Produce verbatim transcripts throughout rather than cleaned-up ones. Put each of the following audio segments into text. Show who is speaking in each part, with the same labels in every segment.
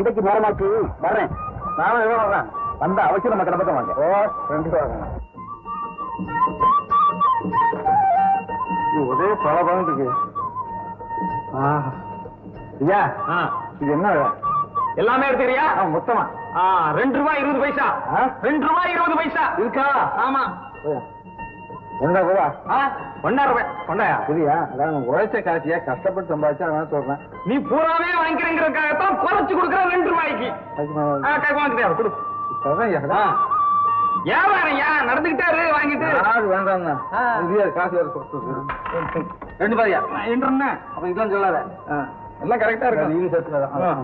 Speaker 1: சண்டைக்கு நேரமாச்சு வர்றேன். நானும் எவ்வளோ வர்றேன். வந்த அவசியம் நம்ம கிளம்பத்த வாங்க. ஓ ரெண்டு வாங்க. ஒரே பல பழம் இருக்கு. ஐயா இது என்ன எல்லாமே எடுத்துக்கிறியா? மொத்தமா ரெண்டு ரூபாய் இருபது பைசா. ரெண்டு ரூபாய் இருபது பைசா இருக்கா? ஆமா. ஒன்னா ரூபா ஒன்னா ரூபாய் ஒன்னாயா? புரியா? அதான் உழைச்ச காசியா கஷ்டப்பட்டு சம்பாதிச்சா அதான் சொல்றேன். நீ பூராவே வாங்கிக்கிறேங்கிறதுக்காகத்தான் குறைச்சு கொடுக்குற ரெண்டு ரூபாய்க்கு. கொடு. வியாபாரம் நடந்துகிட்டாரு வாங்கிட்டு வேண்டாம் காசு வேற கொடுத்து ரெண்டு பாரியா என்ன அப்ப இதெல்லாம் சொல்லாத. எல்லாம் கரெக்டா இருக்கு. நீங்க சேர்த்துக்காதான்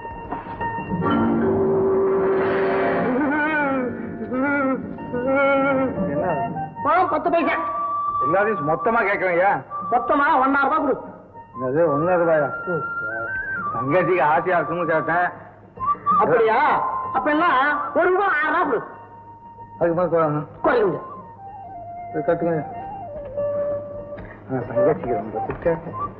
Speaker 1: என்ன பத்து பைசா எல்லாரையும் மொத்தமா கேட்கறீங்க. மொத்தமா ஒன்னா ரூபாய் கொடு. அது ஒன்னா ரூபாயா? தங்கச்சிக்கு ஆசையா இருக்குன்னு கேட்டேன். அப்படியா? அப்ப எல்லாம் ஒரு ரூபாய் ஆறு ரூபாய் கொடு. அதுக்கு மேல சொல்லணும் குறையுங்க கட்டுங்க. தங்கச்சிக்கு ரொம்ப திட்ட.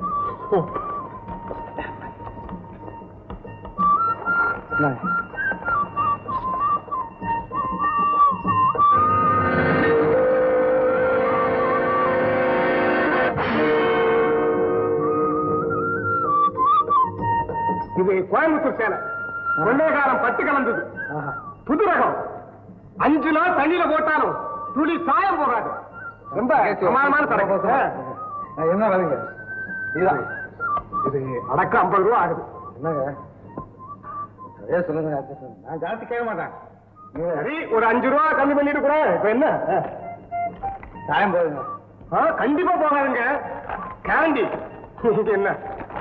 Speaker 1: இது கோயம்புத்தூர் சேலை. வெள்ளைகாரம் பட்டு கலந்தது. புது ரகம். அஞ்சு நாள் தண்ணியில போட்டாலும் துளி சாயம் போகாது. ரொம்ப சமானமான தரப்பு. என்ன வருங்க இதுதான். இது அடக்க ஐம்பது ரூபா ஆகுது. என்னங்க சொல்லுங்க. நான் ஜாஸ்தி கேட்க மாட்டேன். சரி ஒரு அஞ்சு ரூபா கம்மி பண்ணிட்டு கூட. இப்ப என்ன சாயம் போகுதுங்க? கண்டிப்பா போகாதுங்க. கேண்டி என்ன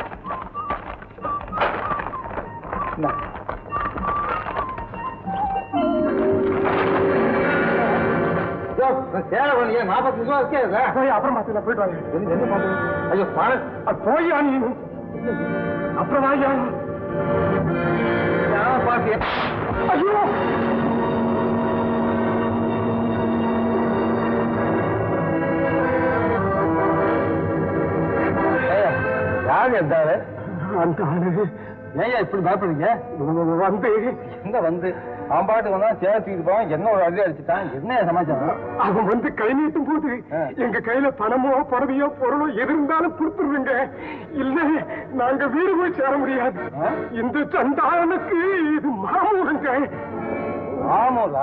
Speaker 1: சேலை பண்ணீங்க நாற்பத்தி ரூபா இருக்கே. அப்புறம் பார்த்து போயிட்டு வாங்க. ஐயோ போய் அப்புறம் வாங்க பாத்து. ஐயோ யாரு எந்தாரு? அந்த ஆளு ஏன் இப்படி பயப்படுறீங்க? வந்து எங்க வந்து அவன் பாட்டு வந்தா சேர்த்துக்கிட்டு போவான். என்ன ஒரு அடி அடிச்சுட்டான். என்ன சமாச்சாரம்? அவன் வந்து கை நீட்டும் போது எங்க கையில பணமோ புடவையோ பொருளோ எது இருந்தாலும் கொடுத்துருங்க. இல்ல நாங்க வீடு போய் சேர முடியாது. இந்த சண்டாளனுக்கு இது மாமூலுங்க. மாமூலா?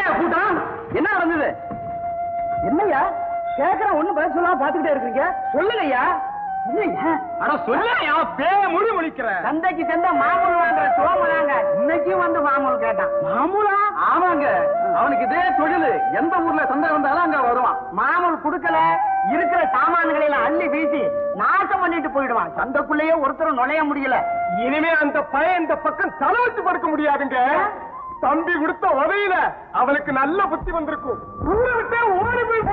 Speaker 1: என்னையா கூட்டம்? என்ன நடந்தது? என்னையா கேக்குற ஒண்ணு பதில் சொல்லாம பாத்துக்கிட்டே இருக்கீங்க? சொல்லுங்கய்யா. சந்தைக்கு சேர்ந்த மாமூல் வாங்குற சோமனாங்க இன்னைக்கும் வந்து மாமூல் கேட்டான். மாமூலா? ஆமாங்க, அவனுக்கு இதே தொழில். எந்த ஊர்ல சந்தை வந்தாலும் அங்க வருவான். மாமூல் குடுக்கல இருக்கிற சாமான்களை எல்லாம் அள்ளி வீசி நாசம் பண்ணிட்டு போயிடுவான். சந்தைக்குள்ளேயே ஒருத்தரும் நுழைய முடியல. இனிமே அந்த பையன் இந்த பக்கம் தலை வச்சு படுக்க முடியாதுங்க. தம்பி கொடுத்த உதவியில அவனுக்கு நல்ல புத்தி வந்திருக்கும். ஊரை விட்டு ஓடி போய்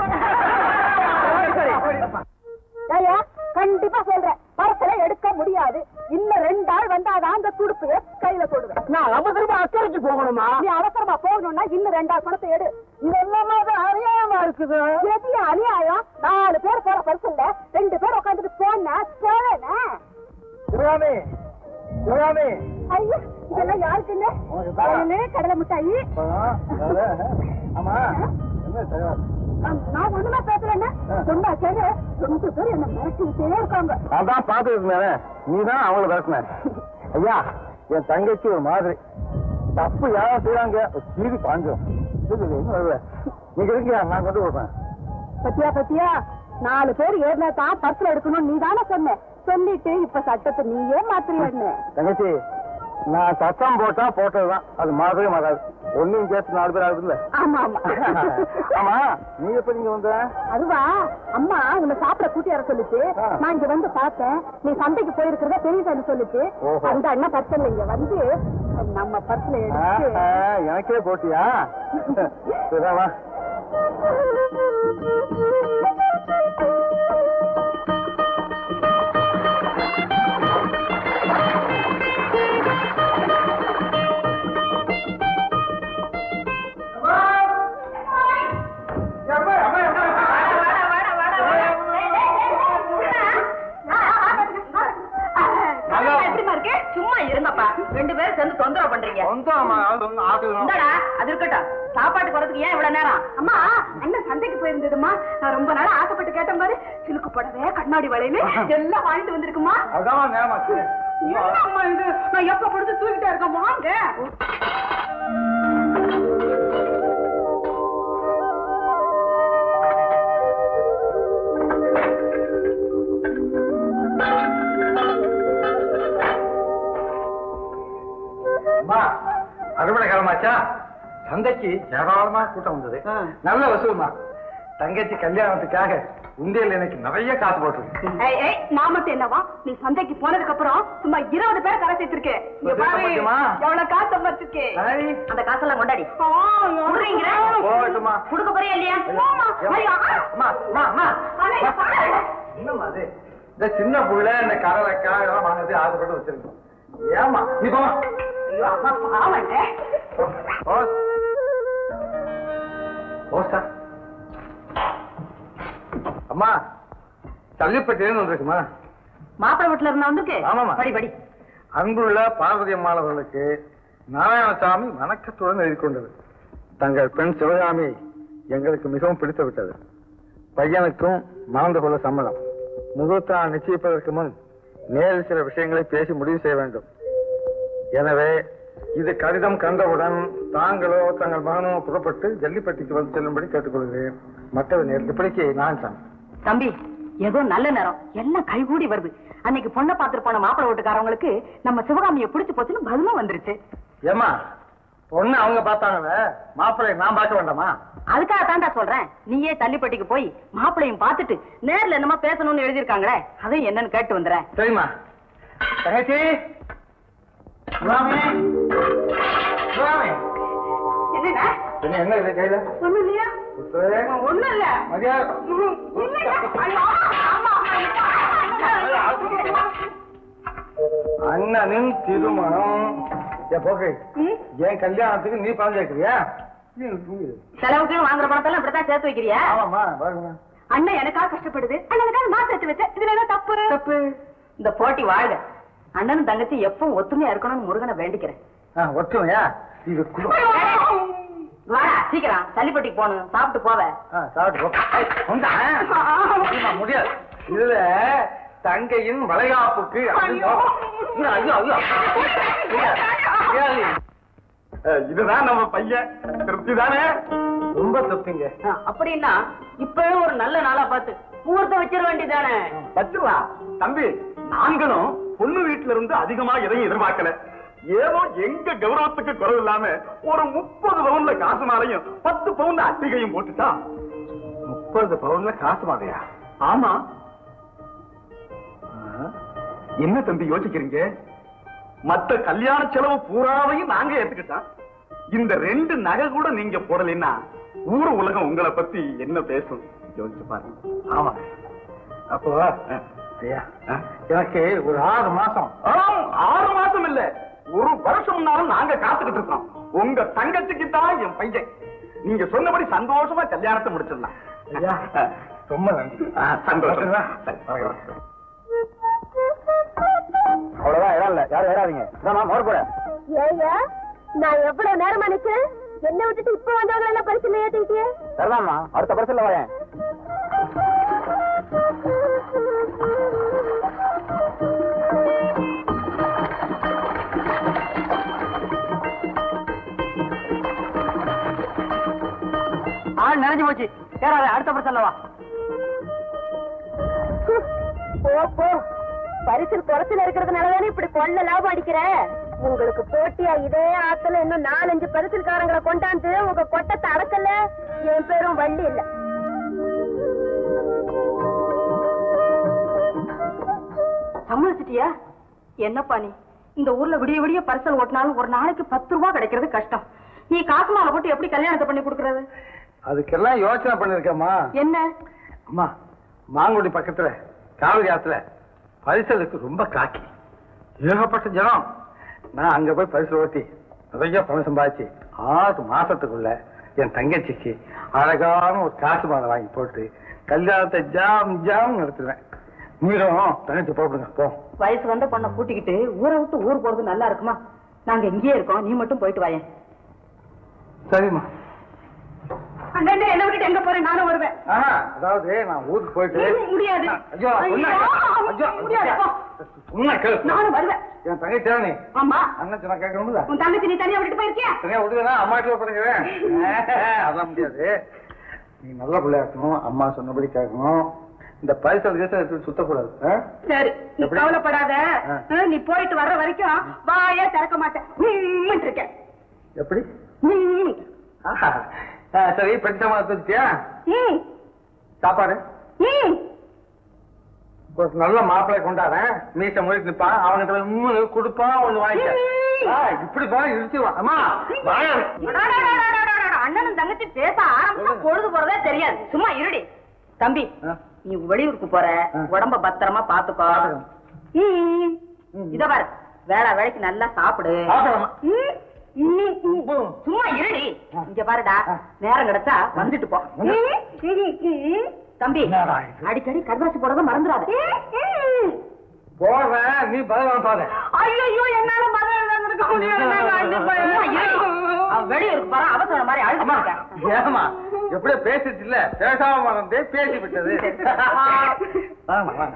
Speaker 2: கண்டிப்பா சொல்றேன், பரசலை எடுக்க முடியாது. இன்னும் ரெண்டு ஆள் வந்தாதான் அந்த துடுப்பு கையில போடுவேன்.
Speaker 1: நான் அவசரமா அக்கறைக்கு போகணுமா?
Speaker 2: நீ அவசரமா போகணும்னா இன்னும் ரெண்டு ஆள் பணத்தை எடு.
Speaker 1: இது எல்லாமே அநியாயமா இருக்குது.
Speaker 2: எது அநியாயம்? நாலு பேர் போற பரிசுல ரெண்டு பேர் உட்காந்துட்டு போனா போவேனா?
Speaker 1: சிவகாமி, சிவகாமி,
Speaker 2: ஐயோ இதெல்லாம் யாருக்குன்னு? கடலை மிட்டாயி.
Speaker 1: ஆமா, என்ன
Speaker 2: நான் ஒண்ணுமே பேசுறேன்னா சொன்னா கேளு. ரெண்டு பேர் என்ன மிரட்டிக்கிட்டே இருக்காங்க.
Speaker 1: அதான் பாத்துக்கிட்டு நீதான் அவங்கள பேசுன. ஐயா, என் தங்கச்சி ஒரு மாதிரி தப்பு யாரும் செய்யறாங்க. சீதி பாஞ்சோம். நீங்க இருக்கியா? நான் கொண்டு கொடுப்பேன்.
Speaker 2: பத்தியா பத்தியா நாலு பேர் ஏறினா தான் பர்சல் எடுக்கணும். நீ தானே சொன்ன. சொல்லிட்டு இப்ப சட்டத்தை நீயே மாத்திரியா?
Speaker 1: தங்கச்சி, நான் சத்தம் போட்டா போட்டதுதான், அது மாறவே மாறாது. ஒன்னும் சேர்த்து நாலு பேர் ஆகுதுல்ல.
Speaker 2: ஆமா ஆமா.
Speaker 1: ஆமா, நீ எப்ப நீங்க வந்த?
Speaker 2: அதுவா, அம்மா உன்னை சாப்பிட கூட்டி வர சொல்லிச்சு. நான் இங்க வந்து பார்த்தேன். நீ சந்தைக்கு போயிருக்கிறதா தெரியுதான்னு சொல்லிச்சு. அந்த அண்ணா பர்சல் இங்க வந்து நம்ம பர்சல எடுத்து
Speaker 1: எனக்கே போட்டியா? சரிவா.
Speaker 2: சும்மா இருந்தப்பா, ரெண்டு பேரும் சேர்ந்து தொந்தரவு பண்றீங்க. அது இருக்கட்டும், சாப்பாட்டுக்கு வரதுக்கு ஏன் இவ்வளவு நேரம்? அம்மா, அண்ணன் சந்தைக்கு போயிருந்ததுமா. நான் ரொம்ப நாள் ஆசைப்பட்டு கேட்டேன் பாரு. சிலுக்கு புடவை, கண்ணாடி வளையல் எல்லாம் வாங்கிட்டு வந்திருக்குமா. என்னம்மா இது? நான் எப்ப படுத்து தூக்கிட்டே இருக்கேன். வாங்க.
Speaker 1: அறுவடை காலமாச்சா? சந்தைக்கு ஏராளமா கூட்டம் வந்தது. நல்ல வசூல்மா. தங்கச்சி கல்யாணத்துக்காக உண்டியல் எனக்கு நிறைய காசு போட்டு.
Speaker 2: நாமத்து என்னவா, நீ சந்தைக்கு போனதுக்கு அப்புறம் சும்மா இருபது பேர் கரை சேர்த்திருக்கேன். எவ்வளவு காசு சம்பாதிச்சிருக்கேன். அந்த காசெல்லாம் கொண்டாடி கொடுக்க போறியா இல்லையா?
Speaker 1: என்னமா அது? இந்த சின்ன புள்ள இந்த கடலைக்காய் எல்லாம் வாங்கிட்டு ஆசைப்பட்டு வச்சிருக்கோம். ஏமா நீ போமா. அம்மா, தள்ளிப்பட்டியில வந்திருக்குமா?
Speaker 2: மாப்பிள்ளை வீட்டுல இருந்தா வந்துருக்கு.
Speaker 1: ஆமாமா.
Speaker 2: படி படி.
Speaker 1: அன்புள்ள பார்வதி அம்மாளவர்களுக்கு நாராயணசாமி வணக்கத்துடன் எழுதி கொண்டது. தங்கள் பெண் சிவகாமி எங்களுக்கு மிகவும் பிடித்து விட்டது. பையனுக்கும் மணந்து கொள்ள சம்மதம். முகூர்த்த நாள் நிச்சயிப்பதற்கு முன் நேரில் சில விஷயங்களை பேசி முடிவு செய்ய வேண்டும். எனவே இது கடிதம் கண்டவுடன் தாங்களோ தங்கள் மகனோ புறப்பட்டு ஜல்லிப்பட்டிக்கு வந்து செல்லும்படி கேட்டுக்கொள்கிறேன். மற்றது நேருக்கு பிடிக்க நான் தான்.
Speaker 2: தம்பி, ஏதோ நல்ல நேரம் எல்லாம் கைகூடி வருது. அன்னைக்கு பொண்ணை பார்த்துட்டு போன மாப்பிள்ளை வீட்டுக்காரவங்களுக்கு நம்ம சிவகாமியை பிடிச்சு போச்சுன்னு பதிலும் வந்துருச்சு.
Speaker 1: ஏமா, பொண்ணு அவங்க பார்த்தாங்கல்ல, மாப்பிள்ளையை நான் பார்க்க வேண்டாமா?
Speaker 2: அதுக்காக தாண்டா சொல்றேன். நீயே தள்ளிப்பட்டிக்கு போய் மாப்பிள்ளையும் பார்த்துட்டு நேர்ல என்னமா பேசணும்னு எழுதியிருக்காங்களே, அதையும் என்னன்னு கேட்டு வந்துடுறேன்.
Speaker 1: சரிம்மா. தங்கச்சி, என்ன இது கையில?
Speaker 2: ஒண்ணு இல்லையா? ஒண்ணு இல்ல.
Speaker 1: அண்ணனின் திருமணம் என் கல்யாணத்துக்கு நீ பணம் சேர்க்கிறியா?
Speaker 2: செலவுக்கு வாங்குற பணத்தெல்லாம் இப்படித்தான் சேர்த்து வைக்கிறியா?
Speaker 1: ஆமாமா.
Speaker 2: அண்ணன் எனக்காக கஷ்டப்படுது, அண்ணனுக்காக நான் சேர்த்து வச்சேன். இதுல என்ன தப்பு? தப்பு. இந்த போட்டி வாழ்க. அண்ணனும் தங்கச்சி எப்பவும் ஒத்துமையா இருக்கணும்னு முருகனை வேண்டிக்கிறேன்.
Speaker 1: ஒத்துமையா? இது
Speaker 2: வாடா சீக்கிரம், தள்ளிப்பட்டிக்கு போகணும். சாப்பிட்டு போவ.
Speaker 1: சாப்பிட்டு முடியாது. இதுல தங்கையின் வளைகாப்புக்கு இதுதான் நம்ம பையன். திருப்தி தானே? ரொம்ப திருப்திங்க.
Speaker 2: அப்படின்னா இப்பவே ஒரு நல்ல நாளா பார்த்து முகூர்த்தம் வச்சிட வேண்டியதானே?
Speaker 1: வச்சிடலாம் தம்பி. நாங்களும் பொண்ணு வீட்டுல இருந்து அதிகமா எதையும் எதிர்பார்க்கல. ஏதோ எங்க கௌரவத்துக்கு குறைவு இல்லாம ஒரு முப்பது பவுன்ல காசு மாலையும் பத்து பவுன்ல அட்டிகையும் போட்டுட்டா. முப்பது பவுன்ல காசு மாலையா? ஆமா. என்ன தம்பி யோசிக்கிறீங்க? மத்த கல்யாண செலவு பூராவையும் நாங்க ஏத்துக்கிட்டோம். இந்த ரெண்டு நகை கூட நீங்க போடலைன்னா ஊர் உலகம் உங்களை பத்தி என்ன பேசும்? யோசிச்சு பாருங்க. ஆமா. அப்போ எனக்கு ஒரு ஆறு மாசம் ஆறு மாசம் இல்ல ஒரு வருஷம் முன்னாலும் நாங்க காத்துக்கிட்டு இருக்கோம். உங்க தங்கச்சிக்கு தான் என் பையன். நீங்க சொன்னபடி சந்தோஷமா கல்யாணத்தை முடிச்சிடலாம். ரொம்ப நன்றி. சந்தோஷம். அவ்வளவுதான். இடம் இல்ல, யாரும் ஏறாதீங்க. மோர் போட.
Speaker 3: ஏய்யா, நான் எவ்வளவு நேரமா நிக்கிறேன். என்ன விட்டுட்டு இப்ப வந்தவங்க எல்லாம் பரிசுல ஏத்திக்கிட்டே.
Speaker 1: சரிதான்மா, அடுத்த பரிசுல வரேன். ஆள் நிறைஞ்சு போச்சு. ஏறாத, அடுத்த பரிசுல வா.
Speaker 3: போ பரிசில் குறைச்சல இருக்கிறதுனாலதானே இப்படி கொள்ள லாபம் அடிக்கிற. உங்களுக்கு போட்டியா இதே ஆத்துல இன்னும் நாலஞ்சு பரிசில்காரங்களை கொண்டாந்து உங்க கொட்டத்தை அடக்கல. என் பேரும் வள்ளி இல்ல.
Speaker 2: சம்மதிச்சிட்டியா? என்னப்பா நீ இந்த ஊர்ல விடிய விடிய பரிசல் ஓட்டினாலும் ஒரு நாளைக்கு பத்து ரூபாய் கிடைக்கிறது கஷ்டம். நீ காசு மாலை போட்டு எப்படி கல்யாணத்தை பண்ணி கொடுக்கறது?
Speaker 1: அதுக்கெல்லாம் யோசனை பண்ணிருக்கேம்மா.
Speaker 2: என்ன?
Speaker 1: அம்மா, மாங்குடி பக்கத்துல காவிரி ஆத்துல பரிசலுக்கு ரொம்ப காக்கி, ஏகப்பட்ட ஜனம். நான் அங்க போய் பரிசல் ஓட்டி நிறைய பணம் சம்பாதிச்சு ஆறு மாசத்துக்குள்ள என் தங்கச்சிக்கு அழகான ஒரு காசு மாலை வாங்கி போட்டு கல்யாணத்தை ஜாம் ஜாம் நடத்துவேன். நீரும் தங்கச்சி போடுங்க. போ.
Speaker 2: வயசு வந்த பொண்ணை கூட்டிக்கிட்டு ஊரை விட்டு ஊர் போறது நல்லா இருக்குமா? நாங்க இங்கேயே இருக்கோம், நீ மட்டும் போயிட்டு வாயேன்.
Speaker 1: சரிம்மா.
Speaker 2: அண்ணே, என்ன விட்டுட்டு எங்க போறேன்? நானும் வருவேன்.
Speaker 1: அதாவது நான் ஊருக்கு போயிட்டு
Speaker 2: முடியாது. நானும் வருவேன்.
Speaker 1: என் தங்கச்சி தானே?
Speaker 2: ஆமா.
Speaker 1: அண்ணன் நான் கேட்கணும்ல.
Speaker 2: உன் தங்கச்சி நீ தனியா விட்டுட்டு போயிருக்கியா?
Speaker 1: தனியா விட்டுதான் அம்மா கிட்ட பண்ணுகிறேன். அதான் முடியாது. நீ நல்ல பிள்ளையா இருக்கணும், அம்மா சொன்னபடி கேட்கணும். இந்த பரிசல் கேச சுத்தக்கூடாது.
Speaker 2: சரி, நீ கவலைப்படாத. நீ போயிட்டு வர்ற வரைக்கும் வாயே திறக்க மாட்டேன் இருக்கேன்.
Speaker 1: எப்படி? சரி, பெருசமா வச்சிருக்கியா? சாப்பாடு ஒரு நல்ல மாப்பிள்ளை கொண்டாடுறேன். மீச மொழி நிற்பான், அவனுக்கு கொடுப்பான், ஒண்ணு வாங்கிக்க. இப்படி போனா இழுத்துவான். அம்மா,
Speaker 2: அண்ணனும் தங்கச்சி பேச ஆரம்பிச்சா பொழுது போறதே தெரியாது. சும்மா இருடி. தம்பி, நீ வெளியூருக்கு போற, உடம்ப பத்திரமா பாத்துக்கோ. இத பாரு, வேலை வேலைக்கு நல்லா சாப்பிடு. சும்மா இருடி. இங்க பாருடா, நேரம் கிடைச்சா வந்துட்டு போ. தம்பி, அடிக்கடி கடுதாசி போடுறத மறந்துடாத.
Speaker 1: போறேன், நீ பதில் பாரு.
Speaker 2: ஐயோ, என்னால பதில் இருக்க முடியாது. வெளியூருக்கு போற அவசரம் மாதிரி அழுக.
Speaker 1: ஏமா எப்படியோ பேசிட்டு இல்ல, பேசாம மறந்தே பேசி விட்டது. வாங்க வாங்க.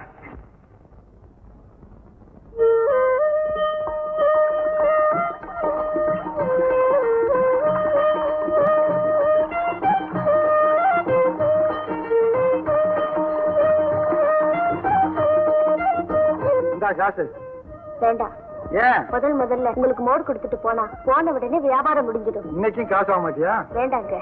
Speaker 1: காசு
Speaker 3: வேண்டாம்.
Speaker 1: ஏன்?
Speaker 3: முதல் முதல்ல உங்களுக்கு மோடு கொடுத்துட்டு போனா போன உடனே வியாபாரம் முடிஞ்சிடும்.
Speaker 1: இன்னைக்கும் காசு வாங்க மாட்டியா?
Speaker 3: வேண்டாங்க.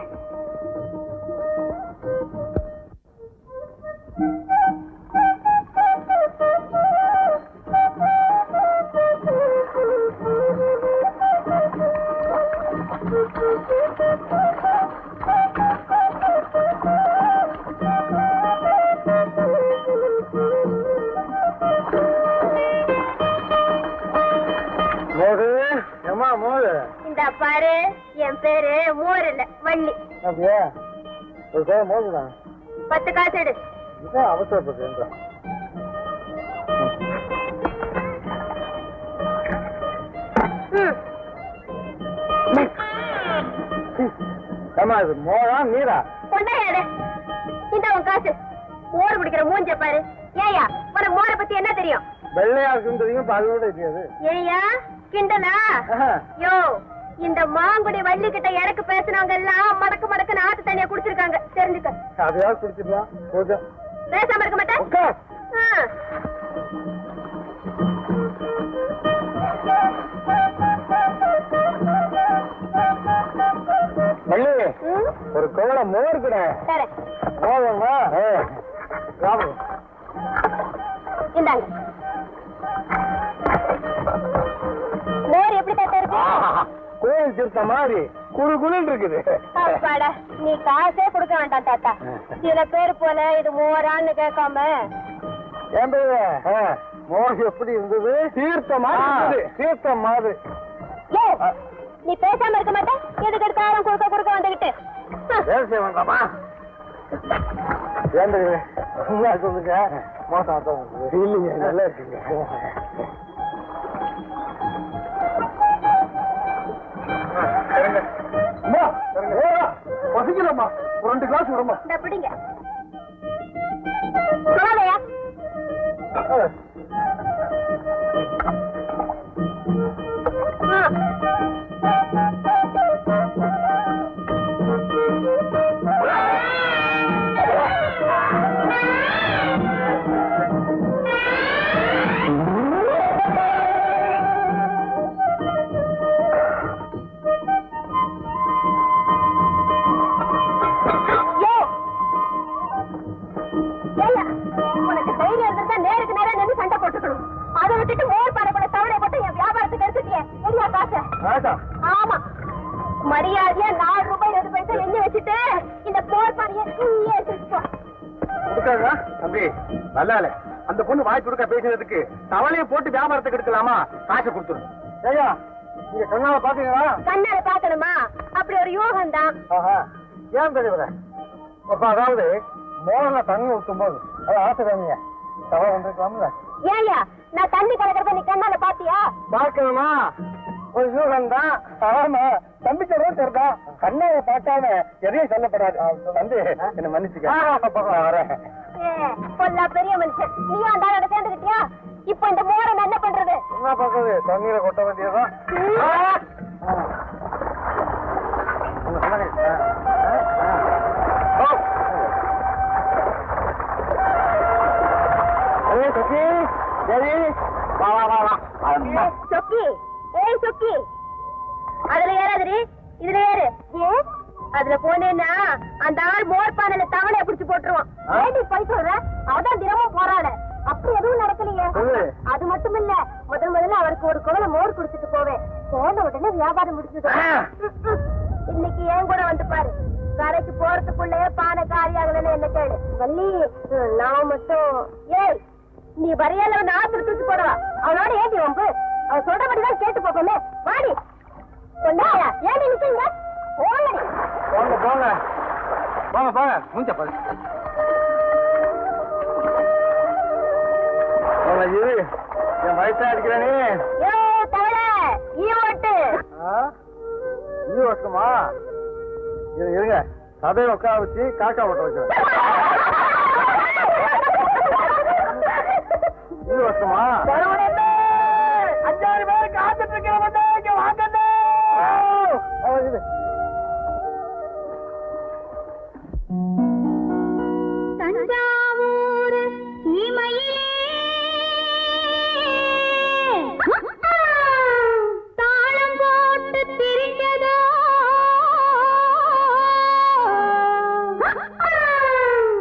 Speaker 3: இந்த பாரு, என் பேரு மோர் இல்ல, வள்ளி.
Speaker 1: அப்படியா? ஒரு பேர் மோதுடா.
Speaker 3: பத்து காசு எடு.
Speaker 1: இதான் அவசரப்பட்டு. ஏமா, இது மோரா நீரா?
Speaker 3: கொண்டாயாடு. இந்த உன் காசு. மோர் குடிக்கிற மூஞ்ச பாரு. ஏயா, உனக்கு மோரை பத்தி என்ன தெரியும்?
Speaker 1: வெள்ளையா இருக்குன்னு தெரியும், பாலோட தெரியாது.
Speaker 3: ஏயா, கிண்டலா? யோ, இந்த மாங்குடி வள்ளி கிட்ட எனக்கு பேசினவங்க எல்லாம் மடக்கு மடக்கு ஆத்து தண்ணிய குடிச்சிருக்காங்க தெரிஞ்சுக்க.
Speaker 1: அதையாவது குடிச்சிருக்கலாம் கொஞ்சம்
Speaker 3: பேசாம இருக்க மாட்டேன்.
Speaker 1: ஒரு கோல மோர் கூட
Speaker 3: இந்தாங்க. மோர் எப்படி தாத்தா இருக்கு?
Speaker 1: கோயில் திருத்த மாதிரி குழு குழுன்னு இருக்குது.
Speaker 3: அப்பாடா, நீ காசே கொடுக்க வேண்டாம் தாத்தா. சில பேர் போல இது மோரான்னு கேட்காம
Speaker 1: ஏன் மோர் எப்படி இருந்தது? தீர்த்த மாதிரி தீர்த்த மாதிரி.
Speaker 3: நீ பேசாம இருக்க மாட்டேன். எதுக்கு எடுத்தாலும் கொடுக்க கொடுக்க வந்துகிட்டு
Speaker 1: வேலை செய்ய வேண்டாமா? ஏன் சொல்லுங்க. மோசம் இல்லைங்க, நல்லா இருக்குங்க. பசிக்கலாமா? ஒரு ரெண்டு கிளாஸ் விடுமா?
Speaker 3: பிடிங்க. உனக்கு தைரியம் இருந்தா நேருக்கு நேரம் நின்று சண்டை போட்டுக்கணும். அதை விட்டுட்டு மோர் பாடப்பட தவணை போட்டு என் வியாபாரத்துக்கு எடுத்துட்டியே. என்ன காசு? ஆமா, மரியாதையா நாலு ரூபாய் ரெண்டு பைசா எண்ணி வச்சுட்டு இந்த போர் பானையை நீயே எடுத்துட்டு
Speaker 1: தம்பி. நல்லா இல்ல அந்த பொண்ணு வாய்ப்பு கொடுக்க பேசுறதுக்கு தவளையை போட்டு வியாபாரத்துக்கு எடுக்கலாமா? காசை கொடுத்துரும். ஐயா, நீங்க கண்ணால பாத்தீங்களா?
Speaker 3: கண்ணால பாக்கணுமா? அப்படி ஒரு யோகம் தான்.
Speaker 1: ஏன் பெரியவர அப்ப அதாவது மோகன தண்ணி ஊற்றும் போது அது ஆசைதாங்க தவறு வந்துருக்கலாம்ல.
Speaker 3: ஏயா, நான் தண்ணி கலக்கிறத நீ கண்ணால பாத்தியா?
Speaker 1: பார்க்கணுமா? ஒரு யூகம் தான். ஆமா, தம்பி சொல்றது சரிதான். கண்ணால பார்க்காம எதையும் சொல்லப்படாது. வந்து என்ன மன்னிச்சுக்க. வரேன்.
Speaker 3: பொல்லா பெரிய மனுஷன். நீயா அந்த சேர்ந்துக்கிட்டியா? இப்ப இந்த மோரை நான் என்ன பண்றது?
Speaker 1: என்ன பண்றது? தண்ணீரை கொட்ட வேண்டியதுதான்.
Speaker 3: சொக்கி, ஏய் சொக்கி, அதுல ஏறாதடி, இதுல ஏறு. அதுல போனேன்னா அந்த ஆள் மோர் பானையில தவணைய பிடிச்சு போட்டுருவான். ஏடி போய் சொல்ற? அவதான் தினமும் போறாள. அப்படி எதுவும் நடக்கலையே. அது மட்டும் இல்ல, முதல் முதல்ல அவருக்கு ஒரு குவளை மோர் குடிச்சிட்டு போவேன். போன உடனே வியாபாரம் முடிச்சது. இன்னைக்கு ஏன் கூட வந்து பாரு. கரைக்கு போறதுக்குள்ளே பானை காரியாகலன்னு என்ன கேளு. வள்ளி, நான் மட்டும் ஏய் நீ வரையால வந்து ஆத்திர தூக்கி போடுவா. அவனோட ஏண்டி வம்பு? அவ சொல்றபடிதான் கேட்டு போப்போமே. வாடி கொண்டாயா. ஏன் நினைச்சீங்க? போங்க
Speaker 1: போங்க போங்க போங்க போங்க. மூஞ்ச பாரு. என் வயசா இருக்கிறானே.
Speaker 3: யோ தவளை, ஈ ஓட்டு.
Speaker 1: ஈ ஓட்டுமா? இருங்க, சபையை உட்கார வச்சு காக்கா ஓட்ட வச்சு. ஈ ஓட்டுமா? அஞ்சாறு பேர் காத்துட்டு இருக்கிற வாங்க.
Speaker 3: தஞ்சாவூர் சீமையிலே தாளம் போட்டு திரிஞ்சதோ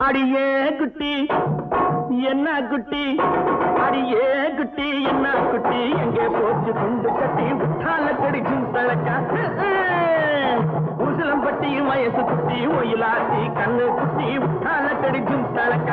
Speaker 4: அடியே குட்டி என்ன குட்டி அடியே குட்டி என்ன குட்டி எங்கே போச்சு துண்டு கட்டி உத்தால கடிக்கும் தழக்கா உசிலம்பட்டி வயசு குட்டி ஒயிலாட்டி கண்ணு குட்டி உத்தால கடிக்கும் தழக்கா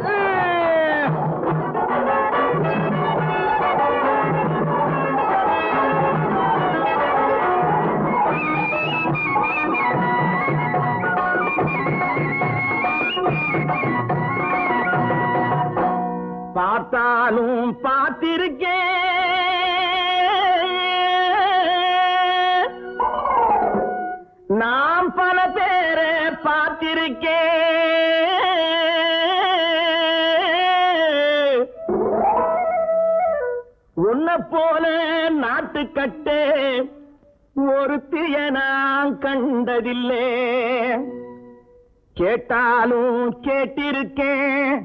Speaker 4: பார்த்தாலும் பார்த்திருக்கேன் நாம் பல பேரை பார்த்திருக்கேன் உன்னை போல நாட்டுக்கட்டே ஒருத்திய நான் கண்டதில்லை கேட்டாலும் கேட்டிருக்கேன்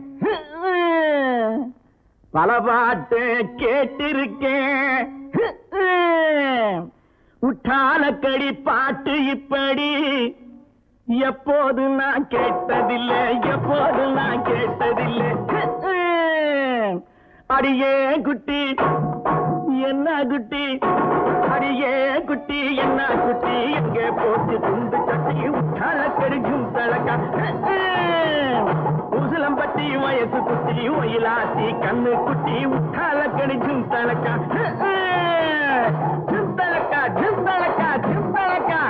Speaker 4: பல பாட்டு கேட்டிருக்கேன் உட்டாலக்கடி பாட்டு இப்படி எப்போது நான் கேட்டதில்லை எப்போது நான் கேட்டதில்லை அடியே குட்டி என்ன குட்டி அடியே குட்டி என்ன குட்டி எங்கே போச்சு துண்டு கட்டி உட்டாலக்கடிக்கும் தழக்கா உசிலம்பட்டி வயசு குட்டி ஒயிலாட்டி கண்ணு குட்டி உட்டால கடிக்கும் தழக்கா ஜிந்தழக்கா ஜிந்தழக்கா ஜிந்தழக்கா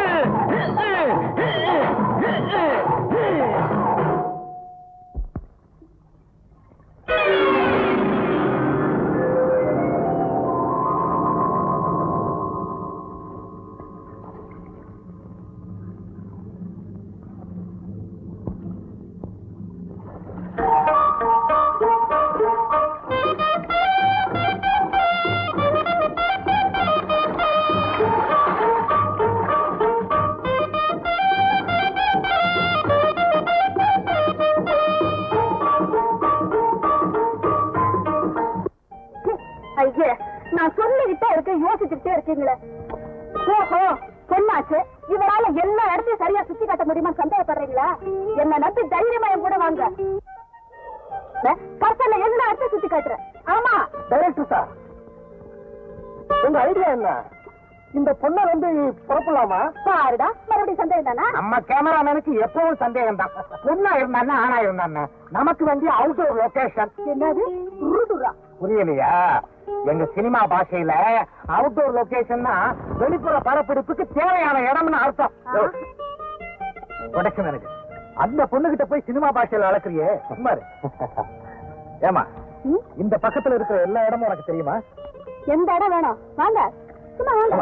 Speaker 3: நான் சொல்லிக்கிட்டே இருக்கேன் யோசிச்சுட்டே இருக்கீங்களே ஓஹோ சொன்னாச்சு இவரால எல்லா இடத்தையும் சரியா சுத்தி காட்ட முடியுமா சந்தேகப்படுறீங்களா என்ன நம்பி தைரியமயம் கூட வாங்க கர்த்தல்ல எல்லா இடத்தையும் சுத்தி காட்டுறேன் ஆமா
Speaker 1: டைரக்டர் சார் உங்க ஐடியா என்ன இந்த பொண்ணை வந்து புறப்படலாமா
Speaker 3: பாருடா மறுபடியும் சந்தேகம் தானா
Speaker 1: நம்ம கேமராமேனுக்கு எப்பவும் சந்தேகம் தான் பொண்ணா இருந்தானே ஆனா இருந்தானே நமக்கு வந்து அவுட்டோர் லொகேஷன்
Speaker 3: என்னது
Speaker 1: புரியலையா எங்க சினிமா பாஷையில அவுட்டோர் லொகேஷன்னா வெளிப்புற பரப்பிடிப்புக்கு தேவையான இடம்னு அர்த்தம் ப்ரொடக்ஷன் எனக்கு அந்த பொண்ணுகிட்ட போய் சினிமா பாஷையில வளர்க்குறியே சும்மாரு ஏமா இந்த பக்கத்துல இருக்கிற எல்லா இடமும் உனக்கு தெரியுமா
Speaker 3: எந்த இடம் வேணும் வாங்க சும்மா வாங்க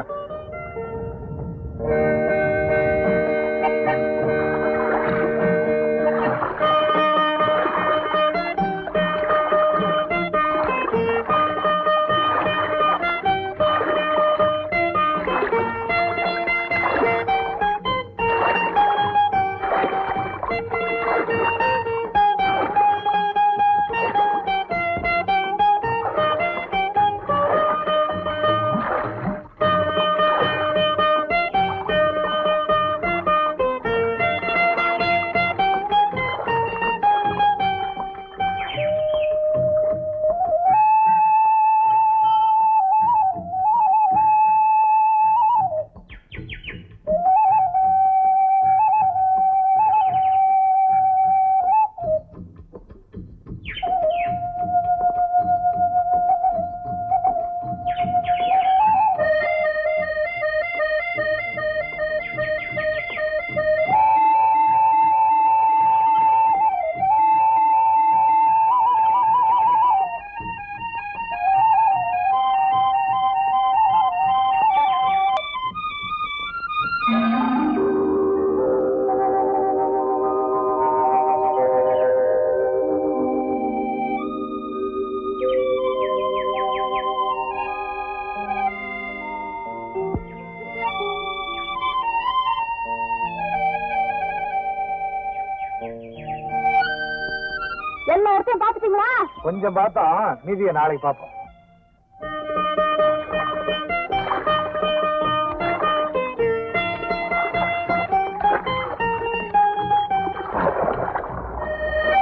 Speaker 1: கொஞ்சம் பார்த்தா மீதியை நாளைக்கு பார்ப்போம்.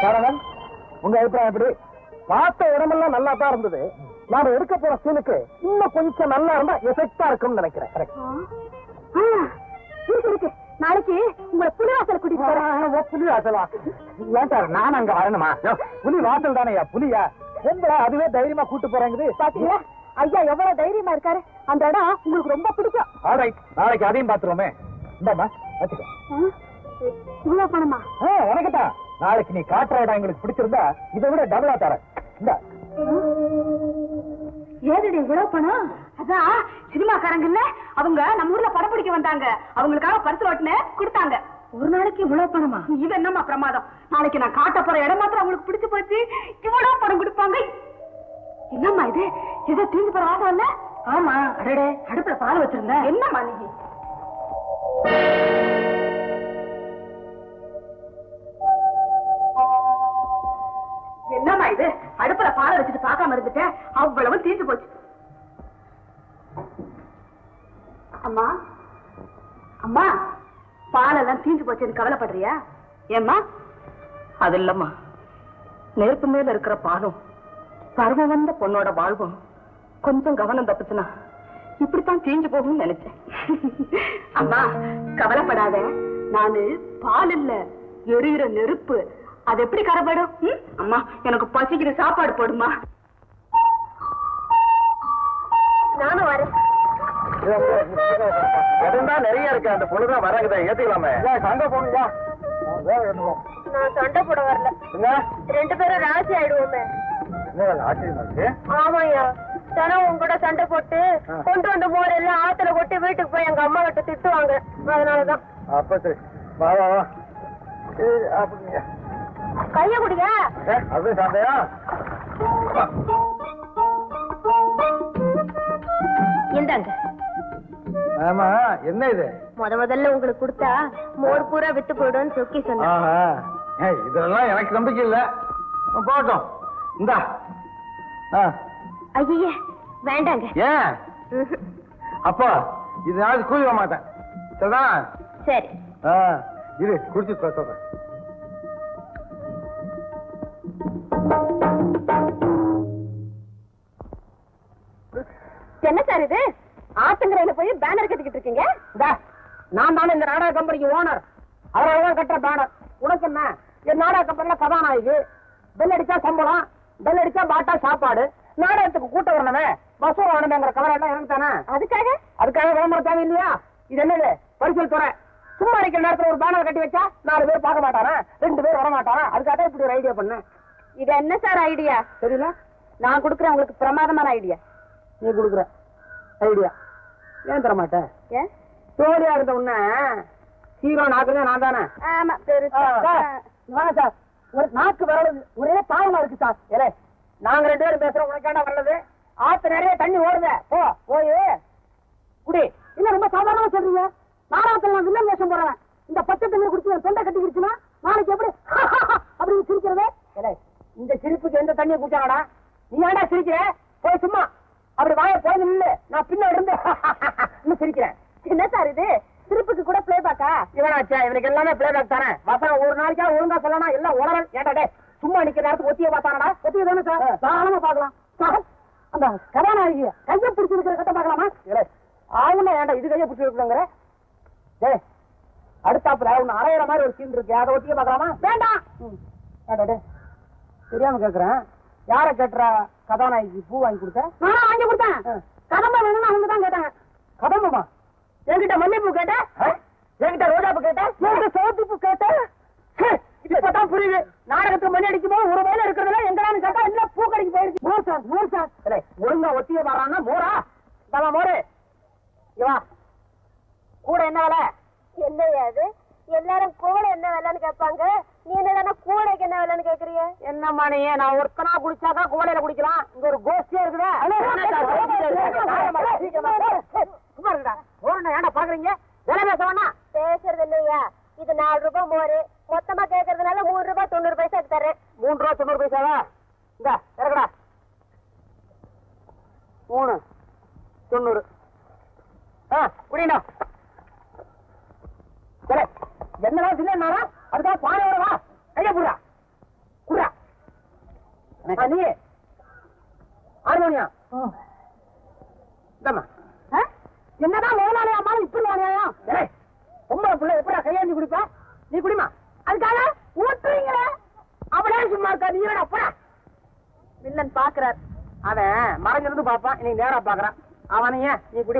Speaker 1: சரவணன், உங்க அபிப்பிராயம் எப்படி? பார்த்த இடமெல்லாம் நல்லா தான் இருந்தது. நாம எடுக்க போற சீனுக்கு இன்னும் கொஞ்சம் நல்லா இருந்தா எஃபெக்டா இருக்கும்னு நினைக்கிறேன்.
Speaker 3: நாளைக்கு உங்களை புலி வாசல் கூட்டிட்டு போறேன்.
Speaker 1: புலி வாசலா? ஏன் சார் நான் அங்க வரணுமா? புலி வாசல் தானே புலியா? உங்களை அதுவே தைரியமா கூட்டு போறேங்குது.
Speaker 3: பாத்தீங்களா ஐயா எவ்வளவு தைரியமா இருக்காரு. அந்த இடம் உங்களுக்கு ரொம்ப பிடிக்கும்.
Speaker 1: ஆல்ரைட், நாளைக்கு அதையும் பாத்துருவோமே. இந்தாமா வச்சுக்க.
Speaker 3: இவ்வளவு பணமா?
Speaker 1: உனக்குதான். நாளைக்கு நீ காட்டுற இடம் எங்களுக்கு பிடிச்சிருந்தா இதை விட டபுளா தரேன். இந்த
Speaker 3: ஏதடி இவ்வளவு பணம்? அதான் சினிமாக்காரங்கல்ல அவங்க நம்ம ஊர்ல படம் பிடிக்க வந்தாங்க. அவங்களுக்காக பரிசு ஓட்டுன கொடுத்தாங்க. ஒரு நாளைக்கு இவ்வளவு பணமா? இது என்னமா பிரமாதம். நாளைக்கு நான் காட்ட போற இடம் மாத்திரம் அவங்களுக்கு பிடிச்சு போச்சு. இவ்வளவு பணம் கொடுப்பாங்க. என்னம்மா இது? ஏதோ தீர்ந்து போற ஆசை இல்ல? ஆமா. அடடே, அடுப்புல பால் வச்சிருந்த. என்னம்மா நீ? என்னம்மா இது? அடுப்புல பாலை வச்சுட்டு பார்க்காம இருந்துட்டேன். அவ்வளவு தீர்ந்து போச்சு. அம்மா அம்மா, பாலெல்லாம் தீர்ந்து போச்சுன்னு கவலைப்படுறியா? ஏம்மா? அது இல்லம்மா, நெருப்பு மேல இருக்கிற பாலும் பருவம் வந்த பொண்ணோட வாழ்வும் கொஞ்சம் கவனம் தப்புச்சுனா இப்படித்தான் தீஞ்சு போகும்னு நினைச்சேன். அம்மா கவலைப்படாத. நானு பால் இல்ல, எரியுற நெருப்பு. அது எப்படி கரைபடும்? அம்மா எனக்கு பசிக்கிற சாப்பாடு போடுமா. நானும் வரேன்.
Speaker 1: இடம்தான் நிறைய இருக்கு. அந்த பொண்ணுதான் வராங்க. ஏத்துக்கலாமே. சண்டை போனுங்க.
Speaker 3: நான் சண்டை போட வரல. ரெண்டு பேரும் ராசி ஆயிடுவோமே. ஆமாயா, தினம் உங்க கூட சண்டை போட்டு கொண்டு வந்த மோர் எல்லாம் ஆத்துல கொட்டி வீட்டுக்கு போய் எங்க அம்மா கிட்ட திட்டுவாங்க. அதனாலதான்.
Speaker 1: அப்ப சரி, வா வா வா.
Speaker 3: கைய குடியா.
Speaker 1: அது சண்டையா?
Speaker 3: இந்தாங்க.
Speaker 1: ஆமா, என்ன இது?
Speaker 3: முத முதல்ல உங்களுக்கு கொடுத்தா மோர் பூரா விட்டு போயிடும்னு சொக்கி சொன்னேன்.
Speaker 1: இதெல்லாம் எனக்கு நம்பிக்கை இல்ல. போட்டோம். இந்தா.
Speaker 3: ஐயே வேண்டாங்க.
Speaker 1: ஏன்? அப்பா இதனால கூலி வர மாட்டேன். சரிதான்?
Speaker 3: சரி.
Speaker 1: இரு குடிச்சு சொல்றேன்.
Speaker 3: என்ன சார் இது? ஆத்தங்கரையில போய் பேனர் கட்டிக்கிட்டு இருக்கீங்க?
Speaker 2: நான் தானே இந்த நாடக கம்பெனிக்கு ஓனர். அவரால் கட்டுற பேனர். உனக்கு என்ன? என் நாடக கம்பெனில கதாநாயகி. பெல் அடிச்சா சம்பளம், பெல் அடிச்சா பாட்டா சாப்பாடு. நாடகத்துக்கு கூட்ட வரணுமே, வசூல் வரணுங்கிற கவலை எல்லாம் எனக்கு தானே.
Speaker 3: அதுக்காக
Speaker 2: அதுக்காக விளம்பரம் தேவை இல்லையா? இது என்னது? பரிசல் துறை. சும்மா இருக்கிற நேரத்துல ஒரு பேனர் கட்டி வச்சா நாலு பேர் பார்க்க மாட்டாரா? ரெண்டு பேர் வர மாட்டாரா? அதுக்காக இப்படி ஒரு ஐடியா பண்ணேன்.
Speaker 3: இது என்ன சார் ஐடியா?
Speaker 2: தெரியல.
Speaker 3: நான் கொடுக்குறேன் உங்களுக்கு பிரமாதமான ஐடியா.
Speaker 2: நீ கொடுக்குற ஐடியா ஏன் தர மாட்டேன்?
Speaker 3: ஏன்?
Speaker 2: தோழியா இருந்த உடனே ஹீரோ நாக்குதான் நான் தானே.
Speaker 3: ஆமா பெருசா.
Speaker 2: வாங்க சார். ஒரு நாக்கு வரது ஒரே பாவமா இருக்கு சார். ஏலே, நாங்க ரெண்டு பேரும் பேசுறோம். உனக்காண்டா வரது? ஆத்து நிறைய தண்ணி ஓடுத. போ போய் குடி. இன்னும் ரொம்ப சாதாரணமா சொல்றீங்க. நாடகத்தில் நான் வில்லன் வேஷம் போடுறேன். இந்த பச்சை தண்ணி குடிச்சு தொண்டை கட்டிக்கிடுச்சுன்னா நாளைக்கு எப்படி அப்படின்னு சிரிக்கிறது? ஏலே, இந்த சிரிப்புக்கு எந்த தண்ணியை குடிச்சாடா? நீ ஏன்டா சிரிக்கிற? போய் சும்மா அப்படி வாய போய் நில்லு. நான் பின்னாடி இருந்து இன்னும் சிரிக்கிறேன்.
Speaker 3: என்ன சார் இது? சிரிப்புக்கு கூட பிளே பேக்கா?
Speaker 2: இவனாச்சா? இவனுக்கு எல்லாமே பிளே பேக் தானே. வசனம் ஒரு நாளைக்கா ஒழுங்கா சொல்லணும். எல்லாம் உணரல். ஏன்டா சும்மா நிக்கிற நேரத்துக்கு ஒத்திய பார்த்தானடா? ஒத்திய தானே சார். தாராளமா பாக்கலாம் சார். அந்த கதாநாயகிய கையை பிடிச்சிருக்கிற கட்ட பாக்கலாமா? ஆவுன்னா ஏன்டா இது கையை பிடிச்சிருக்குங்கிற? ஏ அடுத்தாப்புல ஒண்ணு அரையிற மாதிரி ஒரு சீன் இருக்கு. அதை ஒத்திய பாக்கலாமா? வேண்டாம். ஏடா தெரியாம கேக்குறேன். யார கேட்டுற கதாநாயகி பூ வாங்கி கொடுத்த? நான் வாங்கி கொடுத்தேன். கதம்ப வேணும்னு அவங்க தான் கேட்டாங்க. கதம்பமா? என்கிட்ட மல்லிகைப்பூ கேட்ட, என்கிட்ட ரோஜாப்பூ கேட்ட, என்கிட்ட சோத்து பூ கேட்ட. இப்பதான் புரியுது. நாடகத்துக்கு மணி அடிக்கும் போது ஒரு வயல இருக்கிறதுல எங்கடான்னு கேட்டா இல்ல பூ கடைக்கு போயிருக்கு. மோர் சார், மோர் சார். ஒழுங்கா ஒத்திய பாடுறான்னா மோரா? தவா மோரு. இவா கூட என்ன வேலை?
Speaker 3: என்னையா அது? எல்லாரும் கூட என்ன வேலைன்னு கேட்பாங்க. நீ என்ன கூடைக்கு என்ன வேலைன்னு கேக்குறீங்க?
Speaker 2: என்னம்மா நீ? நான் ஒருத்தனா குடிச்சாதான் கூடையில குடிக்கலாம். இங்க ஒரு கோஷ்டியா இருக்குதா? சும்மா இருக்குடா. ஏன்டா பாக்குறீங்க? வேலை பேச வேணா?
Speaker 3: பேசுறது இல்லையா? இது நாலு ரூபாய் மோரு. மொத்தமா கேக்குறதுனால மூணு ரூபாய் தொண்ணூறு பைசா தரேன்.
Speaker 2: மூணு ரூபா தொண்ணூறு பைசாவா? இந்த இறக்குடா. மூணு தொண்ணூறு. குடிண்டா. சரி, என்னடா சின்ன அதுக்காக பானை வா கைய போடுறா.
Speaker 1: நீ ஹார்மோனியா என்னதான் முதலாளி அம்மாவும் இப்படி வாங்கியா பொம்பளை பிள்ளை எப்படா கையாண்டி குடிப்பா நீ குடிமா அதுக்காக ஊற்றுவீங்கள அவளே சும்மா இருக்கா நீ வேணா அப்படா வில்லன் பாக்குறார் அவன் மறைஞ்சிருந்து பாப்பான் நீ நேரா பாக்குறான் அவனைய நீ குடி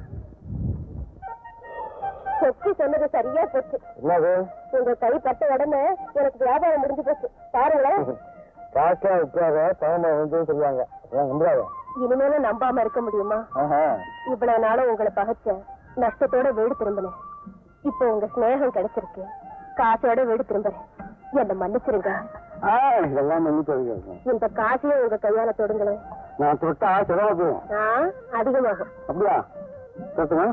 Speaker 3: சொக்கி சொன்னது சரியா போச்சு. உங்க கை பட்ட உடனே எனக்கு வியாபாரம் முடிஞ்சு போச்சு. பாருங்களேன்.
Speaker 1: காசா உட்கார பணமா வந்து சொல்லுவாங்க.
Speaker 3: இனிமேலும் நம்பாம இருக்க முடியுமா? இவ்வளவு நாளும் உங்களை பகைச்ச நஷ்டத்தோட வீடு திரும்பினேன். இப்போ உங்க ஸ்நேகம் கிடைச்சிருக்கு. காசோட வீடு திரும்புறேன். என்ன மன்னிச்சிருங்க.
Speaker 1: இதெல்லாம் மன்னிச்சு
Speaker 3: இந்த காசையும் உங்க கையால தொடுங்களேன்.
Speaker 1: நான் தொட்டா செலவு
Speaker 3: அதிகமாகும்.
Speaker 1: அப்படியா? தொட்டுமா?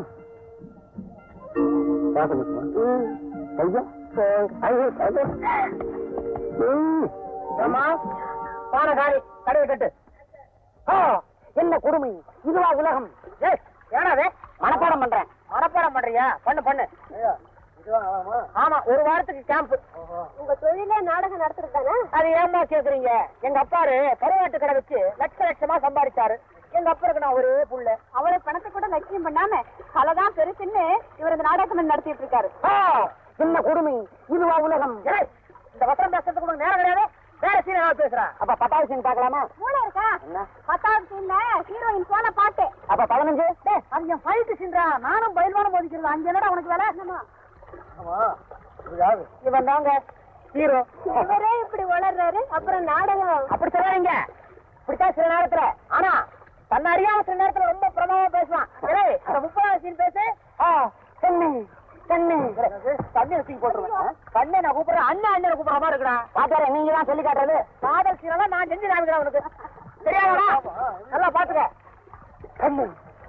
Speaker 1: என்ன கொடுமை இதுவா உலகம்? ஏடாவே மனப்பாடம் பண்றேன். மனப்பாடம் பண்றியா? பண்ணு பண்ணு. ஆமா ஒரு வாரத்துக்கு கேம்ப்.
Speaker 3: உங்க தொழிலே நாடகம் நடத்துறதானே?
Speaker 1: அது ஏமா கேக்குறீங்க? எங்க அப்பாரு கருவாட்டு கடை வச்சு லட்ச லட்சமா சம்பாதிச்சாரு. எங்க அப்பருக்கு நான் ஒரே புள்ள.
Speaker 3: அவரை பணத்தை கூட லட்சியம் பண்ணாம கலைதான் பெருசுன்னு இவர் இந்த நாடகம் நடத்திட்டு இருக்காரு.
Speaker 1: என்ன கொடுமை இதுவா உலகம்? இந்த வசனம் பேசுறதுக்கு நேரம் கிடையாது. வேற சீன் பேசுறேன். அப்ப பத்தாவது சீன் பாக்கலாமா?
Speaker 3: மூளை இருக்கா? பத்தாவது சீன்ல ஹீரோயின் போன பாட்டு.
Speaker 1: அப்ப பதினஞ்சு அது என் ஃபைட்டு சீன்றா. நானும் பயில்வானம் போதிக்கிறது. அஞ்சு என்னடா உனக்கு வேலை? இவன் தாங்க ஹீரோ.
Speaker 3: இவரே இப்படி வளர்றாரு அப்புறம் நாடகம்
Speaker 1: அப்படி சொல்லாதீங்க. இப்படித்தான் சில நேரத்துல. ஆனா தன்னை அறியாம சில நேரத்துல ரொம்ப பிரமாவா பேசுவான். அந்த முப்பதாவது சீன் பேசு. கண்ணு கண்ணு தண்ணி தூக்கி போட்டுருவேன். கண்ணை நான் கூப்பிடுறேன். அண்ணன் அண்ணன் கூப்பிடுற மாதிரி இருக்கா? பாத்தாரு நீங்க தான் சொல்லி காட்டுறது. காதல் சீனெல்லாம் நான் செஞ்சு காமிக்கிறேன் உனக்கு. தெரியாதா? நல்லா பாத்துக்க. கண்ணு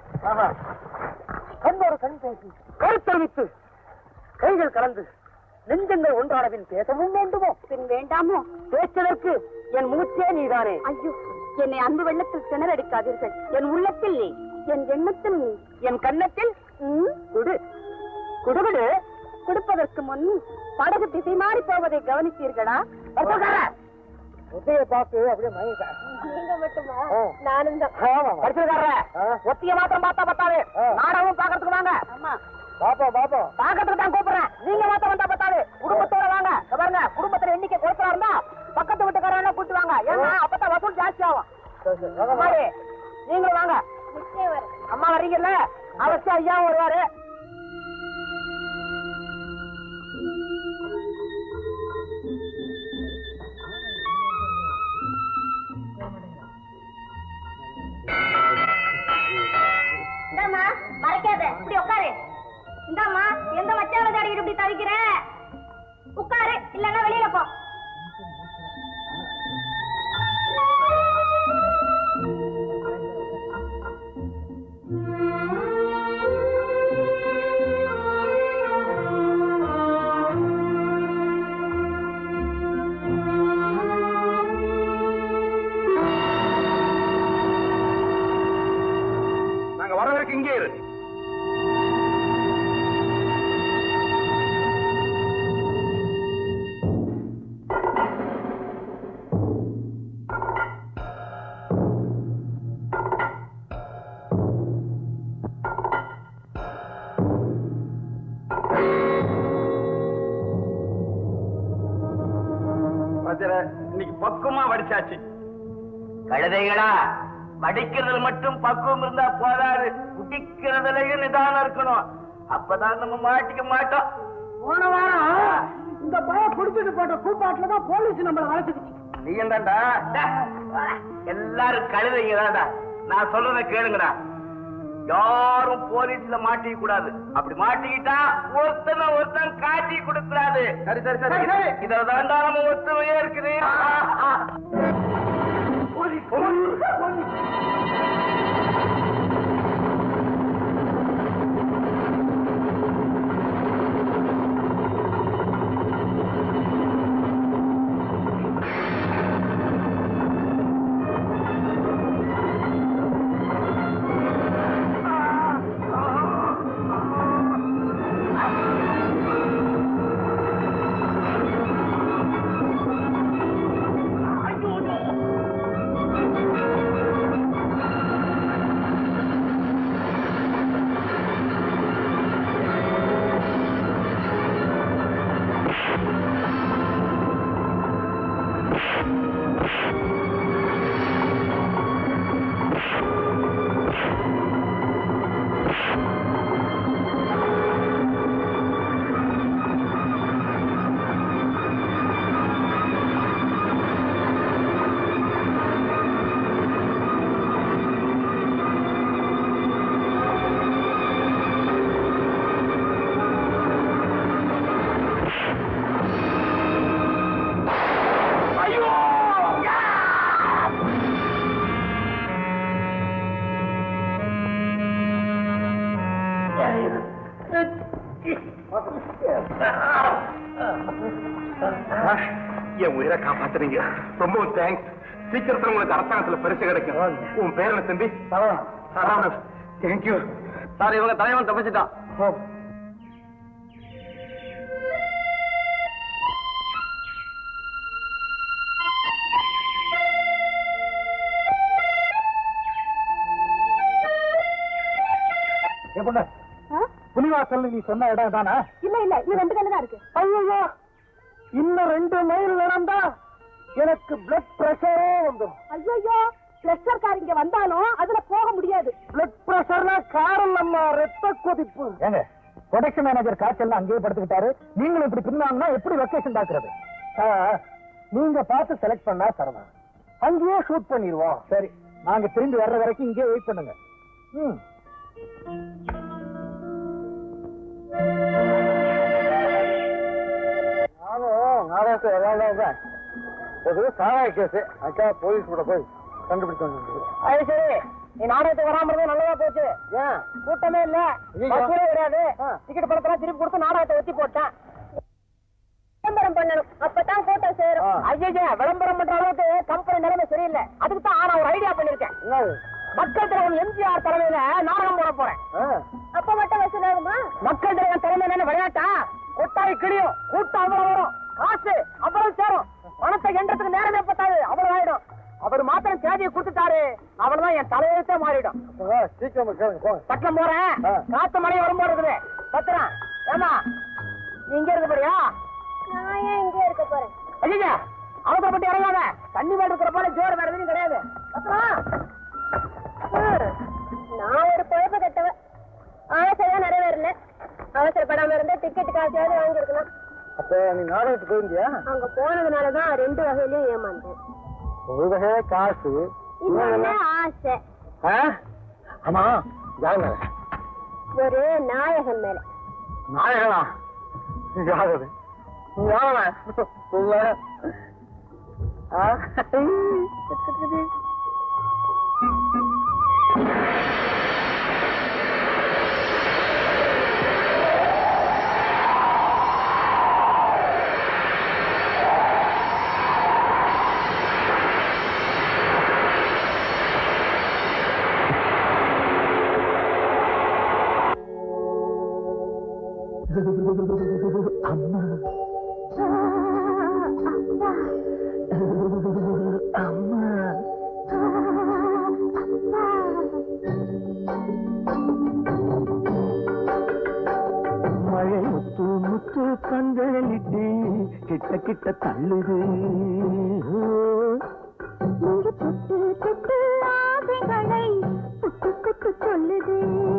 Speaker 1: கண்ணோடு கண் பேசி கருத்தறிவித்து கைகள் கலந்து நெஞ்சங்கள் ஒன்றானவின் பேசவும் வேண்டுமோ?
Speaker 3: பின் வேண்டாமோ?
Speaker 1: பேச்சதற்கு என் மூச்சே நீதானே.
Speaker 3: ஐயோ என்னை அன்பு வெள்ளத்தில் திணறடிக்காதீர்கள். என் உள்ளத்தில் நீ, என் எண்ணத்தில் நீ,
Speaker 1: என் கண்ணத்தில் குடு குடுகுடு.
Speaker 3: கொடுப்பதற்கு முன் படகு திசை மாறி போவதை கவனித்தீர்களா?
Speaker 1: ஒத்தைய பார்த்து அப்படியே மயங்கிட்டேன்.
Speaker 3: நீங்க மட்டுமா? நானும் தான்.
Speaker 1: படிச்சிருக்கார ஒத்திய மாத்திரம் பார்த்தா பத்தாது. நாடகம் பாக்கிறதுக்கு வாங்க.
Speaker 3: ஆமா
Speaker 1: பாப்பா பாப்பா பாக்கிறதுக்கு தான் கூப்பிடுறேன். நீங்க மாத்திரம் வந்தா பத்தாது. குடும்பத்தோட வாங்க. பாருங்க குடும்பத்துல எண்ணிக்கை குறைச்சா இருந்தா பக்கத்து வீட்டுக்காரங்க கூட்டு வாங்க. ஏன்னா அப்பதான் வசூல் ஜாஸ்தி ஆகும். நீங்களும் வாங்க. அம்மா வரீங்கல்ல அவசியம் ஐயாவும் வருவாரு.
Speaker 3: இந்தாம்மா மறைக்காத இப்படி உட்காரு. இந்தாம்மா எந்த மச்சான தாடிக்கிட்டு இப்படி தவிக்கிற? உட்காரு இல்லன்னா வெளியில போ.
Speaker 1: நாங்க வர வரைக்கும் இங்கே இரு. இன்னைக்கு பக்குவமா வடிச்சாச்சு. கழுதைகளா வடிக்கிறதுல மட்டும் பக்குவம் இருந்தா போதாது. குடிக்கிறதுலயும் நிதானம் இருக்கணும். அப்பதான் நம்ம மாட்டிக்க மாட்டோம். போன வாரம் இந்த பையன் குடிச்சிட்டு போட்ட கூப்பாட்டுலதான் போலீஸ் நம்மள வளர்த்துக்குச்சு. நீ என்னடா எல்லாரும் கழுதைங்க தான்டா. நான் சொல்றத கேளுங்கடா. யாரும் போலீஸ்ல மாட்டிக்க கூடாது. அப்படி மாட்டிக்கிட்டா ஒருத்தன ஒருத்தன் காட்டி கொடுக்கூடாது. சரி சரி சரி இதுல தாண்டா நம்ம ஒத்துமையே இருக்குது. என் உயிரை காப்பாத்துறீங்க, ரொம்ப தேங்க்ஸ். சீக்கிரத்துல உங்களுக்கு அரசாங்கத்துல பரிசு கிடைக்கும். உன் பேர் என்ன தம்பி? சரவணன். Thank you sir. இவங்க தலைவன் தப்பிச்சுட்டான். புலிவாசல் நீ சொன்ன இடம் தானா?
Speaker 3: இல்ல இல்ல இது ரெண்டு கல்லு தான் இருக்கு.
Speaker 1: ஐயோ, இன்னும் ரெண்டு மைல் நடந்தா எனக்கு பிளட் பிரஷரே வந்துடும்.
Speaker 3: ஐயோ, பிரஷர் கார் இங்க வந்தாலும் அதுல போக முடியாது.
Speaker 1: பிளட் பிரஷர்னா காரம் நம்ம ரத்த கொதிப்பு. ஏங்க, ப்ரொடக்ஷன் மேனேஜர் காய்ச்சல் அங்கேயே படுத்துக்கிட்டாரு. நீங்களும் இப்படி பின்னாங்கன்னா எப்படி லொகேஷன் பாக்குறது? நீங்க பார்த்து செலக்ட் பண்ணா தரலாம், அங்கேயே ஷூட் பண்ணிடுவோம். சரி, நாங்க திரும்பி வர்ற வரைக்கும் இங்கேயே வெயிட் பண்ணுங்க. ம் நானும் நாடகத்தை விளையாடாதான் ஒரு சாராய கேஸ் அக்கா போலீஸ் கூட போய் கண்டுபிடிச்சு வந்து. அது சரி, நீ நாடகத்துக்கு வராம இருந்தா நல்லதா போச்சு. ஏன் கூட்டமே இல்ல, கிடையாது. டிக்கெட் படத்தெல்லாம் திருப்பி கொடுத்து நாடகத்தை ஒத்தி போட்டேன்.
Speaker 3: விளம்பரம் பண்ணணும், அப்பதான் கூட்டம் சேரும்.
Speaker 2: ஐயா, விளம்பரம் பண்ற அளவுக்கு கம்பெனி நிலைமை சரியில்லை. அதுக்கு தான் நான் ஒரு ஐடியா பண்ணிருக்கேன். மக்கள் தலைவன் எம்ஜிஆர் தலைமையில நாடகம் போட போறேன்.
Speaker 3: அப்ப மட்டும் வசூலாகுமா?
Speaker 2: மக்கள் தலைவன் தலைமையில விளையாட்டா கொட்டாய் கிளியும், கூட்டம் அவ்வளவு வரும், காசு அவ்வளவு சேரும். பணத்தை எண்றதுக்கு நேரமே பத்தாது, அவ்வளவு ஆயிடும். அவர் மாத்திரம் தேதியை கொடுத்துட்டாரு, அவ்வளவுதான் என் தலையெழுத்தே மாறிடும். பட்டம் போறேன், காத்து மழை வரும்போது இருக்குது. பத்திரம் ஏமா நீ இங்க இருக்க போறியா?
Speaker 3: நான் ஏன் இங்கே இருக்க போறேன்?
Speaker 2: ஐயா, அவசரப்பட்டு இறங்காத. தண்ணி மேல இருக்கிற போல ஜோர் வேற எதுவும் கிடையாது. பத்திரம்.
Speaker 3: நான் ஒரு குழப்ப கட்டவ, ஆசைதான் நிறைவேறல. அவசரப்படாம இருந்தா டிக்கெட் காசையாவது வாங்கிருக்கலாம்.
Speaker 1: அப்ப நீ நாடகத்துக்கு போயிருந்தியா?
Speaker 3: அங்க போனதுனாலதான் ரெண்டு வகையிலயும் ஏமாந்தேன்.
Speaker 1: ஒரு வகையா காசு,
Speaker 3: இன்னொன்னு ஆசை.
Speaker 1: ஆமா, யாரு?
Speaker 3: ஒரு நாயகன் மேல.
Speaker 1: நாயகனா? யாரு? யாரு? அம்மா அம்மா மழை முத்து முத்து கண்களிட்டு கிட்ட கிட்ட தள்ளுது.
Speaker 3: நீங்க தொட்டு தொட்டு ஆசைகளை புட்டு புட்டு சொல்லுது.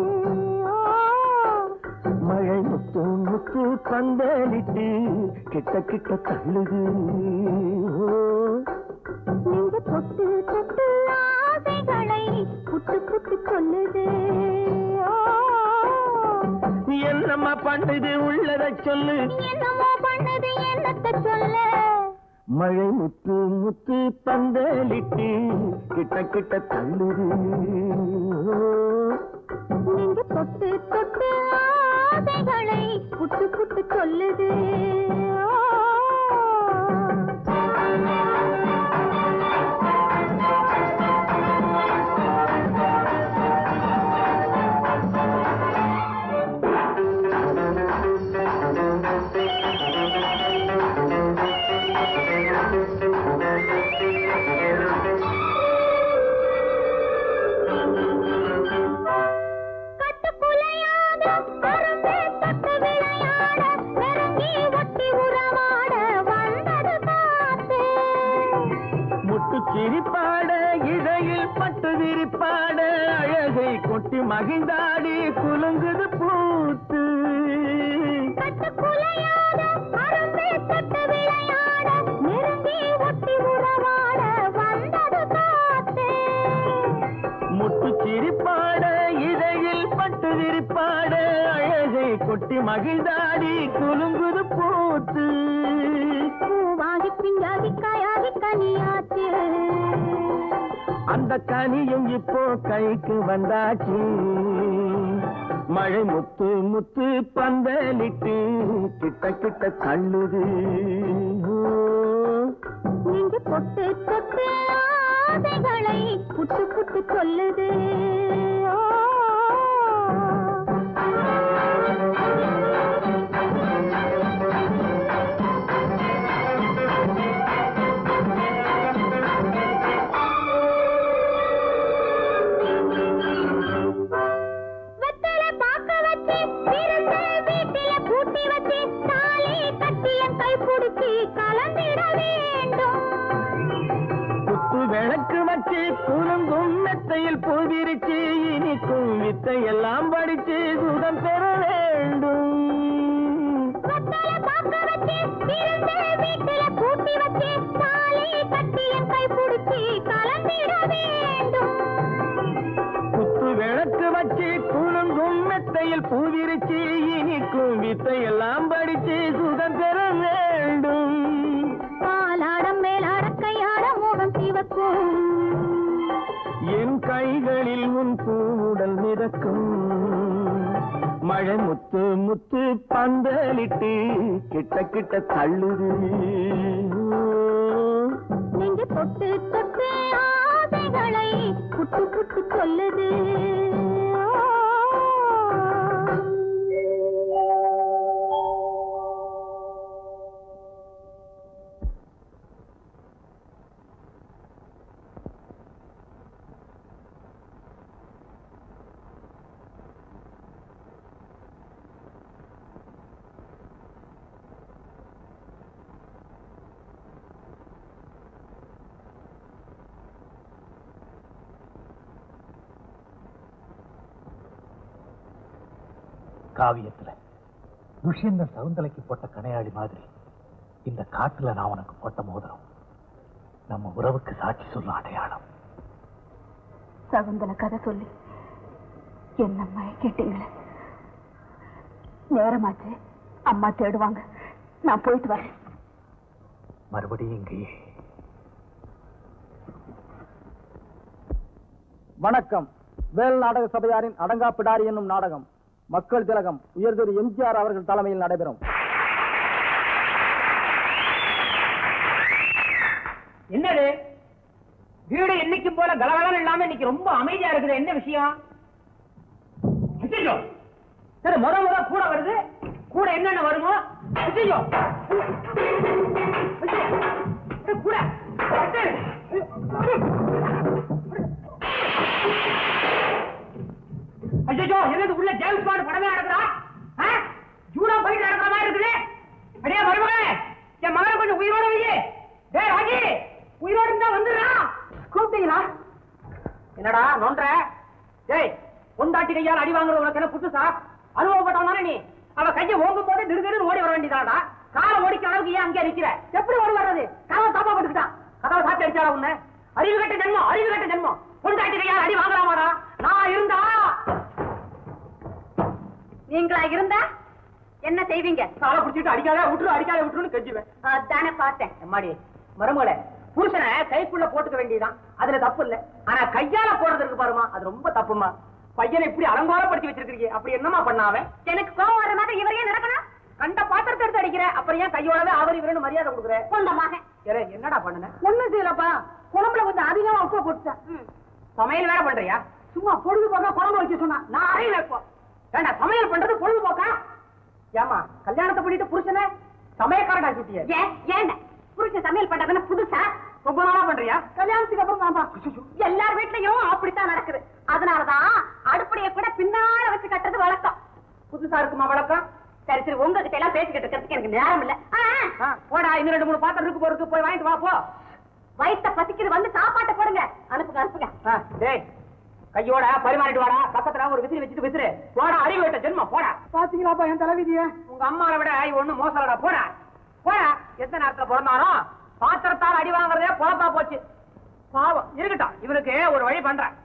Speaker 4: மழை முத்து முத்து கண்களிட்டு கிட்ட கிட்ட தள்ளுது.
Speaker 3: நீங்க தொட்டு தொட்டு ஆசைகளை புட்டு புட்டு சொல்லுது.
Speaker 4: என்னம்மா பண்ணுது உள்ளத சொல்லு.
Speaker 3: என்னமோ பண்ணுது என்னத்த சொல்ல.
Speaker 4: மழை முத்து முத்து பந்தலிட்டு கிட்ட கிட்ட தள்ளுது.
Speaker 3: நீங்க தொட்டு தொட்டு ஆசைகளை புட்டு புட்டு சொல்லுது. கட்டுக்குலையாத அரும்பே தொட்டு விளையாட நெருங்கி
Speaker 4: சிரிப்பாட இடையில் பட்டு விரிப்பாட அழகை கொட்டி மகிழ்ந்தாடி குலுங்குது பூத்து முத்து சிரிப்பாட இடையில் பட்டு விரிப்பாட அழகை கொட்டி மகிழ்ந்தாடி குலுங்குது பூத்து பூவாகி பிஞ்சாகி காயாகி கனியாச்சு அந்த கனியும் இப்போ கைக்கு வந்தாச்சு மழை முத்து முத்து பந்தலிட்டு கிட்ட கிட்ட தள்ளுது நீங்க பொட்டு பொட்டு ஆசைகளை புட்டு புட்டு சொல்லுது விளக்கு வச்சு குலுங்கும் மெத்தையில் பூவிரிச்சு இனிக்கும் வித்தை எல்லாம் படிச்சு சுகம் பெற வேண்டும் குத்து விளக்கு வச்சு குலுங்கும் மெத்தையில் பூவிரிச்சு இனிக்கும் வித்தை எல்லாம் படிச்சு சுகம் பெற வேண்டும் பாலாடம் மேலாட கையாட மோகம் சிவக்கும் என் கைகளில் உன் பூவுடல் மிதக்கும் மழை முத்து முத்து பந்தலிட்டு கிட்ட கிட்ட தள்ளுது நீங்க தொட்டு தொட்டு ஆசைகளை புட்டு புட்டு சொல்லுது
Speaker 5: காவியத்துல துஷ்யந்தன் சகுந்தலைக்கு போட்ட கணையாடி மாதிரி இந்த காட்டுல நான் உனக்கு போட்ட மோதிரம் நம்ம உறவுக்கு சாட்சி சொல்லும் அடையாளம்.
Speaker 2: சகுந்தலை கதை சொல்லி என்னம்மா கேட்டீங்களே, நேரமாச்சு, அம்மா தேடுவாங்க, நான் போயிட்டு வரேன்.
Speaker 5: மறுபடியும் இங்கேயே.
Speaker 1: வணக்கம். வேல் நாடக சபையாரின் அடங்கா பிடாரி என்னும் நாடகம் மக்கள் திலகம் உயர்திரு எம்ஜிஆர் அவர்கள் தலைமையில் நடைபெறும்.
Speaker 6: என்னது வீடு என்னைக்கும் போல கலகலம் இல்லாம இன்னைக்கு ரொம்ப அமைதியா இருக்குது, என்ன விஷயம்? சரி, முத முத கூட வருது, கூட என்னென்ன வருமோ கூட ஐயோ, என்னது உள்ள ஜேம்ஸ் பாண்ட் படமே நடக்குதா? ஜூடா போயிட்டு நடக்கிற மாதிரி இருக்குது. அடியே மருமகனே, என் மகனை கொஞ்சம் உயிரோட வையே. டேய் ராஜி, உயிரோடு இருந்தா வந்துடுறா. கூப்பிட்டீங்களா? என்னடா நோன்ற? டேய், பொண்டாட்டி கையால் அடி வாங்குறது உனக்கு என்ன புதுசா? அனுபவப்பட்டவனானே நீ. அவ கையை ஓங்கும் போது திடுதிடுன்னு ஓடி வர வேண்டியதாடா. காலை ஓடிக்க அளவுக்கு ஏன் அங்கே நிக்கிற? எப்படி ஓடி வர்றது? கதவை தாப்பா பட்டுக்கிட்டான். கதவை சாத்தி அடிச்சாரா உன்ன? அறிவு கட்ட ஜென்மம், அறிவு கட்ட ஜென்மம். பொண்டாட்டி கையால் அடி வாங்கலாமாடா? நான் இருந்தா
Speaker 2: நீங்களா இருந்தா என்ன செய்வீங்க?
Speaker 6: காலை பிடிச்சிட்டு அடிக்காத விட்டுரு, அடிக்காத விட்டுருன்னு கெஞ்சுவேன்.
Speaker 2: அதானே பார்த்தேன்.
Speaker 6: எம்மாடி மருமகளே, புருஷனை கைக்குள்ள போட்டுக்க வேண்டியதான், அதுல தப்பு இல்ல. ஆனா கையால போடுறது இருக்கு பாருமா, அது ரொம்ப தப்புமா. பையனை இப்படி அலங்கோலப்படுத்தி வச்சிருக்கீங்க, அப்படி என்னமா பண்ணாவே?
Speaker 2: எனக்கு கோவம் வர மாதிரி இவரையே நடக்கணும்.
Speaker 6: கண்ட பாத்திரத்தை எடுத்து அடிக்கிற, அப்புறம் ஏன் கையோடவே அவர் இவருன்னு மரியாதை கொடுக்குற?
Speaker 2: சொந்தமாக
Speaker 6: என்னடா பண்ணுன?
Speaker 2: ஒண்ணும் செய்யலப்பா, குழம்புல கொஞ்சம் அதிகமா உப்பு போட்டுட்டேன்.
Speaker 6: சமையல் வேற பண்றியா?
Speaker 2: சும்மா பொழுதுபோக்கா குழம்பு வைக்க சொன்னா
Speaker 6: நான் அறையில இருப்போம். ஏண்டா சமையல் பண்றது பொழுதுபோக்கா? ஏமா கல்யாணத்தை பண்ணிட்டு புருஷனை சமையக்காரடா சுட்டிய?
Speaker 2: ஏன் ஏன் புருஷன் சமையல் பண்றதுன்னு புதுசா?
Speaker 6: ரொம்ப நாளா பண்றியா?
Speaker 2: கல்யாணத்துக்கு அப்புறம் தான்ப்பா. எல்லார் வீட்லயும் அப்படித்தான் நடக்குது. அதனாலதான் அடுப்படைய கூட பின்னால வச்சு கட்டுறது வழக்கம்.
Speaker 6: புதுசா இருக்குமா வழக்கம்?
Speaker 2: சரி சரி, உங்ககிட்ட எல்லாம் பேசிக்கிட்டு இருக்கிறதுக்கு எனக்கு நேரம் இல்ல.
Speaker 6: போடா, இன்னும் ரெண்டு மூணு பாத்திரம் இருக்கு போறதுக்கு, போய் வாங்கிட்டு வா போ.
Speaker 3: வயிற்ற பசிக்குது வந்து சாப்பாட்டை போடுங்க. அனுப்புங்க அனுப்புங்க.
Speaker 6: டேய் கையோட பரிமாறிட்டு வாடா. பக்கத்துல ஒரு விசிறி வச்சுட்டு விசிறு போடா. அறிவு விட்ட ஜென்மம் போடா. பாத்தீங்களாப்பா என் தலைவிதிய. உங்க அம்மாவை விட ஒண்ணு மோசலடா. போடா போடா. எத்தனை நேரத்துல பிறந்தானோ பாத்திரத்தால் அடி வாங்குறதே பொழப்பா போச்சு. பாவம் இருக்கட்டும், இவருக்கு ஒரு வழி பண்றேன்.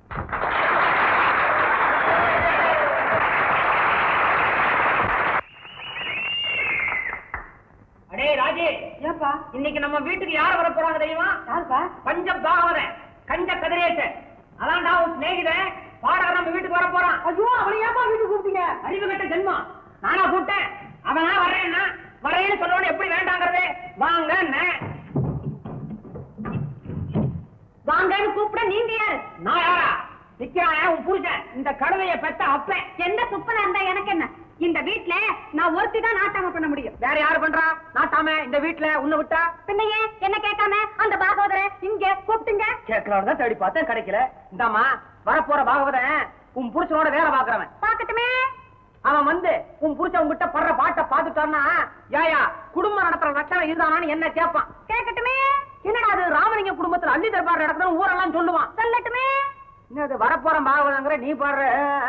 Speaker 6: அடே ராஜி,
Speaker 2: ஏப்பா
Speaker 6: இன்னைக்கு நம்ம வீட்டுக்கு யார வர போறாங்க தெரியுமா?
Speaker 2: யாருப்பா?
Speaker 6: பஞ்சம் பாகவதன், கஞ்ச கதிரேசன். அதான்டா உன் சிநேகிதன் பாடகர் நம்ம வீட்டுக்கு வர போறான்.
Speaker 2: ஐயோ அவனை ஏப்பா வீட்டுக்கு கூப்பிட்டீங்க?
Speaker 6: அறிவு கட்ட ஜென்மம். நானா கூப்பிட்டேன்? அவனா வர்றேன்னா வரையின்னு சொல்லணும். எப்படி வேண்டாங்கிறது? வாங்க
Speaker 3: வாங்கன்னு கூப்பிட நீங்க யாரு?
Speaker 6: நான் யாரா? நிக்கிறானே உன் புருஷன், இந்த கடுவைய பெத்த அப்பன்.
Speaker 3: என்ன சுப்பனா இருந்தா எனக்கு என்ன? இந்த வீட்டுல நான் ஒருத்தி தான் நாட்டாம பண்ண முடியும்.
Speaker 6: வேற யாரு பண்றா நாட்டாம இந்த வீட்டுல? உன்னை விட்டா
Speaker 3: பின்னையே என்ன கேட்காம அந்த பாகவதரை இங்க கூப்பிட்டுங்க.
Speaker 6: கேட்கலாம் தேடி பார்த்தேன், கிடைக்கல. இந்தாமா வரப்போற பாகவதன் உன் புருஷனோட வேலை பாக்குறவன்.
Speaker 3: பாக்கட்டுமே.
Speaker 6: அவன் வந்து உன் புருஷன் உங்ககிட்ட படுற பாட்டை பாத்துட்டான்னா யாயா குடும்பம் நடத்துற லட்சணம் இதுதானான்னு என்ன கேட்பான்.
Speaker 3: கேட்கட்டுமே.
Speaker 6: என்னடா அது ராமலிங்க குடும்பத்துல அள்ளி தர்பார் நடக்குது ஊரெல்லாம் சொல்லுவான்.
Speaker 3: சொல்லட்டுமே.
Speaker 6: என்னது வரப்போற பாகவதங்கிற நீ பாடுற?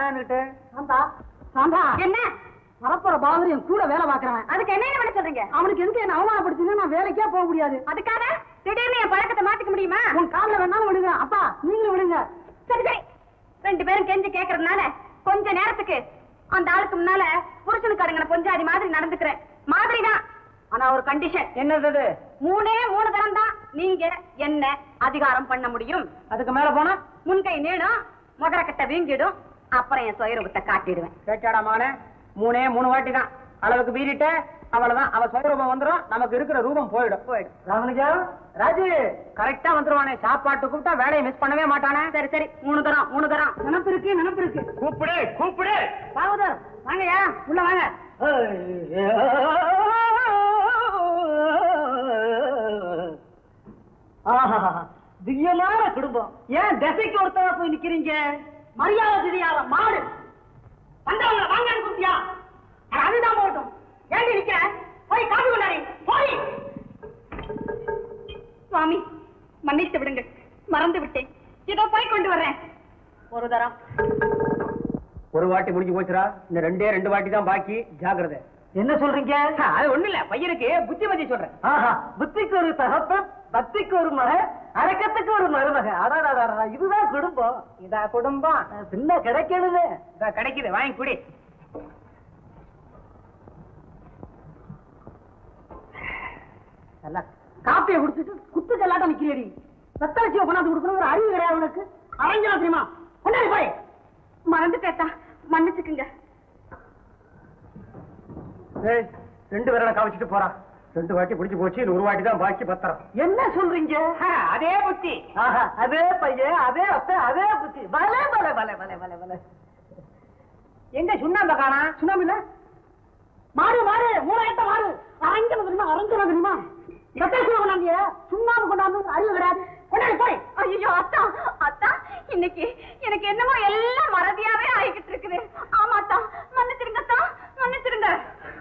Speaker 3: என்ன
Speaker 2: வரப்போற பாகவதர் என் கூட வேலை பாக்குறவன்.
Speaker 3: அதுக்கு என்ன பண்ண சொல்றீங்க?
Speaker 2: அவனுக்கு எதுக்கு என்ன அவமானப்படுத்தீங்கன்னா நான் வேலைக்கே போக முடியாது.
Speaker 3: அதுக்காக திடீர்னு என் பழக்கத்தை மாத்திக்க முடியுமா?
Speaker 2: உன் காலில் வேணாலும் விடுங்க. அப்பா நீங்களும் விடுங்க.
Speaker 3: சரி சரி, ரெண்டு பேரும் கெஞ்சி கேக்குறதுனால கொஞ்ச நேரத்துக்கு அந்த ஆளுக்கு முன்னால புருஷனுக்கு அடங்கின கொஞ்சாதி மாதிரி நடந்துக்கிறேன். மாதிரிதான். ஆனா ஒரு கண்டிஷன்.
Speaker 6: என்னது?
Speaker 3: மூணே மூணு தரம் தான் நீங்க என்ன அதிகாரம் பண்ண முடியும்.
Speaker 6: அதுக்கு மேல போனா
Speaker 3: முன்கை நீடும், முகரக்கட்டை வீங்கிடும், அப்புறம் என் சுயரூபத்தை காட்டிடுவேன்.
Speaker 6: கேட்டாடா மானே, மூணே மூணு வாட்டி தான் அளவுக்கு மீறிட்ட அவ்வளவுதான். அவ சுயரூபம் வந்துடும், நமக்கு இருக்கிற ரூபம் போயிடும். போயிடும். ராமலிங்கா ராஜு கரெக்டா வந்துருவானே. சாப்பாட்டு கூப்பிட்டா வேலையை மிஸ் பண்ணவே மாட்டானே.
Speaker 3: சரி சரி, மூணு தரம் மூணு தரம்.
Speaker 2: நினப்பு இருக்கு நினப்பு இருக்கு.
Speaker 6: கூப்பிடு கூப்பிடு.
Speaker 2: பாகவதர் வாங்கயா, உள்ள வாங்க.
Speaker 6: திவ்யமான குடும்பம். ஏன் திசைக்கு ஒருத்தவா போய் நிக்கிறீங்க?
Speaker 2: மரியாதை திதியார மாடு வந்தவங்க வாங்கன்னு கூப்பிட்டியா? அதுதான் போகட்டும். ஏண்டி நிக்க? போய் காப்பி கொண்டாடி போய்.
Speaker 3: சுவாமி மன்னித்து விடுங்க, மறந்து விட்டேன். இதோ போய் கொண்டு வர்றேன். ஒரு தரம்.
Speaker 6: ஒரு வாட்டி முடிஞ்சு போச்சுரா. இந்த ரெண்டே ரெண்டு வாட்டி தான் பாக்கி. ஜாக்கிரதை. என்ன சொல்றீங்க? அது ஒண்ணு இல்ல, பையனுக்கு புத்தி பத்தி சொல்றேன். புத்திக்கு ஒரு தகப்பன், பக்திக்கு ஒரு மகன், அடக்கத்துக்கு ஒரு மருமக. அடாடா, இதுதான் குடும்பம். இதா குடும்பம்? பின்ன கிடைக்கணுமே. இதா கிடைக்குது, வாங்கி குடி.
Speaker 2: காப்பியை குடிச்சிட்டு குத்து கல்லாட்டம் நிக்கிறேடி. ரத்தலட்சியை கொண்டாந்து கொடுக்கணும் ஒரு அறிவு கிடையாது உனக்கு. அரஞ்சா தெரியுமா? கொண்டாடி போய்.
Speaker 3: மறந்துட்டேத்தா, மன்னிச்சுக்குங்க.
Speaker 6: ரெண்டு பேரை காவச்சிட்டு போறான். ரெண்டு வாட்டி பிடிச்சு போச்சு, ஒரு வாட்டி தான் பாக்கி. பத்திரம். என்ன சொல்றீங்க? அதே புத்தி, அதே பையன், அதே அத்தை, அதே புத்தி. பலே பலே பலே பலே பலே பலே. எங்க சுண்ணாம்ப காணா?
Speaker 2: சுண்ணாம்பு இல்ல. மாறு மாறு, மூணாயிரத்த மாறு. அரஞ்சன தெரியுமா? அரஞ்சன தெரியுமா? ரத்தலட்சியை கொண்டாந்திய சுண்ணாம்பு கொண்டாந்து அறிவு கிடையாது. கொண்டாடி போய்.
Speaker 3: ஐயோ அத்தா, அத்தா இன்னைக்கு எனக்கு என்னமோ எல்லாம் மறதியாவே ஆகிக்கிட்டு இருக்குது. ஆமா அத்தா, மன்னிச்சிருங்க அத்தா, மன்னிச்சிருங்க.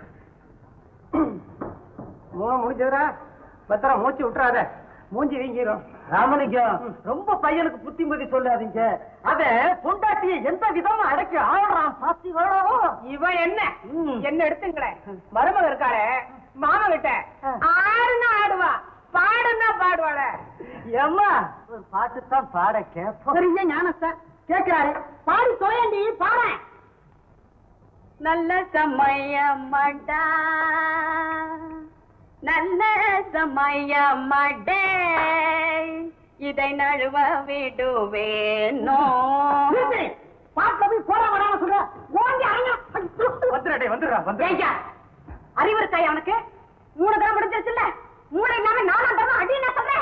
Speaker 6: மூணு முடிஞ்சதுரா. பத்திரம் மூச்சு விட்டுறாத, மூஞ்சி வீங்கிரும். ராமலிங்கம் ரொம்ப பையனுக்கு புத்தி மதி சொல்லாதீங்க. அத பொண்டாட்டியை எந்த விதமா அடக்கி ஆடுறான் பாத்தீங்களோ? இவன் என்ன என்ன எடுத்துங்களே. மருமக இருக்காரு மாமா கிட்ட ஆடுனா ஆடுவா, பாடுனா பாடுவாள. ஏம்மா ஒரு பாட்டு தான் பாட கேட்போம்.
Speaker 2: பெரிய ஞானத்தை கேட்கிறாரு. பாடி தோயண்டி பாரு.
Speaker 3: நல்ல சமயமடா, நல்ல சமயமடே, இதை நழுவ விடுவேனோ.
Speaker 2: பாட்டுல போய் போற வராம சொல்ற. ஓங்கி அரங்க
Speaker 6: வந்துடா வந்துடுறா வந்து.
Speaker 3: அறிவு இருக்கா அவனுக்கு? மூணு தரம் முடிஞ்சிருச்சுல்ல, மூணு இல்லாம நாலாம் தரம் அடி. நான் சொல்றேன்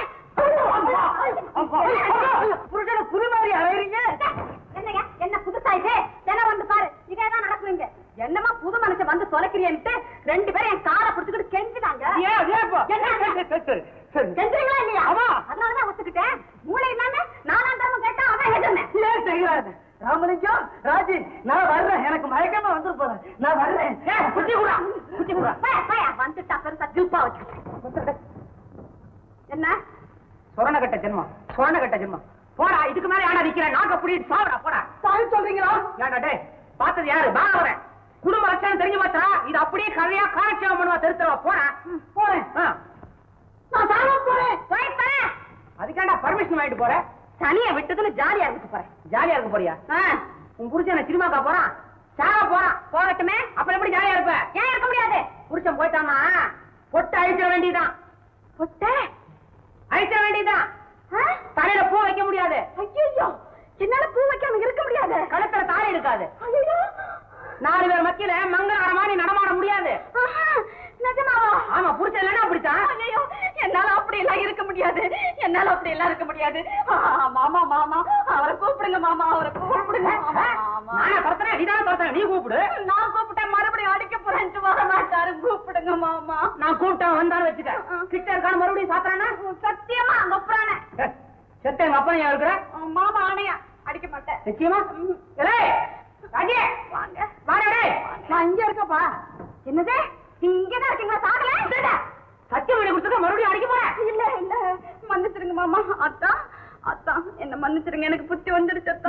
Speaker 6: புருஷனை புது மாதிரி அலைறீங்க.
Speaker 3: என்னங்க என்ன புதுசாயிட்டு? தினம் வந்து பாரு, இதேதான் நடக்குவீங்க. என்னமா புது மனுஷன் வந்து தொலைக்கிறியன்ட்டு ரெண்டு பேரும் என் காலை பிடிச்சுக்கிட்டு கெஞ்சினாங்க. கெஞ்சுறீங்களா இல்லையா? அதனாலதான் ஒத்துக்கிட்டேன். மூளை இல்லாம நாலாம் தரம் கேட்டா அதான் எதிர்னேன்.
Speaker 6: ராமலிங்கம் ராஜி, நான் வர்றேன். எனக்கு மயக்கமா வந்து போறேன். நான் வர்றேன். குச்சி கூட குச்சி கூட
Speaker 3: வந்துட்டா பெருசா ஜில்பா வச்சு. என்ன
Speaker 6: சொரண கட்ட ஜென்மம் சொரண கட்ட ஜென்மம் போடா. இதுக்கு மேல யாரா நிக்கிற நாக்க புடிட்டு சாவடா போடா. சாவி சொல்றீங்களா? ஏன்டா டேய் பார்த்தது யாரு? பாவரன் குடும்ப லட்சணம் தெரிஞ்சு மாத்தா இது அப்படியே கதையா காலட்சேபம் பண்ணுவா தெருத்துவா. போடா போறேன். நான் சாவ போறேன். போறேன். அதுக்காண்டா பர்மிஷன் வாங்கிட்டு போறேன்?
Speaker 2: சனியை விட்டதுன்னு ஜாலியா இருக்க போறேன்.
Speaker 6: ஜாலியா இருக்க போறியா? உன் புருஷன் சினிமாக்கா போறான், சாவ போறான்.
Speaker 2: போகட்டுமே.
Speaker 6: அப்புறம் எப்படி ஜாலியா இருப்ப?
Speaker 2: ஏன் இருக்க முடியாது?
Speaker 6: புருஷன் போயிட்டானா பொட்டு அழிச்சிட வேண்டியதான்.
Speaker 2: பொட்ட
Speaker 6: அழிச்சிட வேண்டியதான். தலையில பூ வைக்க முடியாது.
Speaker 2: ஐயோ, என்னால பூ வைக்காம இருக்க முடியாது.
Speaker 6: கழுத்துல தாலி இருக்காது.
Speaker 2: ஐயோ,
Speaker 6: நாலு பேர் மத்தியில மங்களகரமா நீ நடமாட முடியாது.
Speaker 2: நிஜமாவா?
Speaker 6: ஆமா, புருஷன் இல்லைன்னா அப்படித்தான்.
Speaker 2: ஐயோ, என்னால அப்படி எல்லாம் இருக்க முடியாது. என்னால அப்படி எல்லாம் இருக்க முடியாது. மாமா மாமா அவரை கூப்பிடுங்க. மாமா அவரை கூப்பிடுங்க.
Speaker 6: நானே துரத்துறேன், நீதானே துரத்துற, நீ கூப்பிடு.
Speaker 2: நான் கூப்பிட்டேன் மறுபடியும் அடிக்க போறேன்ட்டு வர மாட்டாரு. கூப்பிடுங்க மாமா.
Speaker 6: நான் கூப்பிட்டா வந்தாலும் வச்சுட்டேன். கிட்ட இருக்கான மறுபடியும் சாத்துறானா?
Speaker 2: சத்தியமா கொப்புறானே.
Speaker 6: செத்த எங்க அப்பா ஏன் இருக்கிற?
Speaker 2: மாமா ஆணையா அடிக்க மாட்டேன்.
Speaker 6: நிச்சயமா? ராஜே
Speaker 2: வாங்க.
Speaker 6: வாடா டேய்.
Speaker 2: நான் இங்க இருக்கப்பா. என்னது? இங்கதான் இருக்கீங்களா? சாகல
Speaker 6: சத்தியம் பண்ணி கொடுத்துட்டு மறுபடியும் அடிக்க போறேன்.
Speaker 2: இல்ல இல்ல, மன்னிச்சிருங்க மாமா. அத்தா அத்தா என்ன மன்னிச்சிருங்க. எனக்கு புத்தி வந்துடுச்சு அத்தா.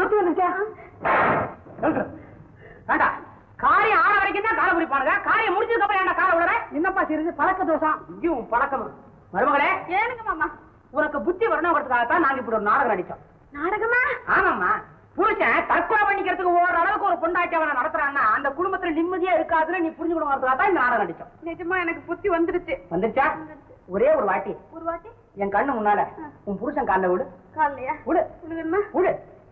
Speaker 6: வேண்டா, காரியம் ஆற வரைக்கும் தான் காலை பிடிப்பானுங்க. காரியம் முடிஞ்சதுக்கு அப்புறம் ஏன்டா காலை விடுற? என்னப்பா செய்யுது? பழக்க தோஷம். இங்கேயும் பழக்கமா? மருமகளே
Speaker 2: ஏனுங்க மாமா?
Speaker 6: உனக்கு புத்தி வரணுங்கிறதுக்காகத்தான் நாங்க இப்படி ஒரு நாடகம் நடிச்சோம்.
Speaker 2: நாடகமா?
Speaker 6: ஆமாம்மா. புருஷன் தற்கொலை பண்ணிக்கிறதுக்கு ஓடுற அளவுக்கு ஒரு பொண்டாட்டி அவனை நடத்துறான்னா அந்த குடும்பத்துல நிம்மதியா இருக்காதுன்னு நீ புரிஞ்சுக்கணுங்கிறதுக்காக தான் இந்த நாடகம் நடிச்சோம்.
Speaker 2: நிஜமா எனக்கு புத்தி வந்துருச்சு.
Speaker 6: வந்துச்சா? ஒரே ஒரு வாட்டி
Speaker 2: ஒரு வாட்டி
Speaker 6: என் கண்ணு முன்னால உன் புருஷன் கால விடு.
Speaker 2: காலையா?
Speaker 6: விடு விடு.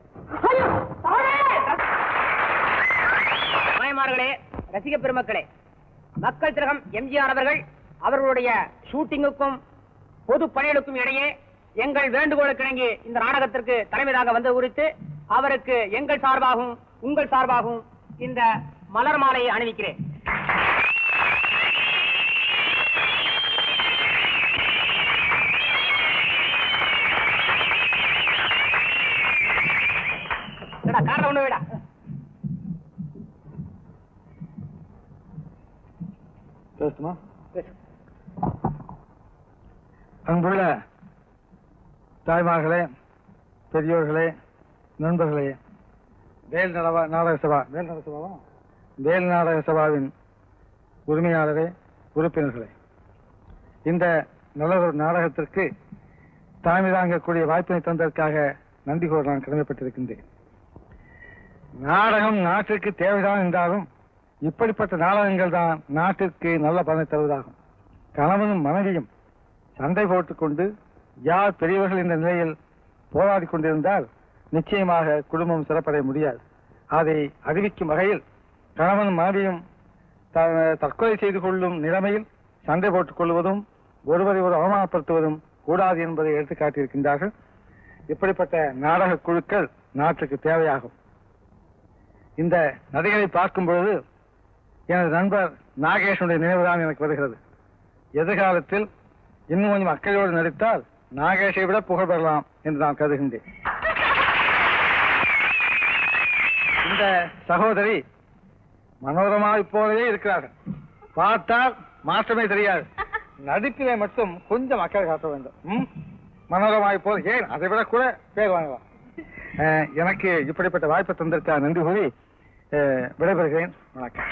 Speaker 6: மாயமார்களே, ரசிக பெருமக்களே, மக்கள் திலகம் எம்ஜிஆர் அவர்கள் அவர்களுடைய ஷூட்டிங்குக்கும் பொது பணிகளுக்கும் இடையே எங்கள் வேண்டுகோளுக்கு இணங்கி இந்த நாடகத்திற்கு தலைமையாக வந்தது குறித்து அவருக்கு எங்கள் சார்பாகவும் உங்கள் சார்பாகவும் இந்த மலர் மாலையை அணிவிக்கிறேன். காரணம் ஒண்ணு விடா.
Speaker 1: பேசுமா? அன்புள்ள தாய்மார்களே, பெரியோர்களே, நண்பர்களே, வேல் நாடக சபா வேல் நாடக சபாவா வேல் நாடக சபாவின் உரிமையாளரே, உறுப்பினர்களே, இந்த நல்ல ஒரு நாடகத்திற்கு தலைமை தாங்கக்கூடிய வாய்ப்பினை தந்ததற்காக நன்றி கூற நான் கடமைப்பட்டிருக்கின்றேன். நாடகம் நாட்டிற்கு தேவைதான் என்றாலும் இப்படிப்பட்ட நாடகங்கள் தான் நாட்டிற்கு நல்ல பலனை தருவதாகும். கணவனும் மனைவியும் சண்டை போட்டுக்கொண்டு யார் பெரியவர்கள் என்ற நிலையில் போராடி கொண்டிருந்தால் நிச்சயமாக குடும்பம் சிறப்படைய முடியாது. அதை அறிவிக்கும் வகையில் கணவனும் மனைவியும் தற்கொலை செய்து கொள்ளும் நிலைமையில் சண்டை போட்டுக் கொள்வதும் ஒருவரை ஒரு அவமானப்படுத்துவதும் கூடாது என்பதை எடுத்து காட்டியிருக்கின்றார்கள். இப்படிப்பட்ட நாடக குழுக்கள் நாட்டுக்கு தேவையாகும். இந்த நடிகரை பார்க்கும் பொழுது எனது நண்பர் நாகேஷனுடைய நினைவுதான் எனக்கு வருகிறது. எதிர்காலத்தில் இன்னும் கொஞ்சம் அக்கறையோடு நடித்தால் நாகேஷை விட புகழ் பெறலாம் என்று நான் கருதுகின்றேன். இந்த சகோதரி மனோரமாவை போலவே இருக்கிறார்கள். பார்த்தால் மாற்றமே தெரியாது. நடிப்பிலே மட்டும் கொஞ்சம் அக்கறை காட்ட வேண்டும். மனோரமாவை போல ஏன் அதை விட கூட பேர் வாங்கலாம். எனக்கு இப்படிப்பட்ட வாய்ப்பை தந்திருக்க நன்றி கூறி விடைபெறுகிறேன். வணக்கம்.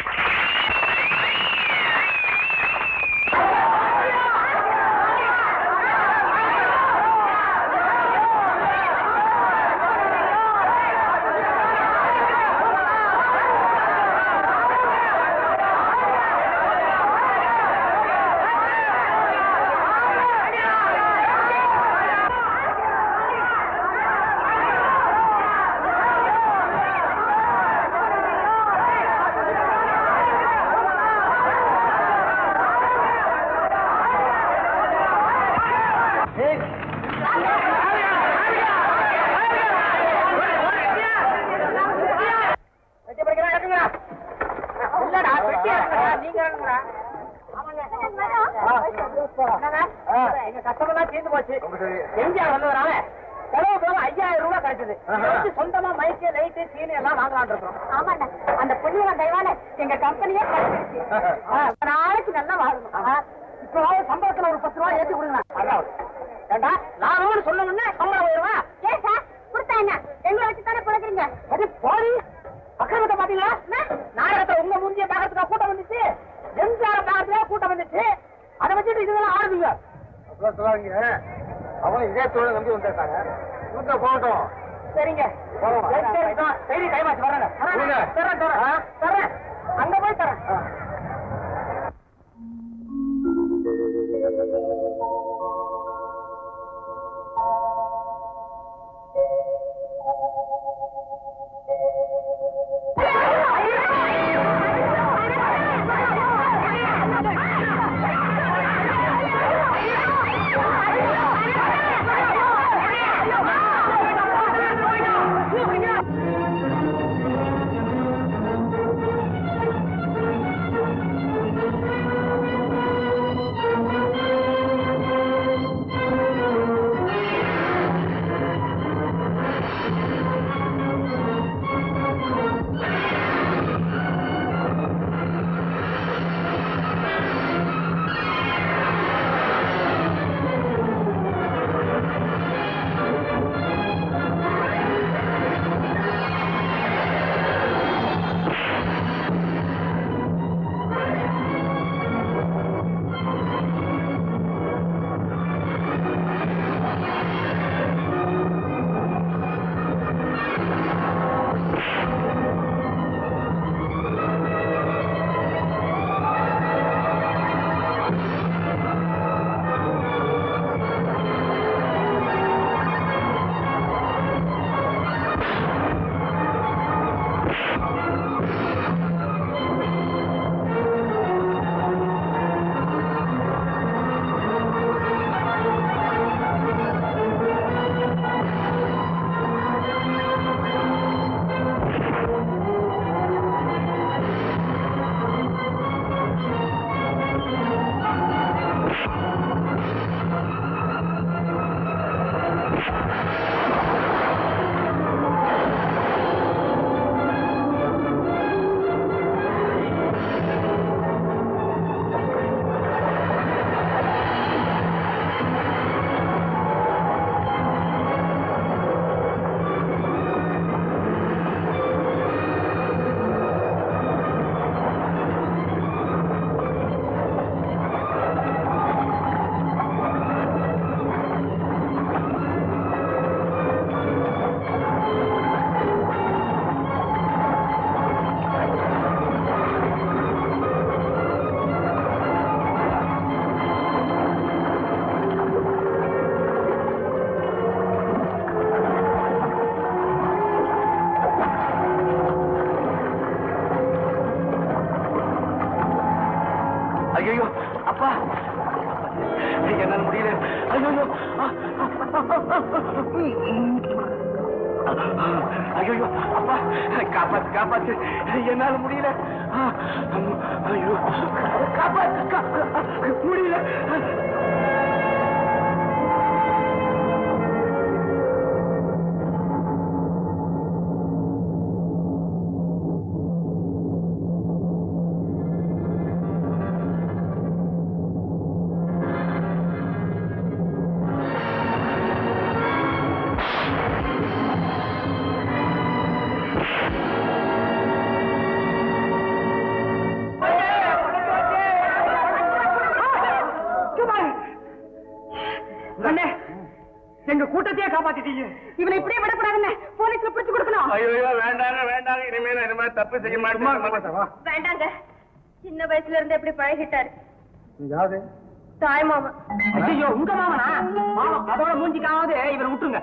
Speaker 6: கஷ்டமெல்லாம் தீர்ந்து போச்சு. எம்ஜிஆர் வந்ததுனால செலவு போக ஐயாயிரம் ரூபாய் கிடைச்சது. சொந்தமா மைக்கு லைட்டு சீனி எல்லாம் வாங்கலான் இருக்கோம்.
Speaker 3: ஆமாண்ணா, அந்த புண்ணியவன் தயவால எங்க கம்பெனியே நாளைக்கு நல்லா வாழணும்.
Speaker 6: இப்போ சம்பளத்துல ஒரு பத்து ரூபாய் ஏற்றி கொடுங்க. ஏண்டா லாபம் செலவுன்னு சொன்ன உடனே சம்பளம் போயிருவா.
Speaker 3: ஏன் சார் கொடுத்தா என்ன எங்களை வச்சு தானே பிழைக்கிறீங்க.
Speaker 6: அது போடி அக்கிரமத்தை பாத்தீங்களா? நாடகத்தை உங்க மூஞ்சிய பாக்கிறதுக்கா கூட்டம் வந்துச்சு, எம்ஜிஆர் பாக்கிறதுக்கா கூட்டம் வந்துச்சு. அதை வச்சுட்டு இதெல்லாம் ஆடுவீங்க.
Speaker 1: அப்புறம் சொல்லாதீங்க. அவன் இதே தொழில் நம்பி வந்துட்டாங்க. இவங்க போகட்டும்.
Speaker 6: சரிங்க சரி கைமாச்சு வர்றாங்க. தரேன் தரேன் தரேன் அங்க போய் தரேன்.
Speaker 1: ஐயோ அப்பா என்னால முடியல. ஐயோ ஐயோ அப்பா காப்பாத்து காப்பாத்து என்னால முடியல. ஐயோ காப்பாத்து முடியல. எங்க கூட்டத்தையே காப்பாத்திட்டீங்க. இவனை இப்படியே விடக்கூடாதுன்னு போலீஸ்ல பிடிச்சு கொடுக்கணும். ஐயோ வேண்டாங்க வேண்டாங்க இனிமேல் இனிமே தப்பு செய்ய மாட்டேன்.
Speaker 3: வேண்டாங்க, சின்ன வயசுல இருந்து எப்படி பழகிட்டாரு.
Speaker 1: யாரு?
Speaker 3: தாய் மாமா.
Speaker 6: ஐயோ உங்க மாமனா? மாமா அதோட மூஞ்சிக்காவது இவரை விட்டுருங்க.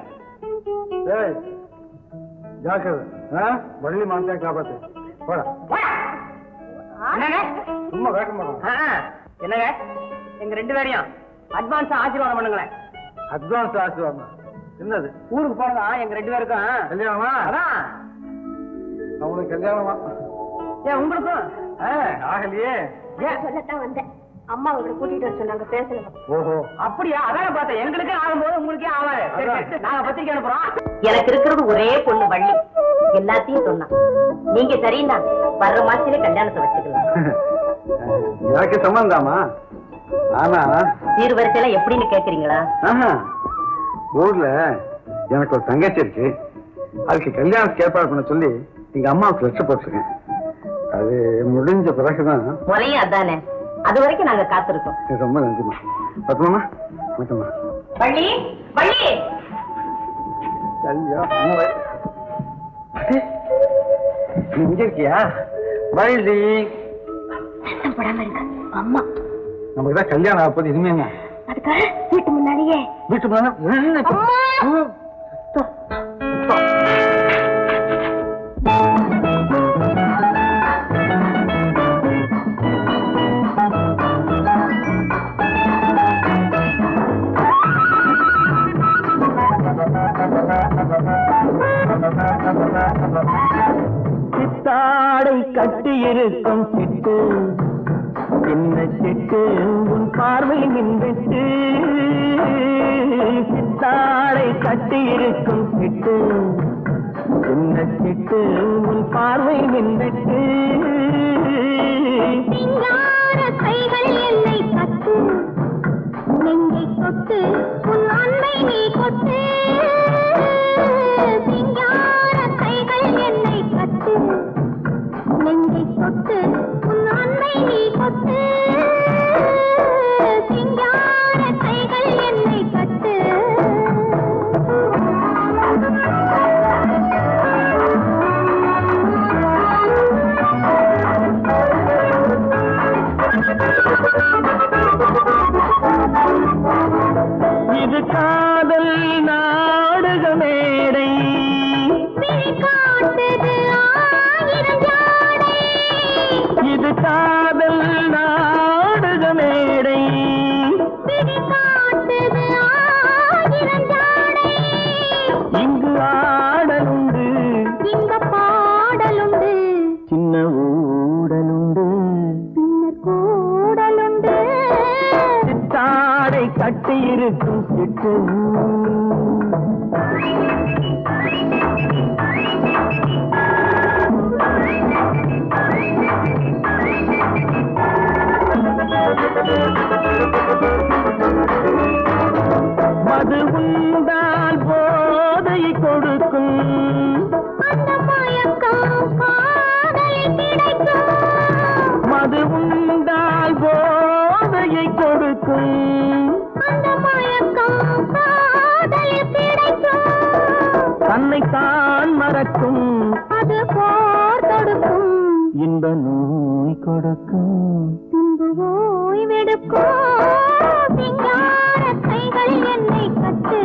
Speaker 1: வள்ளி மாந்தா காப்பாத்து போட.
Speaker 6: என்னங்க
Speaker 1: சும்மா வேகமா
Speaker 6: என்னங்க எங்க ரெண்டு பேரையும் அட்வான்ஸ் ஆசீர்வாதம் பண்ணுங்களேன்.
Speaker 1: அட்வான்ஸ் ஆசீர்வாதம் என்னது?
Speaker 6: ஊருக்கு போனதா எங்க ரெண்டு பேருக்கும்
Speaker 1: கல்யாணமா?
Speaker 6: அதான்
Speaker 1: அவங்களுக்கு கல்யாணமா?
Speaker 6: ஏன் உங்களுக்கும்
Speaker 1: ஆகலையே.
Speaker 3: சொல்லத்தான் வந்தேன். அம்மா உங்களை கூட்டிட்டு வர சொன்னாங்க, பேசணும்.
Speaker 1: ஓஹோ
Speaker 6: அப்படியா? அதான் பார்த்தேன். எங்களுக்கே ஆகும்போது உங்களுக்கே ஆகாது. நாங்க பத்திரிக்கை அனுப்புறோம்.
Speaker 2: எனக்கு இருக்கிறது ஒரே பொண்ணு வள்ளி. எல்லாத்தையும் சொன்னா நீங்க சரியா வர்ற மாசத்திலே கல்யாணத்தை வச்சுக்கலாம்.
Speaker 1: எனக்கு சம்பந்தாமா? ஆனா
Speaker 2: சீர்வரிசையில எப்படின்னு கேக்குறீங்களா?
Speaker 1: ஊர்ல எனக்கு ஒரு தங்கச்சி இருக்கு. அதுக்கு கல்யாணத்துக்கு ஏற்பாடு பண்ண சொல்லி எங்க அம்மாவுக்கு லட்சம் போட்டிருக்கேன். அது முடிஞ்ச பிறகுதான்.
Speaker 2: முறையும் அதானே, அது வரைக்கும் நாங்க காத்திருக்கோம்.
Speaker 1: ரொம்ப நன்றிமா. பத்துமாமா மட்டுமா
Speaker 2: வள்ளி வள்ளி
Speaker 1: நீ இங்க இருக்கியா? வள்ளி
Speaker 3: போடாம இருக்க அம்மா.
Speaker 1: நமக்கு தான் கல்யாணம் ஆகுது. இனிமே என்ன?
Speaker 3: அதுக்காக வீட்டு முன்னாடியே
Speaker 1: வீட்டு முன்னாடி
Speaker 4: சித்தாடை கட்டி இருக்கும் சிட்டு சின்ன சிட்டு உன் பார்வை மின்விட்டு. சித்தாடை கட்டி இருக்கும் சிட்டு சின்ன சிட்டு உன் பார்வை மின்விட்டு.
Speaker 3: கைகள் என்னை கட்டு நெஞ்சை கொட்டு உன் அன்பை நீ கொட்டு. சிங்கார கைகள் என்னை கட்டு நெஞ்சை கொட்டு உன் அன்பை நீ கொட்டு. சிங்கார கைகள் என்னை கட்டு.
Speaker 4: இது காதல் நாடக மேடை. இது காதல் நாடக மேடை. இங்கு ஆடலுண்டு
Speaker 3: இங்க பாடலுண்டு
Speaker 4: சின்ன ஊடலுண்டு
Speaker 3: பின்னர் கூடலுண்டு.
Speaker 4: சித்தாடை கட்டி இருக்கும் சிட்டு மது உண்டால் போதையை கொடுக்கும்.
Speaker 3: அந்த மயக்கம் காதலில் கிடைக்கும்.
Speaker 4: மது உண்டால் போதையை கொடுக்கும்.
Speaker 3: அந்த மயக்கம் காதலில் கிடைக்கும்.
Speaker 4: தன்னைத்தான் மறக்கும்.
Speaker 3: அது போர் தொடுக்கும்.
Speaker 4: இன்ப நோய் கொடுக்கும்.
Speaker 3: பின்பு ஓய்வெடுக்கும். சிங்கார கைகள் என்னை கட்டு.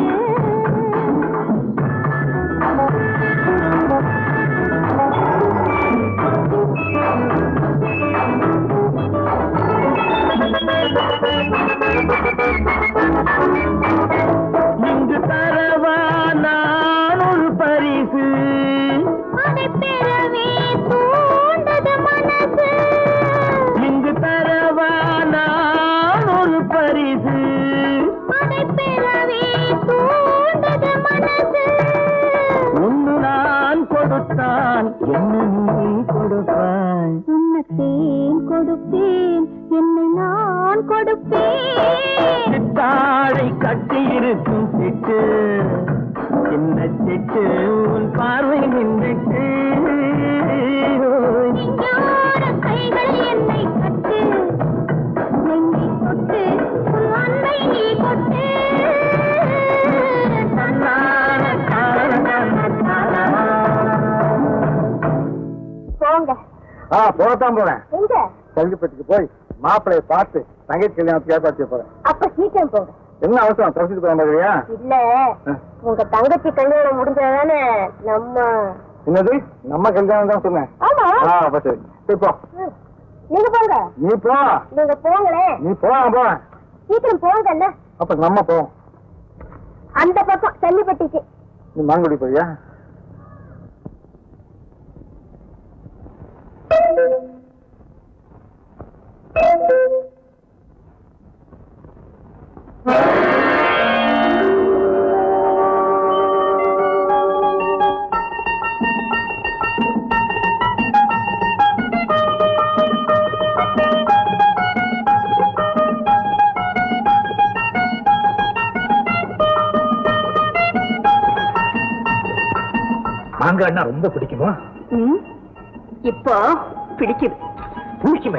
Speaker 4: இங்கு தரவா நான் ஒரு பரிசு.
Speaker 3: அதை பெறவே தூண்டது மனசு.
Speaker 4: இங்கு தரவா நான் ஒரு பரிசு.
Speaker 3: அதை பெறவே தூண்டது மனசு.
Speaker 4: ஒன்று நான் கொடுத்தான் என்ன நீ கொடுப்பாய்.
Speaker 3: உன்னத்தேன் கொடுப்பேன் என்னை நான் கொடுப்பேன்.
Speaker 4: சித்தாடை கட்டி இருக்கும் சிட்டு சின்ன சிட்டு உன் பார்வை நின்றுட்டு.
Speaker 3: சிங்கார கைகள் என்னை கட்டு நெஞ்சை கொட்டு உன் அன்பை நீ கொட்டு. போங்க.
Speaker 1: ஆ போகத்தான் போறேன்.
Speaker 3: எங்க?
Speaker 1: கல்விப்பட்டிக்கு போய் மாப்பிளைய பார்த்து தங்கச்சி கல்யாணத்துக்கு ஏற்பாடு போறேன்.
Speaker 3: அப்ப சீக்கிரம் போங்க.
Speaker 1: என்ன அவசரம்? தரசிட்டு போற மாதிரியா?
Speaker 3: இல்ல உங்க தங்கச்சி கல்யாணம் முடிஞ்சாதானே நம்ம.
Speaker 1: என்னது நம்ம கல்யாணம் தான் சொன்னேன்.
Speaker 3: ஆமா.
Speaker 1: ஆ அப்ப சரி சரி போ.
Speaker 3: நீங்க போங்க.
Speaker 1: நீ போ.
Speaker 3: நீங்க போங்களே.
Speaker 1: நீ போலாம் போ.
Speaker 3: சீக்கிரம் போங்கல்ல.
Speaker 1: அப்ப நம்ம போ.
Speaker 3: அந்த பக்கம் செல்லிப்பட்டிக்கு.
Speaker 1: நீ மாங்குடி போறியா?
Speaker 5: மாங்காய்னா ரொம்ப பிடிக்குமா?
Speaker 3: இப்போ பிடிக்குது.
Speaker 5: பிடிக்குமே?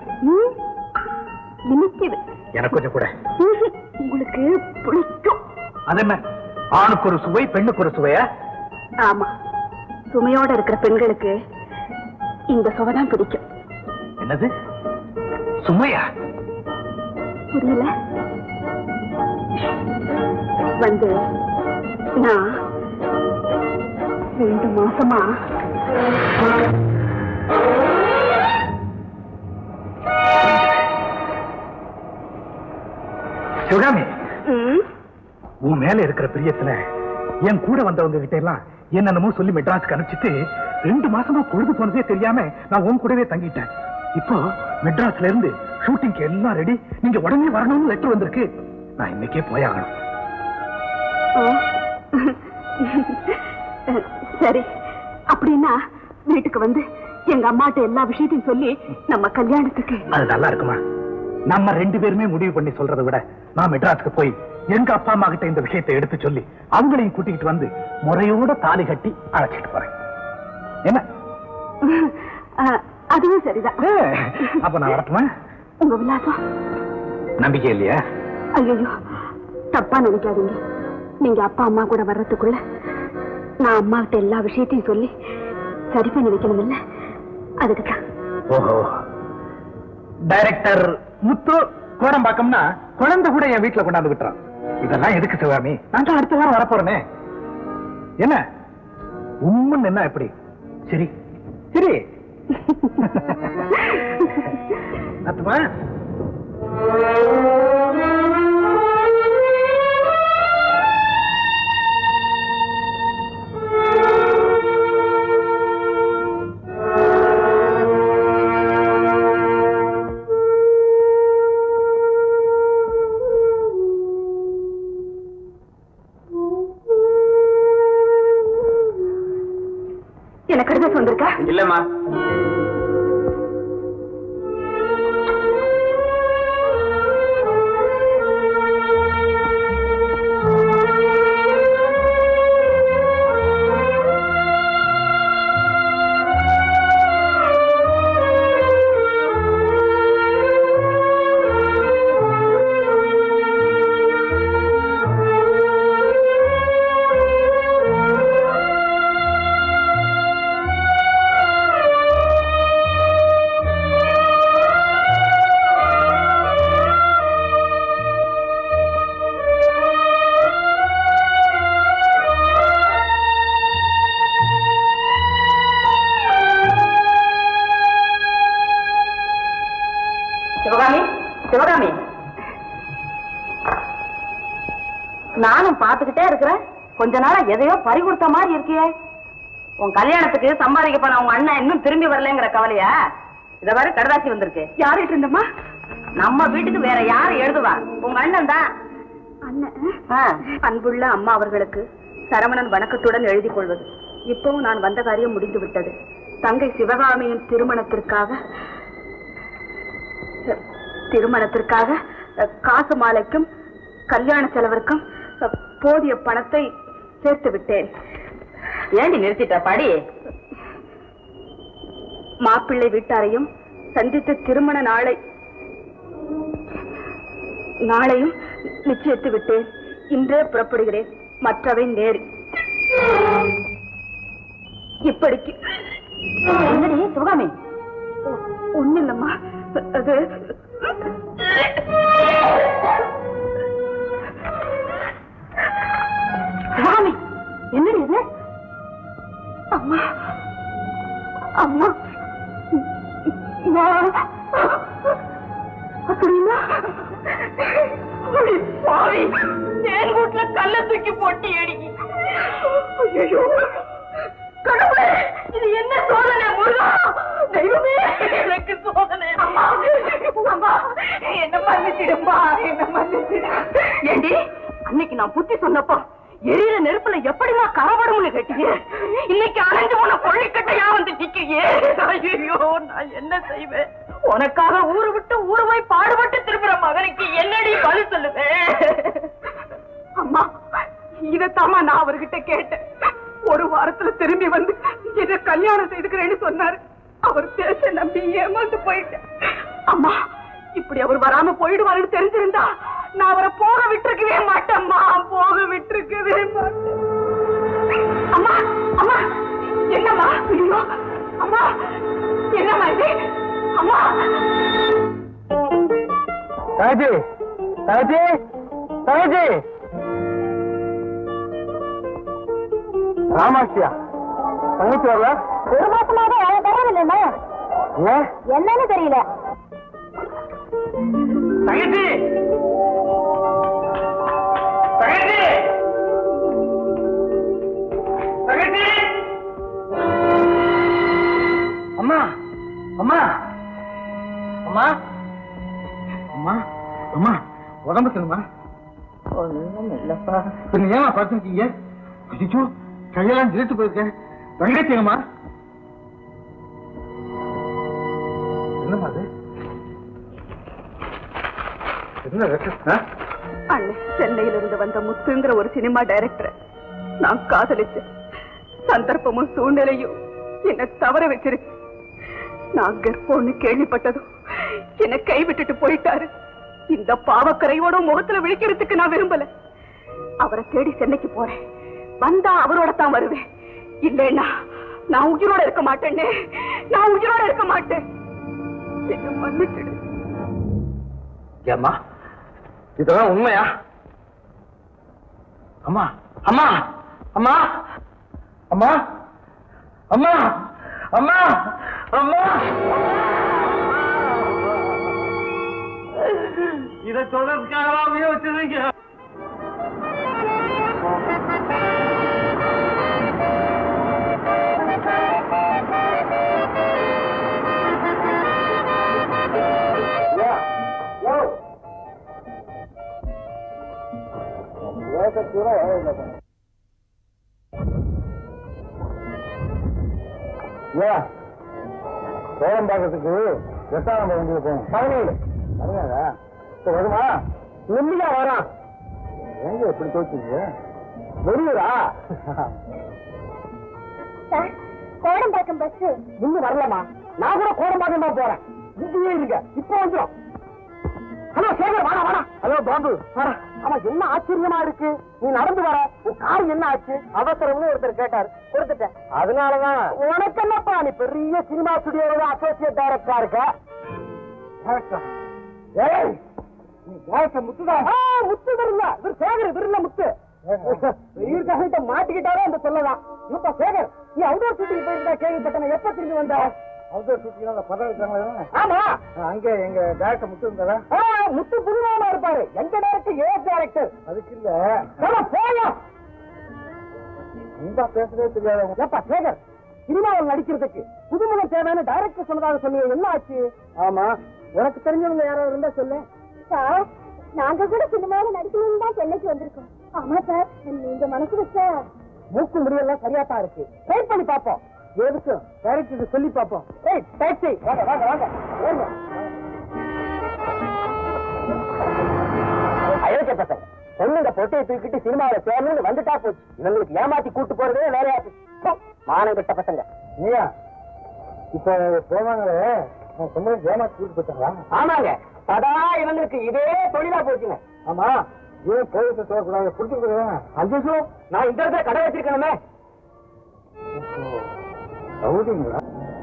Speaker 3: இனிக்குது.
Speaker 5: எனக்கு கொஞ்சம் கூட.
Speaker 3: உங்களுக்கு பிடிக்கும்.
Speaker 5: அதென்ன, ஆணுக்கு ஒரு சுவை பெண்ணுக்கு ஒரு சுவையா?
Speaker 3: ஆமா, சுமையோட இருக்கிற பெண்களுக்கு இந்த சுவைதான் பிடிக்கும்.
Speaker 5: என்னது சுமையா?
Speaker 3: புரியல. வந்து நான் ரெண்டு மாசமா
Speaker 5: சிவகாமி, உன் மேல இருக்கிற பிரியத்துல என் கூட வந்தவங்க கிட்ட எல்லாம் என்னென்னமோ சொல்லி மெட்ராஸ்க்கு அனுப்பிச்சிட்டு ரெண்டு மாசமா பொழுது போனதே தெரியாம நான் உன் கூடவே தங்கிட்டேன். இப்போ மெட்ராஸ்ல இருந்து ஷூட்டிங்க்கு எல்லாம் ரெடி, நீங்க உடனே வரணும்னு லெட்டர் வந்திருக்கு. நான் இன்னைக்கே போயாகணும்.
Speaker 3: சரி, அப்படின்னா வீட்டுக்கு வந்து எங்க அம்மாட்ட எல்லா விஷயத்தையும் சொல்லி நம்ம கல்யாணத்துக்கு.
Speaker 5: அது நல்லா இருக்குமா? நம்ம ரெண்டு பேருமே முடிவு பண்ணி சொல்றதை விட நான் மெட்ராஸ்க்கு போய் எங்க அப்பா அம்மா கிட்ட இந்த விஷயத்தை எடுத்து சொல்லி அவங்களையும் கூட்டிகிட்டு வந்து முறையோட தாலி கட்டி அழைச்சிட்டு போறேன். என்ன?
Speaker 3: அதுவும் சரிதான்.
Speaker 5: அப்ப நான் வரட்டுமா?
Speaker 3: உங்க விலாசம்
Speaker 5: நம்பிக்கை இல்லையா?
Speaker 3: ஐயோ, தப்பா நினைக்காதீங்க. நீங்க அப்பா அம்மா கூட வர்றதுக்குள்ள நான் அம்மா கிட்ட எல்லா விஷயத்தையும் சொல்லி சரி பண்ணி வைக்கணும் இல்ல, அதுக்குதான்.
Speaker 5: ஓஹோ, டைரக்டர் முத்து கோடம்பாக்கம்னா குழந்தை கூட என் வீட்டுல கொண்டாந்து விட்டுறான். இதெல்லாம் எதுக்கு சிவகாமி? நான் தான் அடுத்த வாரம் வரப்போறேனே. என்ன உண்மைன்னு என்ன? எப்படி? சரி சரி. அத்துமா
Speaker 3: எனக்கு கடிதம் வந்திருக்கா?
Speaker 1: இல்லம்மா.
Speaker 2: சிவகாமி, நானும் பாத்துக்கிட்டே இருக்கிறேன். கொஞ்ச நாளா எதையோ பறி கொடுத்த மாதிரி இருக்கியே. உன் கல்யாணத்துக்கு சம்பாதிக்க போன உங்க அண்ணன் இன்னும் திரும்பி வரலங்கிற கவலையா? இத வரை கடுதாசி வந்திருக்கு.
Speaker 3: யார்கிட்ட இருந்தம்மா?
Speaker 2: நம்ம வீட்டுக்கு வேற யாரு எழுதுவா? உங்க அண்ணன் தான்.
Speaker 3: அண்ணன்? அன்புள்ள அம்மா அவர்களுக்கு சரவணன் வணக்கத்துடன் எழுதி கொள்வது. இப்பவும் நான் வந்த காரியம் முடிந்து விட்டது. தங்கை சிவகாமியின் திருமணத்திற்காக திருமணத்திற்காக காசு மாலைக்கும் கல்யாண செலவிற்கும் போதிய பணத்தை சேர்த்து விட்டேன்.
Speaker 2: ஏண்டி நிறுத்திட்ட? படி.
Speaker 3: மாப்பிள்ளை வீட்டாரையும் சந்தித்து திருமண நாளை நாளையும் நிச்சயித்து விட்டேன். இன்றே புறப்படுகிறேன். மற்றவை நேரு. இப்படிக்கு.
Speaker 2: என்னடி சிவகாமி?
Speaker 3: ஒண்ணு இல்லம்மா, அது
Speaker 2: சிவகாமி என்னடி இது?
Speaker 3: அம்மா அம்மா அப்படின்னா
Speaker 2: பாவி, என் வீட்டுல கல்ல தூக்கி போட்டி அடிக்கி. ஐயோ கடவுளே, இது என்ன சோதனை? முருகா தெய்வமே, எனக்கு சோதனை. அம்மா அம்மா என்ன மன்னிச்சிடும்பா, என்ன மன்னிச்சிடு. ஏண்டி அன்னைக்கு நான் புத்தி சொன்னப்போ எரியிற நெருப்புல எப்படிமா கரவடம்னு கேட்டீங்க? இன்னைக்கு அரைஞ்சு போன கொள்ளிக்கட்டையா வந்து நிக்கிறீங்க. ஐயோ நான் என்ன செய்வேன்? உனக்காக ஊரு விட்டு ஊரு போய் பாடுபட்டு திரும்புற மகனுக்கு என்னடி பதில் சொல்லுவேன்?
Speaker 3: அம்மா, இதத்தாமா நான் அவர்கிட்ட கேட்டேன்.
Speaker 2: ஒரு வாரத்துல திரும்பி வந்து என்ன கல்யாணம் செய்துக்கிறேன்னு சொன்னாரு. அவர் பேச நம்பி ஏமாந்து போயிட்டேன். அம்மா, இப்படி அவர் வராம போயிடுவாருன்னு தெரிஞ்சிருந்தா நான் அவரை போக விட்டுருக்கவே மாட்டேம்மா, போக விட்டுருக்கவே மாட்டேன். அம்மா அம்மா என்னம்மா? ஐயோ அம்மா, என்னம்மா இது? அம்மா
Speaker 1: தாஜி, தாஜி, தாஜி. ராமாட்சியா தங்கச்சி வரல?
Speaker 3: ஒரு மாசமாக வரவில்லைன்னா
Speaker 1: ஏன்
Speaker 3: என்னன்னு தெரியல.
Speaker 6: தங்கச்சி, தங்கச்சி, தங்கச்சி.
Speaker 1: அம்மா, அம்மா, அம்மா, அம்மா, அம்மா, உடம்பு சொல்லுமா?
Speaker 2: ஒண்ணும் இல்லப்பா.
Speaker 1: பின்ன ஏமா படுத்துருக்கீங்க? ஐயோ, கையெல்லாம் ஜெயித்து போயிருக்கேன். தங்கச்சிங்கம்மா, என்னம்மா அது? என்ன
Speaker 2: அண்ணன் சென்னையில இருந்து வந்த முத்துங்கிற ஒரு சினிமா டைரக்டர் நான் காதலிச்சேன். சந்தர்ப்பமும் சூழ்நிலையும் என்ன தவற வச்சிருக்கு. நான் கர்ப்பம்னு கேள்விப்பட்டதும் என்ன கைவிட்டுட்டு போயிட்டாரு. இந்த பாவக்கரையோட முகத்துல விழிக்கிறதுக்கு நான் விரும்பல. அவரை தேடி சென்னைக்கு போறேன். வந்தா அவரோட தான் வருவேன். இல்லைன்னா நான் உயிரோட இருக்க மாட்டேன்னு, நான் உயிரோட இருக்க மாட்டேன். என்ன மன்னிச்சிடு.
Speaker 1: ஏம்மா, இதெல்லாம் உண்மையா? அம்மா, அம்மா, அம்மா, அம்மா, அம்மா, அம்மா, அம்மா. இதை சொல்றதுக்காகவே வச்சிருக்கீங்க. கோலம் பார்க்கறதுக்கு எட்டாம் நம்பர் வண்டியில போகும். பதினேழு பதினேழா? வருமா? உண்மையா வரான். எங்க எப்படி தோச்சுங்க? வெளியூரா?
Speaker 3: கோடம்பாக்கம் பஸ்
Speaker 1: இன்னும் வரலாமா? நான் கூட கோடம்பாக்கம் தான் போறேன். இங்கேயே இருங்க, இப்ப வந்துடும். ஹலோ சேகர், வாடா வாடா. ஹலோ பாபு, வாடா. ஆமா, என்ன ஆச்சரியமா இருக்கு, நீ நடந்து வர. உன் கார் என்ன ஆச்சு? அவசரம்னு ஒருத்தர் கேட்டார், கொடுத்துட்டேன். அதனாலதான். உனக்கு என்னப்பா, நீ பெரிய சினிமா ஸ்டுடியோட அசோசியேட் டைரக்டரா இருக்க. ஏய், நீ டைரக்டர் முத்துதான். முத்து வரல, இவர் சேகர், விருல முத்து. இருக்க மாட்டிக்கிட்டாவே அந்த சொல்லலாம். இப்ப சேகர், நீ அவுடோர் ஷூட்டிங் போயிருந்தா கேள்விப்பட்டன, எப்ப திரும்பி வந்த? அவுடோர் ஷூட்டிங் படம் இருக்காங்களா? ஆமா, அங்க எங்க டைரக்டர் முத்து இருந்தாரா? முத்து புதுமாமா இருப்பாரு. எங்க டைரக்டர் ஏ டைரக்டர். அதுக்கு இல்ல போயா இந்த பேசுறதே தெரியாத. ஏப்பா சேகர், சினிமாவில் நடிக்கிறதுக்கு புதுமுகம் தேவையான டைரக்டர் சொன்னதாக சொன்னீங்க, என்ன ஆச்சு? ஆமா, உனக்கு தெரிஞ்சவங்க யாராவது இருந்தா சொல்லு.
Speaker 3: சார், நாங்க கூட சினிமாவில் நடிக்கணும்னு தான் சென்னைக்கு வந்திருக்கோம். ஆமா சார், நீங்க மனசு வச்சா
Speaker 1: மூக்கு முடியெல்லாம் சரியா தான் இருக்கு. ட்ரை பண்ணி பாப்போம். எதுக்கு டைரக்டர் சொல்லி பாப்போம். ஏய் டாக்ஸி, வாங்க வாங்க வாங்க. அயோக்கிய பசங்க, பொண்ணுங்க பொட்டையை தூக்கிட்டு சினிமாவில சேரணும்னு வந்துட்டா போச்சு. இவங்களுக்கு ஏமாத்தி கூட்டு போறதே வேலையாச்சு. மானம் கட்ட பசங்க. ஐயா, இப்ப போவாங்களே, பொண்ணுங்க ஏமாத்தி கூட்டு போயிட்டாங்களா? ஆமாங்க, சதா இவங்களுக்கு இதே தொழிலா போச்சுங்க. ஆமா, ஏன் போலீஸ் சொல்லக்கூடாது, புடிச்சுக்கிறேன். அஞ்சு நான் இந்த இடத்துல கடை வச்சிருக்கணுமே. ரவுடிங்களா?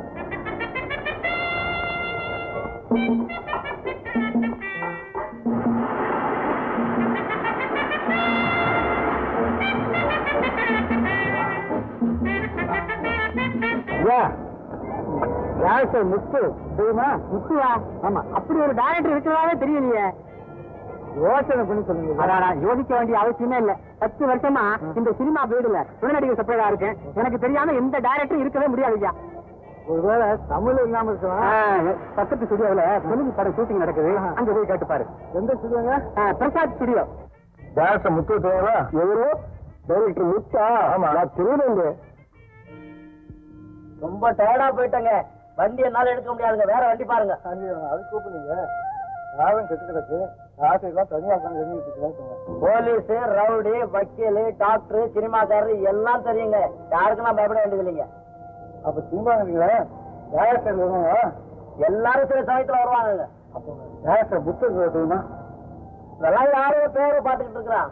Speaker 1: முத்து தெரியுமா? முத்துவா? ஆமா, அப்படி ஒரு டைரக்டர் இருக்கிறதாவே தெரியலையே. யோசனை பண்ணி சொல்லுங்க. யோசிக்க வேண்டிய அவசியமே இல்ல. பத்து வருஷமா இந்த சினிமா பீடுல துணைநடிகர் சப்ளையா இருக்கேன். எனக்கு தெரியாம எந்த டைரக்டரும் இருக்கவே முடியாது ஐயா. ஒருவேளை தமிழ் இல்லாம இருக்கலாம். பக்கத்து ஸ்டுடியோல தெலுங்கு படம் ஷூட்டிங் நடக்குது, அங்க போய் கேட்டுப்பாரு. எந்த ஸ்டுடியோங்க? பிரசாத் ஸ்டுடியோ. டைரக்டர் முத்து தேவா? எவரு? டைரக்டர் முத்தா? ஆமா, நான் திருவண்ணு. ரொம்ப டயர்டா போயிட்டங்க, வண்டி என்னால எடுக்க முடியாதுங்க, வேற வண்டி பாருங்க. அது கூப்பிடுங்க. யாரும் கெட்டு கிடக்கு.
Speaker 7: போலீஸ், ரவுடி, வக்கீல், டாக்டர், சினிமாக்காரர் எல்லாம் தெரியுங்க. யாருக்கும் நான் பயப்பட வேண்டியது இல்லைங்க.
Speaker 1: அப்ப சினிமாங்க டேரக்டர் வருவாங்க,
Speaker 7: எல்லாரும் சில சமயத்துல வருவாங்க.
Speaker 1: அப்போ டேரக்டர் புத்தகம் தெரியுமா?
Speaker 7: இதெல்லாம் யாரோ பேரை பார்த்துக்கிட்டு இருக்கிறான்.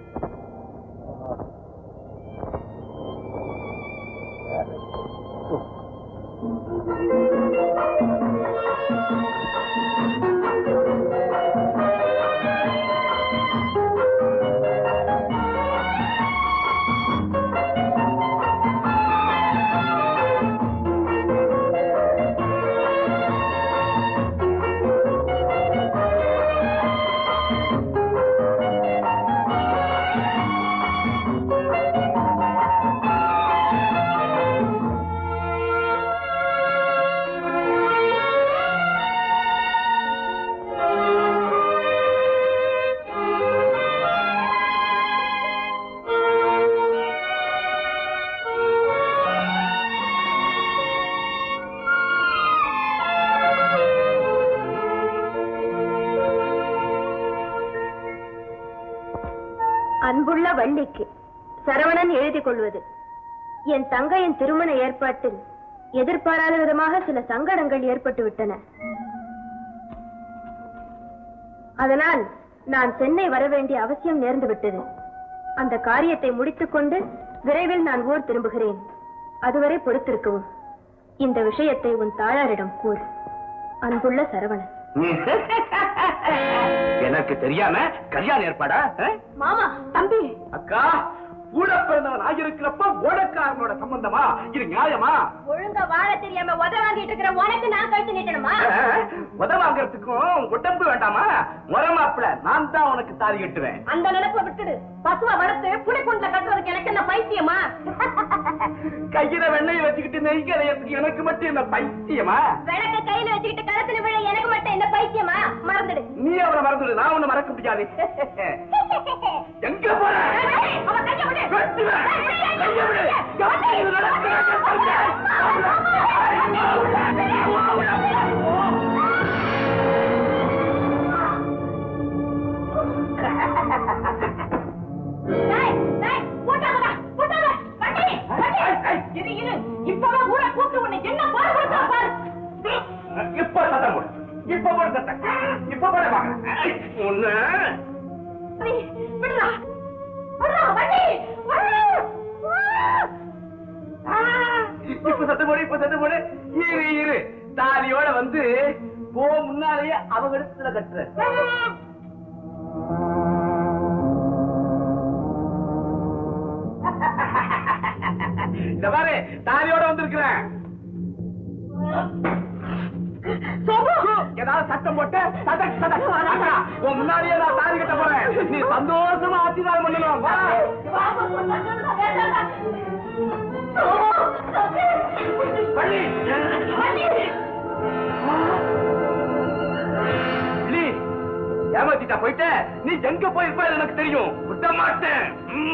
Speaker 3: அன்புள்ள வள்ளிக்கு சரவணன் எழுதி கொள்வது. என் தங்கையின் திருமண ஏற்பாட்டில் எதிர்பாராத விதமாக சில சங்கடங்கள் ஏற்பட்டு விட்டன. அதனால் நான் சென்னை வர வேண்டிய அவசியம் நேர்ந்து விட்டது. அந்த காரியத்தை முடித்துக் கொண்டு விரைவில் நான் ஊர் திரும்புகிறேன். அதுவரை பொறுத்திருக்கவும். இந்த விஷயத்தை உன் தாயாரிடம் கூறு. அன்புள்ள சரவணன்.
Speaker 5: எனக்கு தெரியாம கல்யாணம் ஏற்பாடா?
Speaker 3: மாமா, தம்பி,
Speaker 5: அக்கா, கூட பிறந்தவன் ஆகியிருக்கிறப்ப ஓடக்காரனோட சம்பந்தமா? இது நியாயமா?
Speaker 3: ஒழுங்கா வாழ தெரியாம உத வாங்கிட்டு இருக்கிற உனக்கு நான் கழிச்சு நீட்டணுமா?
Speaker 5: உத வாங்கறதுக்கும் உடம்பு வேண்டாமா? முறமாப்பிள நான் தான் உனக்கு தாலி கட்டுவேன்.
Speaker 3: அந்த நினைப்ப விட்டுடு. பசுவ வளர்த்து புளிக்குண்டுல கட்டுறதுக்கு எனக்கு என்ன பைத்தியமா?
Speaker 5: கையில வெண்ணெய் வச்சுக்கிட்டு நெய்கிறதுக்கு எனக்கு மட்டும் என்ன பைத்தியமா?
Speaker 3: விளக்க கையில வச்சுக்கிட்டு கரத்துல விழ எனக்கு மட்டும் என்ன பைத்தியமா? மறந்துடு.
Speaker 5: நீ அவனை மறந்துடு, நான் உன்னை மறக்க முடியாது. எங்க போற?
Speaker 3: அவன் கைய விடு.
Speaker 5: கைய விடு. இது நடக்கிறது. இப்ப சத்தம் போடு. இப்ப போடு சத்தம். இப்ப போட பாக்க ஒண்ணு. இப்ப சத்தம் போடு. இப்ப சத்தம் போடு. இரு இரு தாலியோட வந்து போ, முன்னாலேயே அவங்க இடத்துல கட்டுற. இந்த பாரு, தாலியோட வந்திருக்கிறேன். ஏதாவது சட்டம் போட்டு உன் முன்னாடியே நான் தாலி கட்ட போறேன். நீ சந்தோஷமா ஆசீர்வாதம் பண்ணணும். ஏமாத்திட்டா போயிட்ட. நீ எங்க போயிருப்ப எனக்கு தெரியும். விட மாட்டேன்.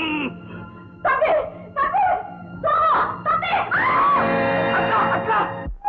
Speaker 5: அக்கா அக்கா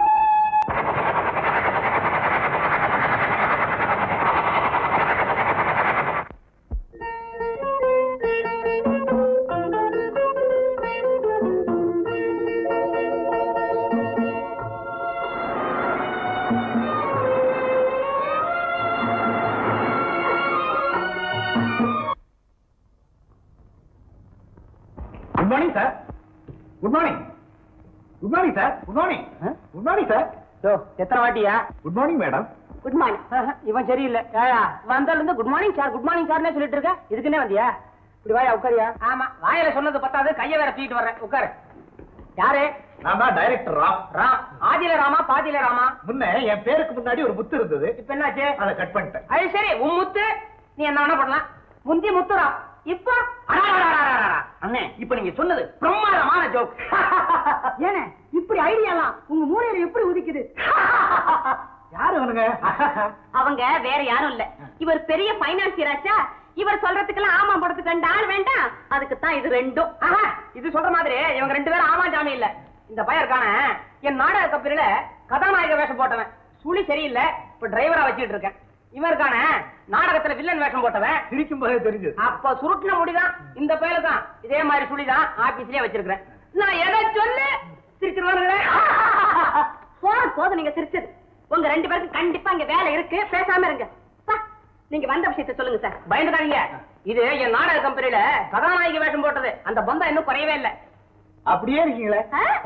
Speaker 5: good morning sir. Good morning. Good morning sir. Good morning. Good morning sir.
Speaker 6: எத்தனை வாட்டியா?
Speaker 5: Good morning madam.
Speaker 6: Good morning. இவன் சரியில்லை. வந்தால இருந்து good morning sir, good morning சார்னே சொல்லிட்டு இருக்க. இதுக்குன்னே வந்தியா? இப்படி வாயா, உட்காரியா? ஆமா, வாயில சொன்னது பத்தாது, கைய வேற தூக்கிட்டு வர்றேன். உட்காரு. யாரு?
Speaker 5: நான் தான் டைரக்டர் ராம்.
Speaker 6: ராம். ஆதில ராமா பாதியில ராமா?
Speaker 5: முன்ன என் பேருக்கு முன்னாடி ஒரு முத்து இருந்தது.
Speaker 6: இப்ப என்னாச்சு?
Speaker 5: அதை கட் பண்ணிட்டேன்.
Speaker 6: அது சரி, உன் முத்து. நீ என்ன வேணா பண்ணலாம். முந்தி முத்துரா. இப்ப அண்ணே, இப்ப நீங்க சொன்னது பிரமாதமான ஜோக். ஏனே இப்படி ஐடியாலாம் உங்க மூளையில எப்படி உதிக்குது?
Speaker 5: யாரு அவனுங்க?
Speaker 3: அவங்க வேற யாரும் இல்ல, இவர் பெரிய பைனான்சியராச்சா. இவர் சொல்றதுக்கெல்லாம் ஆமா படத்துக்கு ரெண்டு ஆள் வேண்டாம். அதுக்கு தான் இது ரெண்டும்.
Speaker 6: இது சொல்ற மாதிரி இவங்க ரெண்டு பேரும் ஆமா ஜாமி இல்ல. இந்த பையர்கான என் நாடக கம்பெனில கதாநாயக வேஷம் போட்டவன். சுழி சரியில்லை, இப்ப டிரைவரா வச்சுட்டு இருக்கேன். இவருக்கான நாடகத்துல வில்லன் வேஷம் போட்டவன்.
Speaker 1: சிரிக்கும் போதே தெரிஞ்சு.
Speaker 6: அப்ப சுருட்டின முடிதான் இந்த பேரு தான். இதே மாதிரி சுழிதான் ஆபீஸ்லயே வச்சிருக்கிறேன். நான் எதை சொல்லு சிரிச்சிருவானுங்களே.
Speaker 2: போதும் போதும் நீங்க சிரிச்சது. உங்க ரெண்டு பேருக்கு கண்டிப்பா இங்க வேலை இருக்கு, பேசாம இருங்க. நீங்க வந்த விஷயத்த சொல்லுங்க சார்.
Speaker 6: பயந்துடாதீங்க. இது என் நாடக கம்பெனியில கதாநாயகி வேஷம் போட்டது. அந்த பந்தம் இன்னும் குறையவே இல்லை.
Speaker 1: அப்படியே இருக்கீங்களே.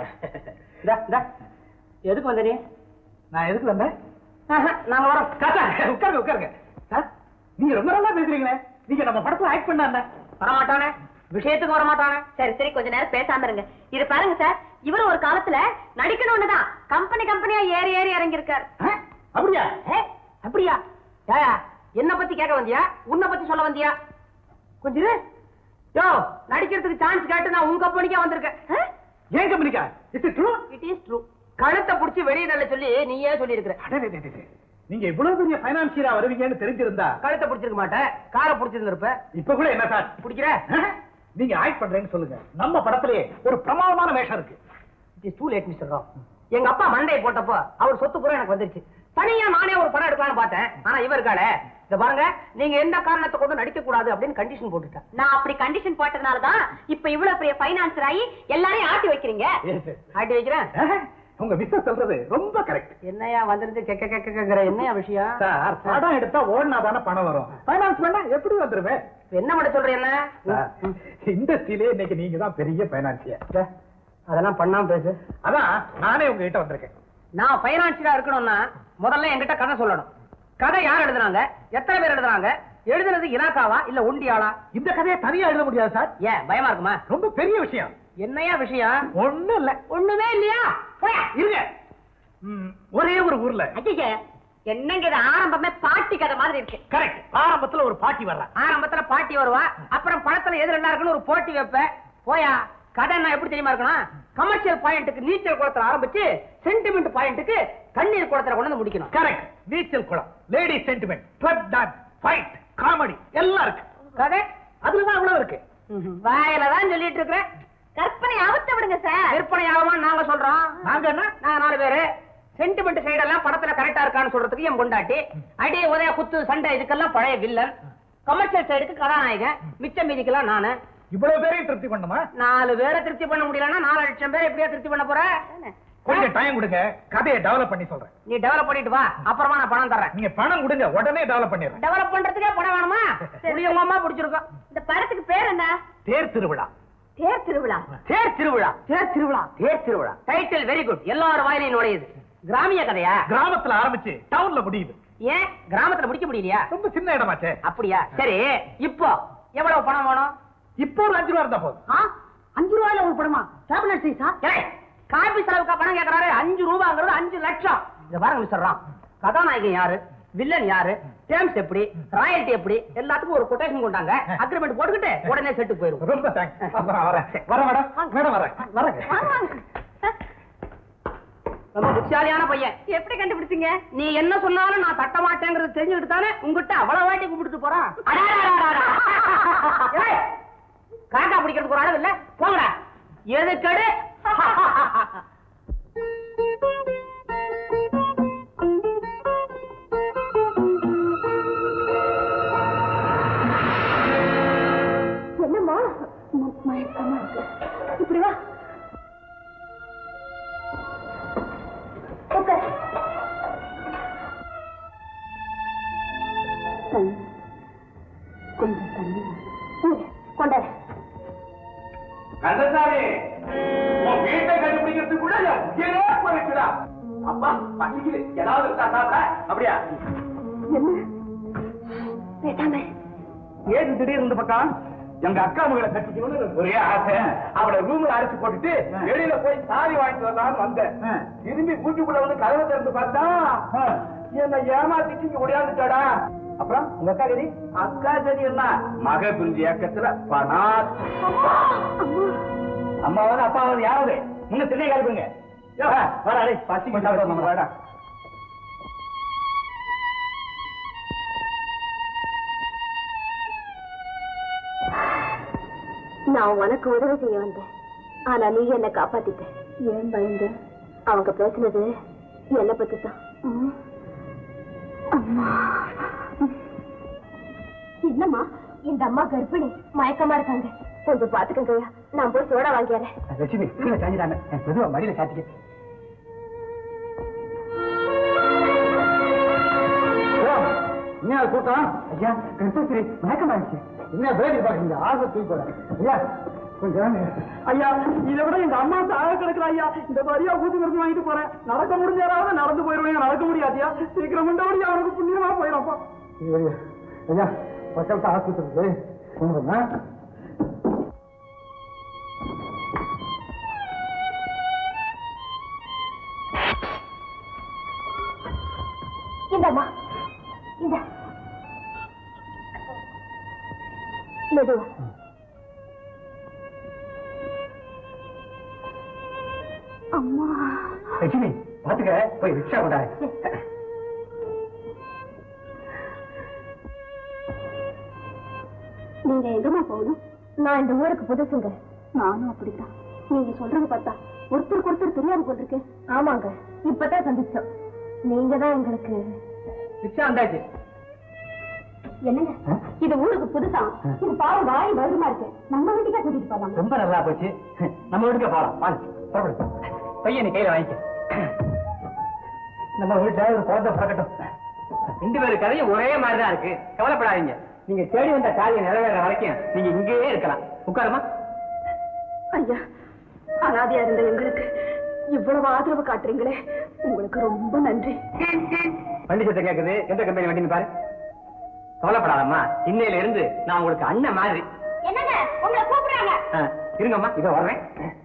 Speaker 6: எதுக்கு வந்த நீ?
Speaker 1: நான் எதுக்கு வந்தேன்?
Speaker 6: நாங்க வரோம்.
Speaker 1: உட்காருங்க உட்காருங்க. சார் நீங்க ரொம்ப நல்லா பேசுறீங்களே. நீங்க நம்ம படத்துல ஆக்ட் பண்ணாங்க.
Speaker 6: வரமாட்டானே, விஷயத்துக்கு வரமாட்டானே.
Speaker 2: சரி சரி கொஞ்ச நேரம் பேசாம இருங்க. இது பாருங்க சார், இவரு ஒரு காலத்துல நடிக்கணும்னுதான் கம்பெனி கம்பெனியா ஏறி ஏறி இறங்கி இருக்காரு.
Speaker 6: அப்படியா? அப்படியா? என்ன பத்தி கேட்க வந்தியா, உன்னை பத்தி சொல்ல வந்தியா? கொஞ்சம் யோ, நடிக்கிறதுக்கு சான்ஸ் கேட்டு நான் உங்க கம்பெனிக்கா வந்திருக்கேன்.
Speaker 1: ஏன் கம்பெனிக்கா? It is true.
Speaker 6: It is true. கழுத்தை புடிச்சு வெளியே நல்ல சொல்லி நீயே சொல்லி இருக்கிற.
Speaker 1: நீங்க இவ்வளவு பெரிய பைனான்சியரா வருவீங்கன்னு தெரிஞ்சிருந்தா
Speaker 6: கழுத்தை புடிச்சிருக்க மாட்டேன், காரை புடிச்சிருந்திருப்ப.
Speaker 1: இப்ப கூட என்ன சார்
Speaker 6: பிடிக்கிற?
Speaker 1: நீங்க ஆக்ட் பண்றேன்னு சொல்லுங்க. நம்ம படத்திலேயே ஒரு பிரமாதமான வேஷம் இருக்கு.
Speaker 6: It is too late mister Rao. எங்க அப்பா மண்டையை போட்டப்போ அவர் சொத்து பூரா எனக்கு வந்துருச்சு. தனியா நானே ஒரு படம் எடுக்கலாம்னு பார்த்தேன். ஆனா இவருக்கால இத பாருங்க, நீங்க எந்த காரணத்தை கொண்டு நடிக்க கூடாது அப்படின்னு கண்டிஷன் போட்டுட்டேன்.
Speaker 2: நான் அப்படி கண்டிஷன் போட்டதுனாலதான் இப்ப இவ்வளவு பெரிய பைனான்சர் ஆகி எல்லாரையும் ஆட்டி வைக்கிறீங்க.
Speaker 6: ஆட்டி வைக்கிறேன்.
Speaker 1: உங்க மிஸ்டர் சொல்றது ரொம்ப கரெக்ட்.
Speaker 6: என்னையா வந்திருந்து கேட்க கேட்கிற என்னையா விஷயம்?
Speaker 1: சார் படம் எடுத்தா ஓடினா தானே பணம் வரும். பைனான்ஸ் பண்ணா எப்படி வந்துருவேன்?
Speaker 6: என்ன பண்ண சொல்ற? என்ன
Speaker 1: இண்டஸ்ட்ரியிலே இன்னைக்கு நீங்க தான் பெரிய பைனான்சியர்.
Speaker 6: அதெல்லாம் பண்ணாம பேசு.
Speaker 1: அதான் நானே உங்ககிட்ட வந்திருக்கேன்.
Speaker 6: நான் பைனான்சியரா இருக்கணும்னா முதல்ல என்கிட்ட கதை சொல்லணும். கதை யார் எழுதுனாங்க, எத்தனை பேர் எழுதுனாங்க, எழுதுனது இலாக்காவா இல்ல ஒண்டியாளா?
Speaker 1: இந்த கதையை தனியா எழுத முடியாது சார்.
Speaker 6: ஏன் பயமா இருக்குமா?
Speaker 1: ரொம்ப பெரிய விஷயம்.
Speaker 6: என்னையா விஷயம்?
Speaker 1: ஒண்ணும் இல்ல.
Speaker 6: ஒண்ணுமே இல்லையா?
Speaker 1: இருங்க. ஒரே ஒரு ஊர்ல
Speaker 2: என்னங்க இது ஆரம்பமே பாட்டி கதை மாதிரி இருக்கு.
Speaker 1: கரெக்ட். ஆரம்பத்துல ஒரு பாட்டி வர்றா.
Speaker 6: ஆரம்பத்துல பாட்டி வருவா, அப்புறம் படத்துல எது நல்லா இருக்குன்னு ஒரு போட்டி வைப்ப. போயா கதை என்ன எப்படி தெரியுமா இருக்கணும்? கமர்ஷியல் பாயிண்ட்டுக்கு நீச்சல் குளத்துல ஆரம்பிச்சு சென்டிமெண்ட் பாயிண்ட்டுக்கு கண்ணீர் குளத்துல கொண்டு வந்து முடிக்கணும்.
Speaker 1: கரெக்ட். நீச்சல் குளம், lady sentiment, club dance, fight, comedy எல்லாம் இருக்கு.
Speaker 6: கதை
Speaker 1: அதுலதான் அவ்வளவு இருக்கு.
Speaker 6: வாயில தான் சொல்லிட்டு இருக்கிறேன்.
Speaker 2: கற்பனை அவத்த விடுங்க சார்.
Speaker 6: விற்பனை ஆகுமா நாங்க சொல்றோம்.
Speaker 1: நாங்க என்ன?
Speaker 6: நாங்க நாலு பேரு. சென்டிமெண்ட் சைடு எல்லாம் படத்துல கரெக்டா இருக்கான்னு சொல்றதுக்கு என் கொண்டாட்டி, அடி உதய குத்து சண்டை இதுக்கெல்லாம் பழைய வில்லன். கமர்ஷியல் சைடுக்கு கதாநாயகன், மிச்ச மீதிக்கெல்லாம் நானு.
Speaker 1: இவ்வளவு பேரையும் திருப்தி பண்ணுமா?
Speaker 6: நாலு பேரை திருப்தி பண்ண முடியலன்னா நாலு லட்சம் பேரை எப்படியா திருப்தி பண்ண போற?
Speaker 1: கொஞ்சம் டைம் கொடுங்க, கதையை டெவலப் பண்ணி சொல்றேன்.
Speaker 6: நீ டெவலப் பண்ணிட்டு வா, அப்புறமா நான் பணம் தர்றேன்.
Speaker 1: நீங்க பணம் கொடுங்க, உடனே டெவலப் பண்ணிடுறேன்.
Speaker 6: டெவலப் பண்றதுக்கே பணம் வேணுமா? உங்க அம்மா பிடிச்சிருக்கோம்.
Speaker 2: இந்த படத்துக்கு பேர் என்ன?
Speaker 1: தேர் திருவிழா.
Speaker 2: தேர் திருவிழா.
Speaker 6: தேர் திருவிழா. தேர் திருவிழா. தேர் திருவிழா. Title very good. எல்லாரும் வாயிலையும் நுழையுது. கிராமிய கதையா?
Speaker 1: கிராமத்துல ஆரம்பிச்சு டவுன்ல முடியுது.
Speaker 6: ஏன் கிராமத்துல முடிக்க முடியலையா?
Speaker 1: ரொம்ப சின்ன இடமாச்சே.
Speaker 6: அப்படியா? சரி, இப்போ எவ்வளவு பணம் வேணும்?
Speaker 1: இப்போ ஒரு அஞ்சு ரூபா இருந்தா போதும்.
Speaker 6: அஞ்சு ரூபாயில ஒரு படமா? கேபினட் சைஸா? காபி செலவுக்கா பணம் கேட்கறாரு? அஞ்சு ரூபாங்கிறது அஞ்சு லட்சம். இத பாருங்க மிஸ்டர் ராம், கதாநாயகன் யாரு, வில்லன் யாரு, டேர்ம்ஸ் எப்படி, ராயல்டி எப்படி, எல்லாத்துக்கும் ஒரு கொட்டேஷன் கொண்டாங்க. அக்ரிமெண்ட் போட்டுக்கிட்டு உடனே செட்டு போயிரும்.
Speaker 1: ரொம்ப தேங்க்ஸ். வரேன் வரேன் மேடம். மேடம் வரேன் வரேன்.
Speaker 6: ரொம்ப புத்திசாலியான பையன்.
Speaker 2: எப்படி கண்டுபிடிச்சீங்க?
Speaker 6: நீ என்ன சொன்னாலும் நான் தட்ட மாட்டேங்கிறது தெரிஞ்சுக்கிட்டு தானே உங்ககிட்ட அவ்வளவு வாட்டி கூப்பிட்டு போறான். காக்கா பிடிக்கிறதுக்கு ஒரு அளவு இல்ல. போங்கடா. எதுக்கடு?
Speaker 2: என்னம்மா மயக்கமா இருக்கு? இப்படி வா. கொஞ்சம் தண்ணி கொண்டாரு.
Speaker 1: கந்தசாமி, உன் வீட்டை கண்டுபிடிக்கிறதுக்குள்ள உயிரே போயிடுச்சுடா. அப்பா பசிக்குது, ஏதாவது இருக்கா சாப்பிட? அப்படியா?
Speaker 2: என்ன பேசாம
Speaker 1: ஏது திடீர்னு இந்த பக்கம்? எங்க அக்கா மகளை கட்டிக்கணும்னு ஒரே ஆசை. அவளை ரூம்ல அரைச்சு போட்டுட்டு வெளியில போய் சாரி வாங்கிட்டு வரலாம்னு வந்தேன். திரும்பி கூட்டுக்குள்ள வந்து கதவை திறந்து பார்த்தா என்ன ஏமாத்திட்டு இங்க ஒடியாந்துட்டாடா. அப்புறம் உங்க அக்கா கதி? அக்கா கதி என்ன? மக பிரிஞ்சு இயக்கத்துல பணா. அம்மாவது அப்பாவது யாராவது முன்ன திண்ணை கலப்புங்க. வர பசிக்கு சாப்பிட வேடா.
Speaker 3: நான் உனக்கு உதவி செய்ய வந்தேன், ஆனா நீ என்ன காப்பாத்திட்ட. ஏன் பயந்த? அவங்க பேசுனது என்ன பத்தி தான். என்னம்மா இந்த அம்மா கர்ப்பிணி மயக்கமா இருக்காங்க, கொஞ்சம் பாத்துக்கங்க. நான் போய் சோடா வாங்கிறேன்.
Speaker 1: லட்சுமி கீழே சாஞ்சிட்டாங்க, மெதுவா மடியில சாத்திக்க. என்ன கூட்டம்? ஐயா கருத்தஸ்ரீ மயக்கமாயிடுச்சு. என்ன பேட்டி பாக்குறீங்க? ஆசை தூக்கி போட. ஐயா கொஞ்சம் ஐயா, இதை விட எங்க அம்மா சாக கிடக்குற ஐயா. இந்த மாதிரியா ஊத்து மருந்து வாங்கிட்டு போறேன். நடக்க முடிஞ்சாராவது நடந்து போயிருவேன். நடக்க முடியாதியா, சீக்கிரம் முண்டபடி அவனுக்கு புண்ணியமா போயிடப்பா. ஐயா பக்கத்து ஆஸ்பத்திரிக்கு கொண்டு வந்தா
Speaker 3: இந்தம்மா இந்த மெதுவா. அம்மா
Speaker 1: லட்சுமி பாத்துக்க, போய் ரிக்ஷா கொண்டாரு.
Speaker 3: நீங்க எங்கம்மா போகணும்? நான் இந்த ஊருக்கு புதுசுங்க. நானும் அப்படித்தான். நீங்க சொல்றது பார்த்தா ஒருத்தருக்கு ஒருத்தர் தெரியாது போல் இருக்கு. ஆமாங்க, இப்பதான் சந்திச்சோம். நீங்க தான் எங்களுக்கு
Speaker 1: ரிக்ஷா வந்தாச்சு.
Speaker 3: என்னங்க இது ஊருக்கு புதுசா? இது பாவம் வாய் வருமா இருக்கு. நம்ம வீட்டுக்கே கூட்டிட்டு போலாம்.
Speaker 1: ரொம்ப நல்லா போச்சு. நம்ம வீட்டுக்கே போலாம். வாங்க பையன் நீ கையில வாங்கிக்க. நம்ம வீட்டுல ஒரு குழந்தை பிறக்கட்டும். ரெண்டு பேரு கதையும் ஒரே மாதிரிதான் இருக்கு, கவலைப்படாதீங்க. நீங்க தேடி வந்த காரியம் நிறைவேற வரைக்கும் நீங்க இங்கேயே இருக்கலாம். உட்காருமா.
Speaker 2: ஐயா, அனாதையா இருந்த எங்களுக்கு இவ்வளவு ஆதரவு காட்டுறீங்களே, உங்களுக்கு ரொம்ப நன்றி.
Speaker 1: வண்டி சத்தம் கேக்குது. எந்த கம்பெனி வண்டின்னு பாரு. கவலைப்படாதம்மா, இன்னையில இருந்து நான் உங்களுக்கு அண்ணன் மாதிரி.
Speaker 3: என்னங்க உங்களை கூப்பிடுறாங்க.
Speaker 1: இருங்கம்மா, இதோ வர்றேன்.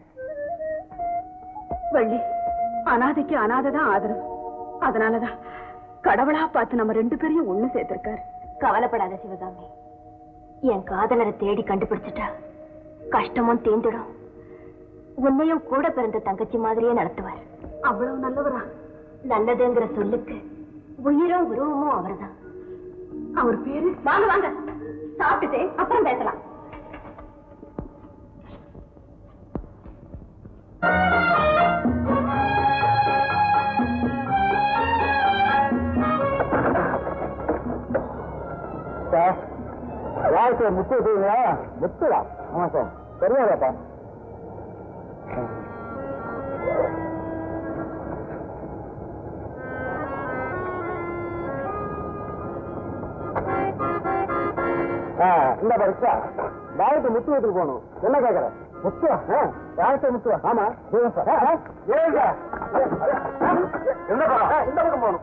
Speaker 2: வள்ளி, அனாதைக்கு அனாதைதான் ஆதரவு. அதனாலதான் கடவுளா பார்த்து நம்ம ரெண்டு பேரையும் ஒண்ணு சேர்த்திருக்காரு.
Speaker 3: கவலைப்படாத சிவகாமி, என் காதலரை தேடி கண்டுபிடிச்சிட்டா கஷ்டமும் தீந்துடும். உன்னையும் கூட பிறந்த தங்கச்சி மாதிரியே நடத்துவார்.
Speaker 2: அவ்வளவு நல்லவரா?
Speaker 3: நல்லதுங்கிற சொல்லுக்கு உயிரும் உருவமும் அவர்தான்.
Speaker 2: அவர் பேரு?
Speaker 3: வாங்க வாங்க, சாப்பிட்டுட்டு அப்புறம் பேசலாம்.
Speaker 1: சார், யாருக்கு முத்து வச்சுங்களா? முத்துவா? ஆமா சார். தெரியாதாப்பா? இந்த பரிசா யாருக்கு முத்து வீட்டுக்கு போகணும். என்ன கேட்கற? முத்துவா? யாருக்கு முத்துவா? ஆமா சார். என்னப்பா இந்த பக்கம் போகணும்.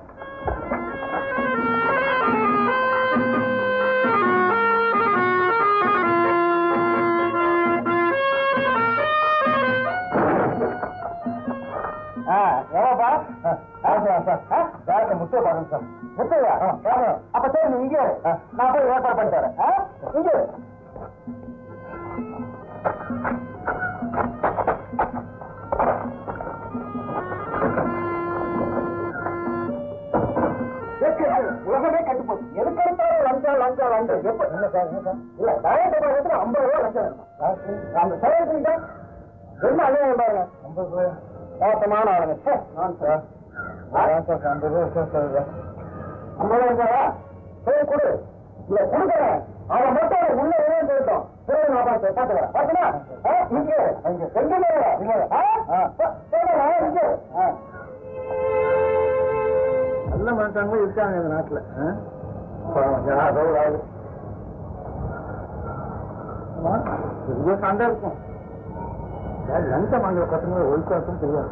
Speaker 1: முத்து பாருங்க சார். முத்தையா? அப்ப சரி, நீ இங்கே நான் போய் ஏற்பாடு பண்ணி தரேன். இங்கே உலகமே கட்டுப்போம். எதுக்கெடுத்தாலும் லஞ்சம் லஞ்சம் லஞ்சம். எப்ப என்ன சார்? என்ன சார்? இல்ல டயட் பாக்கத்துல ஐம்பது ரூபா லஞ்சம். அந்த செலவுக்கிட்ட என்ன அநியாயம் பாருங்க. ஐம்பது ரூபாய் மோசமான ஆளுங்க. நான் சார் ஐம்பது ரூபா சார். ஐம்பது ரூபா சரி கொடு. இல்ல கொடுக்குறேன். அவன் மட்டும் உள்ள வேணும் சொல்லிட்டோம். சரி நான் பார்த்து பார்த்துக்கிறேன். பார்த்துனா இங்கே எங்கே இங்கே நல்ல மனுஷங்களும் இருக்காங்க இந்த நாட்டுல. பெரிய சண்டை இருக்கும். லஞ்சம் வாங்குற பசங்க ஒழுக்கம் தெரியாது.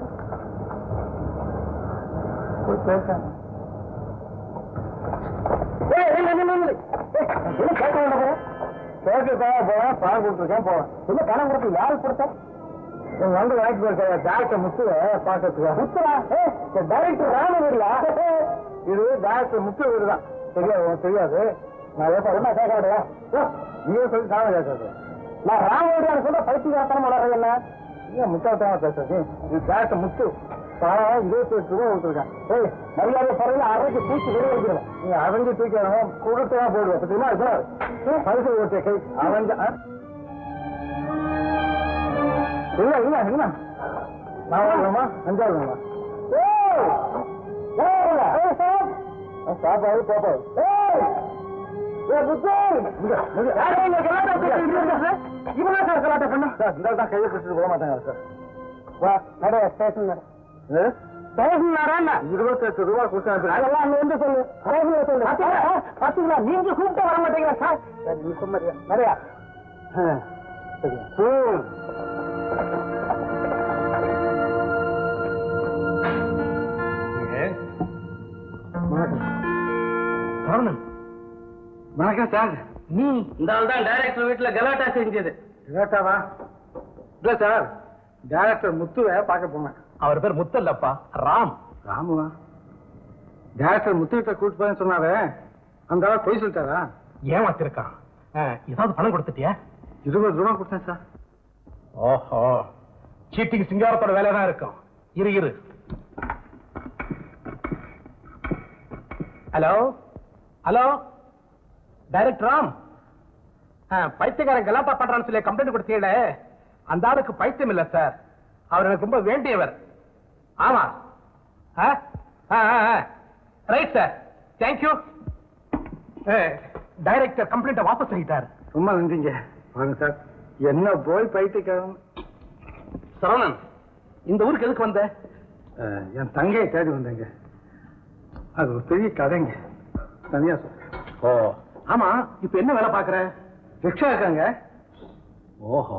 Speaker 1: பேசாங்க கேட்க வேண்டாம். கேட்க போறேன், பணம் கொடுத்துருக்கேன் போறேன். இல்ல பணம் கொடுத்து யாருக்கு கொடுத்தேன்? எங்க வந்து வாய்ப்பு இருக்க டாக்டர் முத்து பாக்கிறதுக்கு. முத்துரா? டைரக்டர் ராம வீடுயா? இது டாக்டர் முத்து வீடு தான். தெரியாது உனக்கு தெரியாது. நான் என்ன கேட்க விடையா? நீங்க சொல்லி சாம கேட்கறது. நான் ராம வீடு சொல்ல பைத்தியகாரத்தனம் வளர்றது என்ன? ஏன் முத்தாத்தமா பேசுறது? இது டாக்டர் முத்து பணம் இருபத்தி எட்டு ரூபா கொடுத்துருக்கேன். ஏய் மரியாதை பறவை அரைக்கு தூக்கி வெளியேறணும். நீங்க அரைஞ்சு தூக்கி கொடுத்துதான் போடுவேன். பார்த்தீங்கன்னா இதுதான் பரிசு ஓட்டிய கை அரைஞ்ச. இல்ல இல்ல இல்ல நான் வாங்கணுமா? அஞ்சாவது வேணுமா? சாப்பாடு பாப்பாது. இவனா சார் கலாட்டா பண்ண சார் இந்த தான் கையை பிடிச்சிட்டு போக மாட்டாங்க சார் வா நட ஸ்டேஷன் நட ஸ்டேஷன் நட இருபத்தெட்டு ரூபா கொடுத்தா அதெல்லாம் அங்க வந்து சொல்லு ஸ்டேஷன்ல சொல்லு பாத்தீங்களா நீங்க கூப்பிட்டு வர மாட்டீங்களா சார் சரி நீ சொன்னறியா நிறையா வணக்கம் சார்
Speaker 4: நீ இந்த ஆள் தான் டைரக்டர் வீட்டுல கலாட்டா செஞ்சது.
Speaker 1: கலாட்டாவா? இல்ல சார், டைரக்டர் முத்துவை பார்க்க போனேன்.
Speaker 5: அவர் பேர் முத்து இல்லப்பா, ராம்.
Speaker 1: ராமுவா? டைரக்டர் முத்து கிட்ட கூட்டு போய் சொன்னாரு, அந்த ஆள் போய் சொல்லிட்டாரா?
Speaker 5: ஏமாத்திருக்கான். ஏதாவது பணம் கொடுத்துட்டியா?
Speaker 1: இருபது ரூபா கொடுத்தேன் சார்.
Speaker 5: ஓஹோ, சீட்டிங் சிங்காரத்தோட வேலை தான் இருக்கும். இரு இரு. Hello hello, director Ram. பைத்தியக்காரன் கலாட்டா பண்றான்னு சொல்லி கம்ப்ளைண்ட் கொடுத்தீங்கள, அந்த ஆளுக்கு பைத்தியம் இல்ல சார், அவர் எனக்கு ரொம்ப வேண்டியவர். ஆமா, ரைட் சார், தேங்க்யூ. டைரக்டர் கம்ப்ளைண்ட வாபஸ் பண்ணிட்டார்.
Speaker 1: ரொம்ப நன்றிங்க. வாங்க சார். என்ன போய் பைத்தியக்காரன்.
Speaker 5: சரவணன், இந்த ஊருக்கு எதுக்கு வந்த?
Speaker 1: என் தங்கையை தேடி வந்தேங்க. அது ஒரு பெரிய கதைங்க, தனியா சொல்றேன்.
Speaker 5: ஓ, ஆமா, இப்ப என்ன வேலை பாக்குற?
Speaker 1: ரிக்ஷா இருக்காங்க.
Speaker 5: ஓஹோ,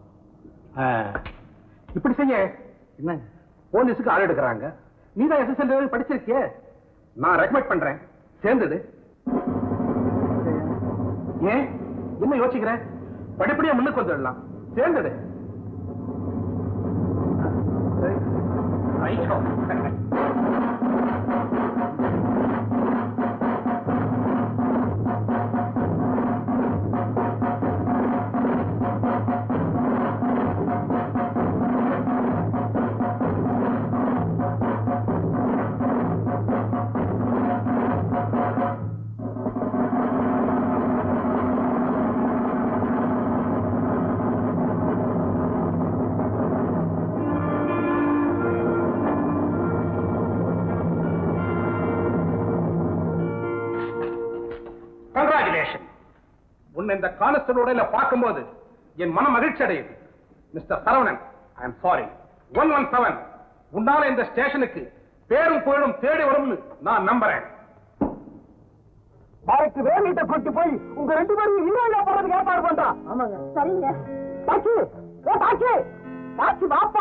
Speaker 5: இப்படி செய்ய.
Speaker 1: என்னங்க,
Speaker 5: போலீஸுக்கு ஆள் எடுக்கிறாங்க, நீதான் எஸ்எஸ்எல் படிச்சிருக்கிய, நான் ரெக்கமெண்ட் பண்றேன், சேர்ந்தது. ஏன் என்ன யோசிக்கிற? படிப்படியா முன்னுக்கு வந்துடலாம், சேர்ந்தது. இந்த கான்ஸ்டபிளோட பார்க்கும்போது என் மன மகிழ்ச்சி அடையுது. Mister Saravanan, I am sorry. One one seven உன்னால இந்த ஸ்டேஷனுக்கு பேரும் புகழும் தேடி வரும்னு நான் நம்புறேன்.
Speaker 1: பாய்க்கு வேலையிட்ட கொண்டு போய் உங்க ரெண்டு பேரும் இன்னும் போறதுக்கு ஏற்பாடு பண்றான்.
Speaker 3: ஆமாங்க, சரிங்க.
Speaker 1: பாக்கி பாக்கி பாக்கி வாப்பா.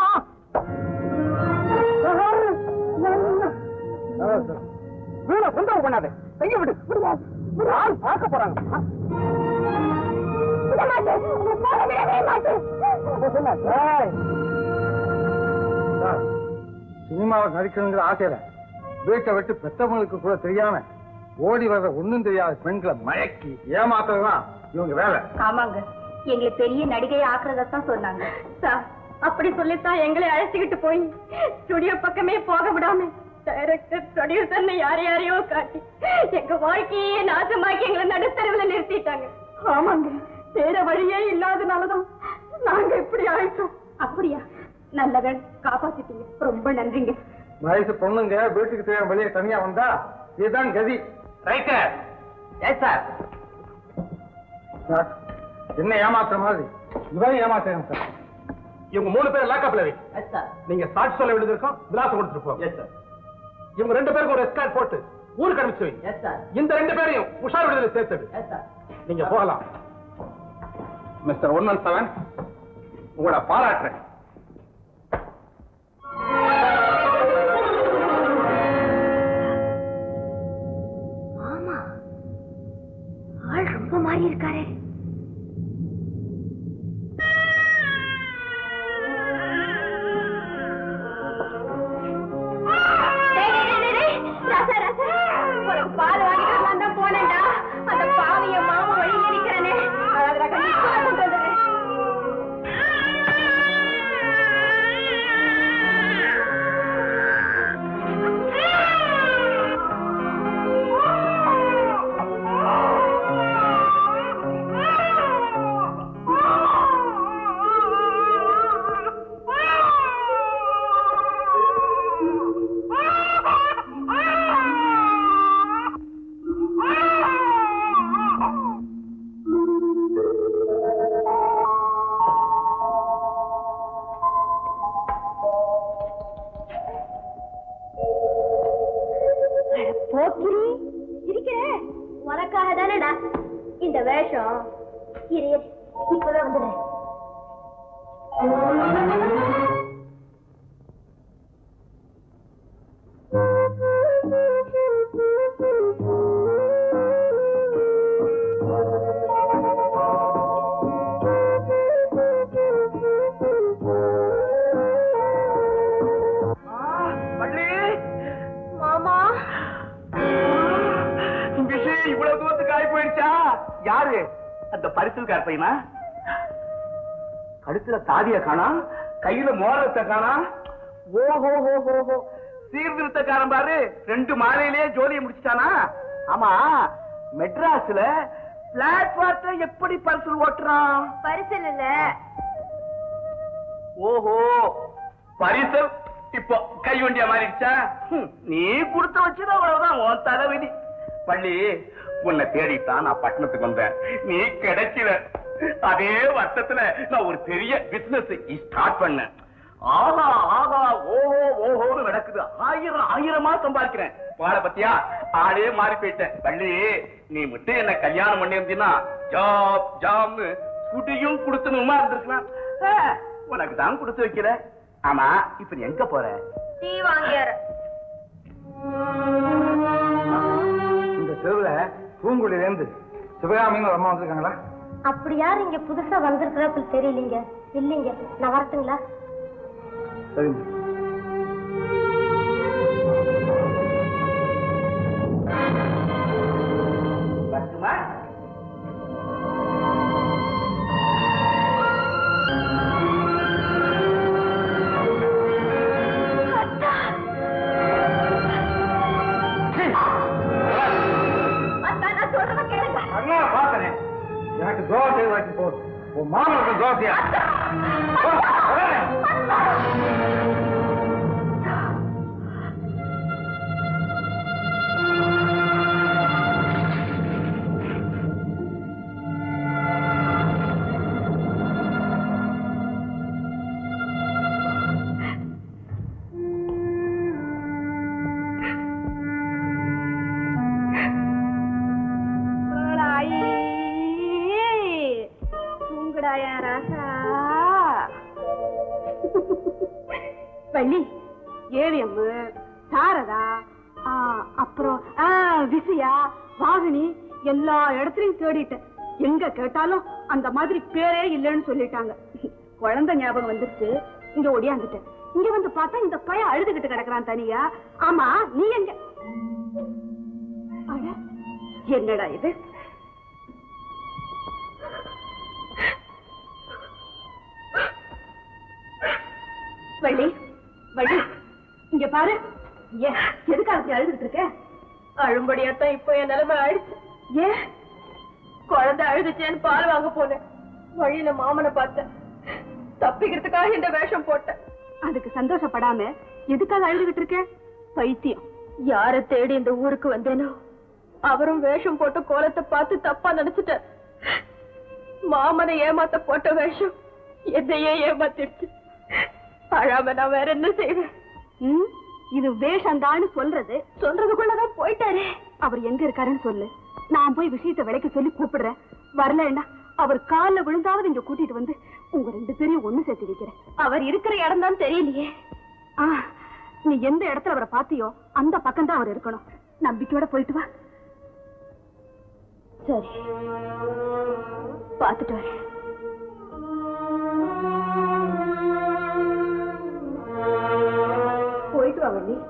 Speaker 1: வீணை சொந்தம் பண்ணாது, செய்ய விடு. ஆள் பார்க்க போறாங்க. சினிமாவை நடிக்கணுங்கிற ஆசையில வீட்டை விட்டு பெத்தவங்களுக்கு கூட தெரியாம ஓடி வர்ற ஒண்ணும் தெரியாத பெண்களை மயக்கி ஏமாத்துறதுதான் இவங்க வேலை.
Speaker 3: ஆமாங்க, எங்களை பெரிய நடிகை ஆக்குறதான் சொன்னாங்க சார். அப்படி சொல்லித்தான் எங்களை அழைச்சிக்கிட்டு போய் ஸ்டுடியோ பக்கமே போக விடாம டைரக்டர் ப்ரொடியூசர்னு யார் யாரையோ காட்டி எங்க வாழ்க்கையே நாசமாக்கி எங்களை நடுத்தரவில் நிறுத்திட்டாங்க. ஆமாங்க, தேட வழியே இல்லாதனாலதான் நாங்க இப்படி ஆயிட்டோம். அப்படியா? நல்லவன், காப்பாத்திட்டீங்க, ரொம்ப நன்றிங்க.
Speaker 1: வயசு பொண்ணுங்க வீட்டுக்கு தேவை வெளியே தனியா வந்தா இதுதான் கதி.
Speaker 5: ரைட்டர். Yes sir.
Speaker 1: என்ன ஏமாத்துற மாதிரி இவன் ஏமாத்துறேன் சார்.
Speaker 5: இவங்க மூணு பேர் லாக்அப்ல வை.
Speaker 3: S sir.
Speaker 5: நீங்க சாட்சி சொல்ல வேண்டியிருக்கோம், விலாசம் கொடுத்துட்டு போ.
Speaker 3: Yes sir.
Speaker 5: இவங்க ரெண்டு பேருக்கு ஒரு எஸ்கார்ட் போட்டு ஊருக்கு அனுப்பிச்சு வை.
Speaker 3: Yes sir.
Speaker 5: இந்த ரெண்டு பேரையும் உஷார் விடுதலை சேர்த்தது.
Speaker 3: Yes sir.
Speaker 5: நீங்க போகலாம். மிஸ்டர் ஒன் ஒன் செவன், உங்களோட பாராட்டுறேன்.
Speaker 3: ஆமா, ஆள் ரொம்ப மாறி இருக்காரே. பால் வாங்கிட்டு தான் போனேன்டா, அந்த பாவிய மாமா வழியில நிக்கிறனே, ஏறு இப்பதான் வந்துடுறேன்.
Speaker 5: இவ்வளவு தூரத்துக்கு ஆகி போயிடுச்சா? யாரு அந்த பரிசல்கார பையனா? கழுத்துல தாதிய காணா, கையில மோதிரத்தை காணா. ஓஹோ ஓஹோ, சீர்திருத்தக்காரன் பாரு, ரெண்டு மாலையிலேயே ஜோலியை முடிச்சுட்டானா? ஆமா, மெட்ராஸ்ல பிளாட்பார்த்த எப்படி பரிசல் ஓட்டுறான்?
Speaker 3: பரிசல் இல்ல.
Speaker 5: ஓஹோ, பரிசல் இப்போ கை வண்டியா மாறிடுச்சா? நீ கொடுத்து வச்சுதான் அவ்வளவுதான் உன் தலைவிதி. பள்ளி, உன்னை தேடித்தான் நான் பட்டணத்துக்கு வந்தேன். நீ கிடைச்சில. அதே வருஷத்துல நான் ஒரு பெரிய பிசினஸ் ஸ்டார்ட் பண்ணேன். ஆகா ஆகா ஓஹோ ஓஹோன்னு நடக்குது. ஆயிரம் ஆயிரமா சம்பாதிக்கிறேன். வாழ பத்தியா ஆளே மாறி போயிட்டேன். பள்ளி, நீ மட்டும் என்ன கல்யாணம் பண்ணி இருந்தீன்னா ஜாப் ஜாப்னு குடியும் குடுத்தணுமா இருந்திருக்கலாம். உனக்கு தான் கொடுத்து வைக்கிற. ஆமா, இப்ப நீ எங்க போற?
Speaker 3: டீ வாங்கியார.
Speaker 1: இந்த தெருவுல பூங்குடியில இருந்து சிவகாமின்னு ஒரு அம்மா வந்திருக்காங்களா?
Speaker 3: அப்படி யாரு இங்க புதுசா வந்திருக்கிறப்ப தெரியலீங்க. இல்லீங்க, நான் வரட்டுங்களா?
Speaker 1: சரிங்க.
Speaker 5: வரட்டுமா?
Speaker 1: எனக்கு தோசை வாக்கி போதும். உன் மாமனுக்கு தோசையா?
Speaker 2: வள்ளி, ஏவியம்மு, சாரதா, அப்புறம் விசையா, வாகினி எல்லா இடத்துலயும் தேடிட்டேன். எங்க கேட்டாலும் அந்த மாதிரி பேரே இல்லைன்னு சொல்லிட்டாங்க. குழந்தை ஞாபகம் வந்துருச்சு, இங்க ஓடியாந்துட்டேன். இங்க வந்து பார்த்தா இந்த பையன் அழுதுகிட்டு கிடக்குறான் தனியா. ஆமா, நீ எங்க? என்னடா இது? வள்ளி, வள்ளி, இங்க பாரு. எதுக்காக அழுதுட்டு இருக்க?
Speaker 3: அழும்படியாத்தான் இப்போ என் நிலைமை ஆயிடுச்சு.
Speaker 2: ஏன்?
Speaker 3: குழந்தை அழுதுச்சேன்னு பால் வாங்க போனேன். வழியில மாமனை பார்த்தேன். தப்பிக்கிறதுக்காக இந்த வேஷம் போட்டேன்.
Speaker 2: அதுக்கு சந்தோஷப்படாம எதுக்காக அழுதுகிட்டு இருக்க? பைத்தியம்.
Speaker 3: யார தேடி இந்த ஊருக்கு வந்தேனோ அவரும் வேஷம் போட்ட கோலத்தை பார்த்து தப்பா நினைச்சிட்டேன். மாமனை ஏமாத்த போட்ட வேஷம் என்னையே ஏமாத்திடுச்சு. அழாம நான் வேற என்ன செய்வேன்?
Speaker 2: இது வேஷந்தான்னு சொல்றது
Speaker 3: சொல்றதுக்குள்ளதான் போயிட்டாரே.
Speaker 2: அவர் எங்க இருக்காருன்னு சொல்லு. நான் போய் விஷயத்தை விலைக்கு சொல்லி கூப்பிடுறேன். வரலன்னா அவர் காலில் விழுந்தாவது இங்க கூட்டிட்டு வந்து உங்க ரெண்டு பேரையும் ஒண்ணு சேர்த்து வைக்கிறேன்.
Speaker 3: அவர் இருக்கிற இடம் தான் தெரியலையே.
Speaker 2: ஆ, நீ எந்த இடத்துல அவரை பாத்தியோ அந்த பக்கம் தான் அவர் இருக்கணும். நம்பிக்கையோட போயிட்டு வா.
Speaker 3: சரி, பாத்துட்டு வரேன்.
Speaker 2: போயிட்டு வா வள்ளி.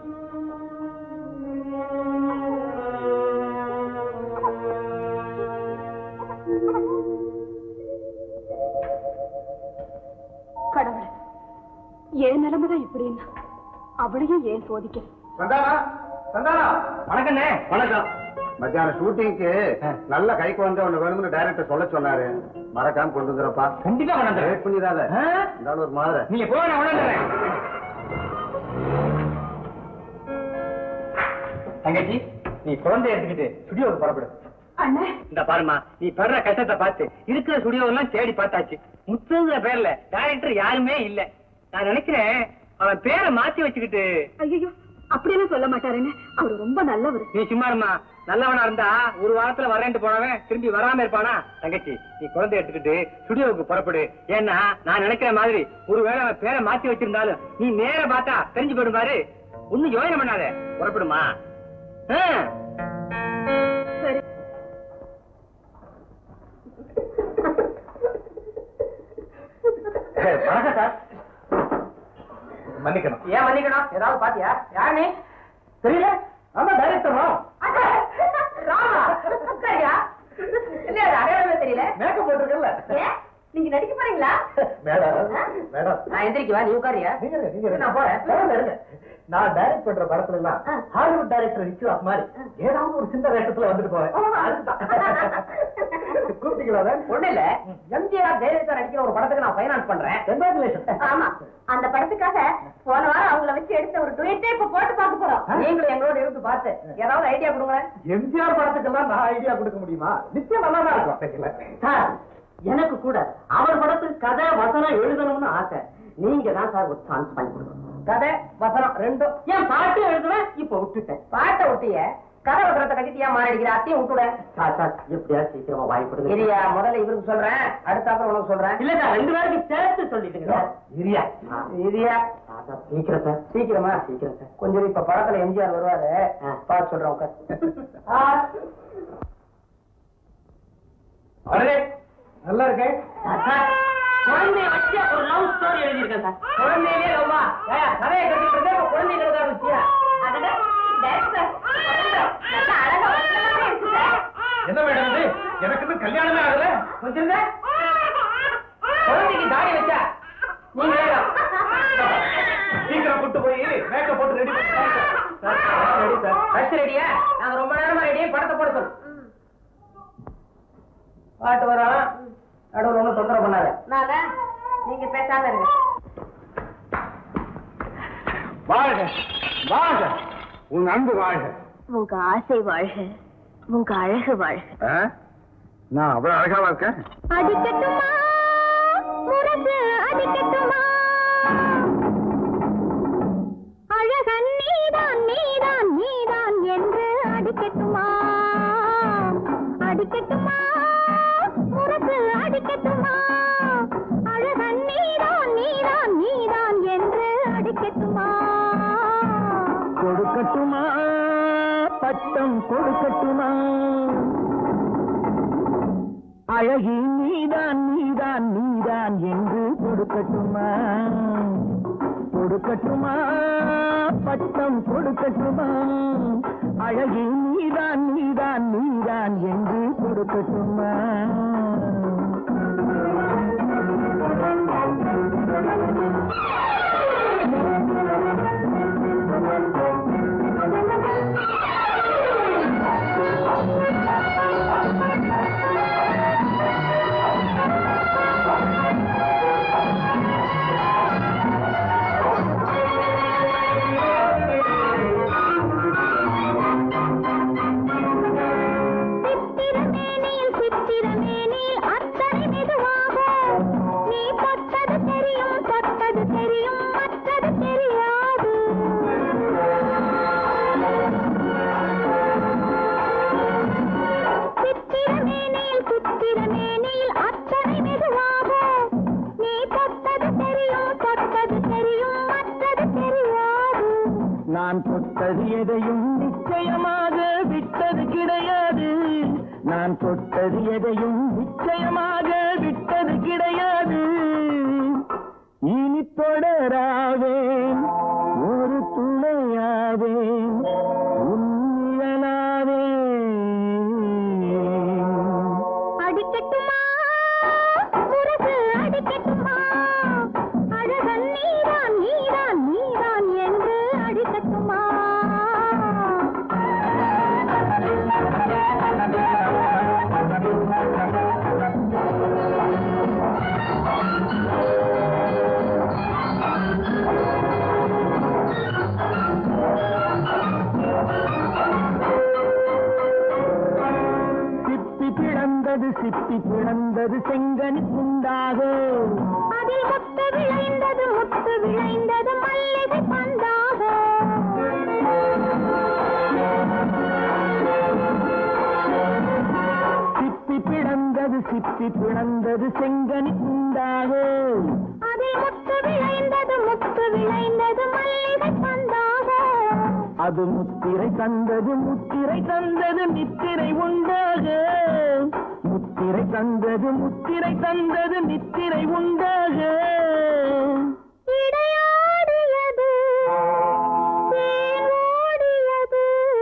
Speaker 2: கடவுளே, ஏன் நிலைமைதான் இப்படின்னா அவளையும் ஏன் சோதிக்க?
Speaker 1: சந்தானா, சந்தானா,
Speaker 5: வணக்கண்ணே. வணக்கம்.
Speaker 1: மத்தியான ஷூட்டிங்க்கு நல்ல கை குழந்தை ஒண்ணு வேணும்னு டைரக்டர் சொல்ல சொன்னாரு. மறக்காம கொண்டு வந்துறப்பா.
Speaker 5: கண்டிப்பா கொண்டு
Speaker 1: வெயிட் பண்ணிடாத. இந்த ஒரு மாதிரி
Speaker 5: நீங்க போக நான் உணர்ந்துறேன். தங்கச்சி, நீ குழந்தைய எடுத்துக்கிட்டு ஸ்டுடியோவுக்கு புறப்படு.
Speaker 2: அண்ணே,
Speaker 5: இந்த பாருமா, நீ படுற கஷ்டத்தை பார்த்து இருக்கிற ஸ்டுடியோ எல்லாம் தேடி பார்த்தாச்சு. முத்துங்கிற பேர்ல டைரக்டர் யாருமே இல்ல. நான் நினைக்கிறேன் அவன் பேரை மாத்தி வச்சுக்கிட்டு.
Speaker 2: ஐயோ,
Speaker 3: அப்படின்னு சொல்ல மாட்டாருன்னு அவரு ரொம்ப நல்லவர்.
Speaker 6: நீ சும்மா இருமா. நல்லவனா இருந்தா ஒரு வாரத்துல வரேன்ட்டு போனவன் திரும்பி வராம இருப்பானா? தங்கச்சி, நீ குழந்தை எடுத்துக்கிட்டு ஸ்டுடியோவுக்கு புறப்படு. ஏன்னா நான் நினைக்கிற மாதிரி ஒருவேளை அவன் பேரை மாத்தி வச்சிருந்தாலும் நீ நேர பார்த்தா தெரிஞ்சு போயிடும் பாரு. ஒன்னும் யோசனை பண்ணாத, புறப்படுமா?
Speaker 3: சரி.
Speaker 5: வணக்கம் சார். மன்னிக்கணும்.
Speaker 6: ஏன் மன்னிக்கணும்? ஏதாவது பாத்தியா? யார் நீ? தெரியல. ஆமா, டைரக்டர்
Speaker 3: அடையாளமே தெரியல.
Speaker 6: மேக்கப் போட்டிருக்கல.
Speaker 3: நீங்க நடிக்க போறீங்களா?
Speaker 5: மேடம் மேடம்
Speaker 6: நான் எந்திரிக்குவா, நீ உட்காரியா?
Speaker 5: நான் போறேன். நான் டைரக்ட் பண்ற படத்துல எல்லாம் ஹாலிவுட் டைரக்டர் ரிச்சுவாஸ் மாதிரி ஏதாவது ஒரு சின்ன வேஷத்துல வந்துட்டு போவேன். கூப்பிட்டீங்களா?
Speaker 6: ஒண்ணு இல்ல, எம்ஜிஆர் ஜெயலலிதா நடிக்கிற ஒரு படத்துக்கு நான் ஃபைனான்ஸ் பண்றேன்.
Speaker 5: கங்க்ராச்சுலேஷன்.
Speaker 3: ஆமா, அந்த படத்துக்காக போன வாரம் அவங்கள வச்சு எடுத்த ஒரு டுவெட்டே இப்ப போட்டு பார்க்க போறோம்.
Speaker 6: நீங்களும் எங்களோட இருந்து பார்த்து ஏதாவது ஐடியா கொடுங்க.
Speaker 5: எம்ஜிஆர் படத்துக்கெல்லாம் நான் ஐடியா கொடுக்க முடியுமா? நிச்சயம் நல்லா தான் இருக்கும்.
Speaker 6: சார், எனக்கு கூட அவர் படத்துக்கு கதை வசனம் எழுதணும்னு ஆசை. நீங்க தான் சார் ஒரு சான்ஸ் பண்ணி கொடுக்கணும். கதை வசனம் ரெண்டும். ஏன் பாட்டு எழுதுவேன், இப்ப விட்டுட்டேன். பாட்டை விட்டிய கதை வசனத்தை கட்டிட்டு ஏன் மாறிடுகிற? அத்தையும் விட்டுட. சார் சார் எப்படியா சீக்கிரமா வாய்ப்பு இரியா. முதல்ல இவருக்கு சொல்றேன், அடுத்த அப்புறம் உனக்கு சொல்றேன். இல்ல சார், ரெண்டு பேருக்கு சேர்த்து சொல்லிட்டுங்க. இரியா இரியா சீக்கிரம் சார். சீக்கிரமா சீக்கிரம் சார். கொஞ்சம் இப்ப படத்துல எம்ஜிஆர் வருவாரு, பார்த்து சொல்றேன். உட்கார்.
Speaker 5: நல்லா இருக்கேன்.
Speaker 6: குழந்தைய வச்சு ஒரு லவ் ஸ்டோரி எழுதியிருக்கேன் சார். குழந்தையிலே லவ்வா? கதையை கட்டிட்டு குழந்தைங்க எழுத ஆரம்பிச்சியா?
Speaker 5: என்ன மேடம் இது? எனக்கு இன்னும் கல்யாணமே ஆகல.
Speaker 6: கொஞ்சம் குழந்தைக்கு தாடி வச்சா நீங்க
Speaker 5: சீக்கிரம் கூட்டு போய் மேக்கப் போட்டு ரெடி பண்ணி ரெடி சார்.
Speaker 6: ஃபர்ஸ்ட் ரெடியா? நாங்க ரொம்ப நேரமா ரெடி. படத்தை போட சொல்லு. பாட்டு வரோம், நடுவில் ஒன்றும் தொந்தரவு பண்ணாத.
Speaker 3: நானே நீங்க பேசாம இருங்க.
Speaker 1: வாழ்க வாழ்க, உன் அன்பு வாழ்க,
Speaker 3: உங்க ஆசை வாழ்க, உங்க அழகு வாழ்க.
Speaker 1: நான் அவ்வளவு அழகாவா இருக்கேன்?
Speaker 3: அடிக்கட்டுமா முரசு அடிக்கட்டுமா, அழகன் நீதான் நீதான் நீதான் என்று அடிக்கட்டுமா, அடிக்கட்டுமா முரசு அடிக்கட்டுமா, அழகன் நீதான் நீதான் நீதான் என்று அடிக்கட்டுமா.
Speaker 4: கொடுக்கட்டுமா பட்டம் கொடுக்கட்டுமா, அழகி நீதான் நீதான் நீதான் என்று கொடுக்கட்டுமா, கொடுக்கட்டுமா பட்டம் கொடுக்கட்டுமா, அழகி நீதான் நீதான் நீதான் என்று கொடுக்கட்டுமா. நான் தொட்டது எதையும் நிச்சயமாக விட்டது கிடையாது, நான் தொட்டது எதையும் நிச்சயமாக விட்டது கிடையாது. இனி தொடராவேன் ஒரு துணையாவேன் உன்னியனாவே.
Speaker 3: அடிக்கட்டுமா முரசு அடிக்கட்டுமா, அழகன் நீதான் நீதான் நீதான் என்று அடிக்கட்டுமா.
Speaker 4: சிப்பி பிளந்தது சிப்பி பிளந்தது செங்கனி துண்டாக,
Speaker 3: அதில் முத்து விளைந்தது முத்து விளைந்தது மல்லிகை பந்தாக.
Speaker 4: சிப்பி பிளந்தது செங்கனி உண்டாக
Speaker 3: அதில் முத்து விளைந்தது முத்து விளைந்தது மல்லிகை பந்தாக
Speaker 4: அது முத்திரை தந்தது முத்திரை தந்தது நித்திரை உண்டாக முத்திரை தந்தது முத்திரை தந்தது நித்திரை உண்டாக
Speaker 3: இடையாடியது தேன் ஓடியது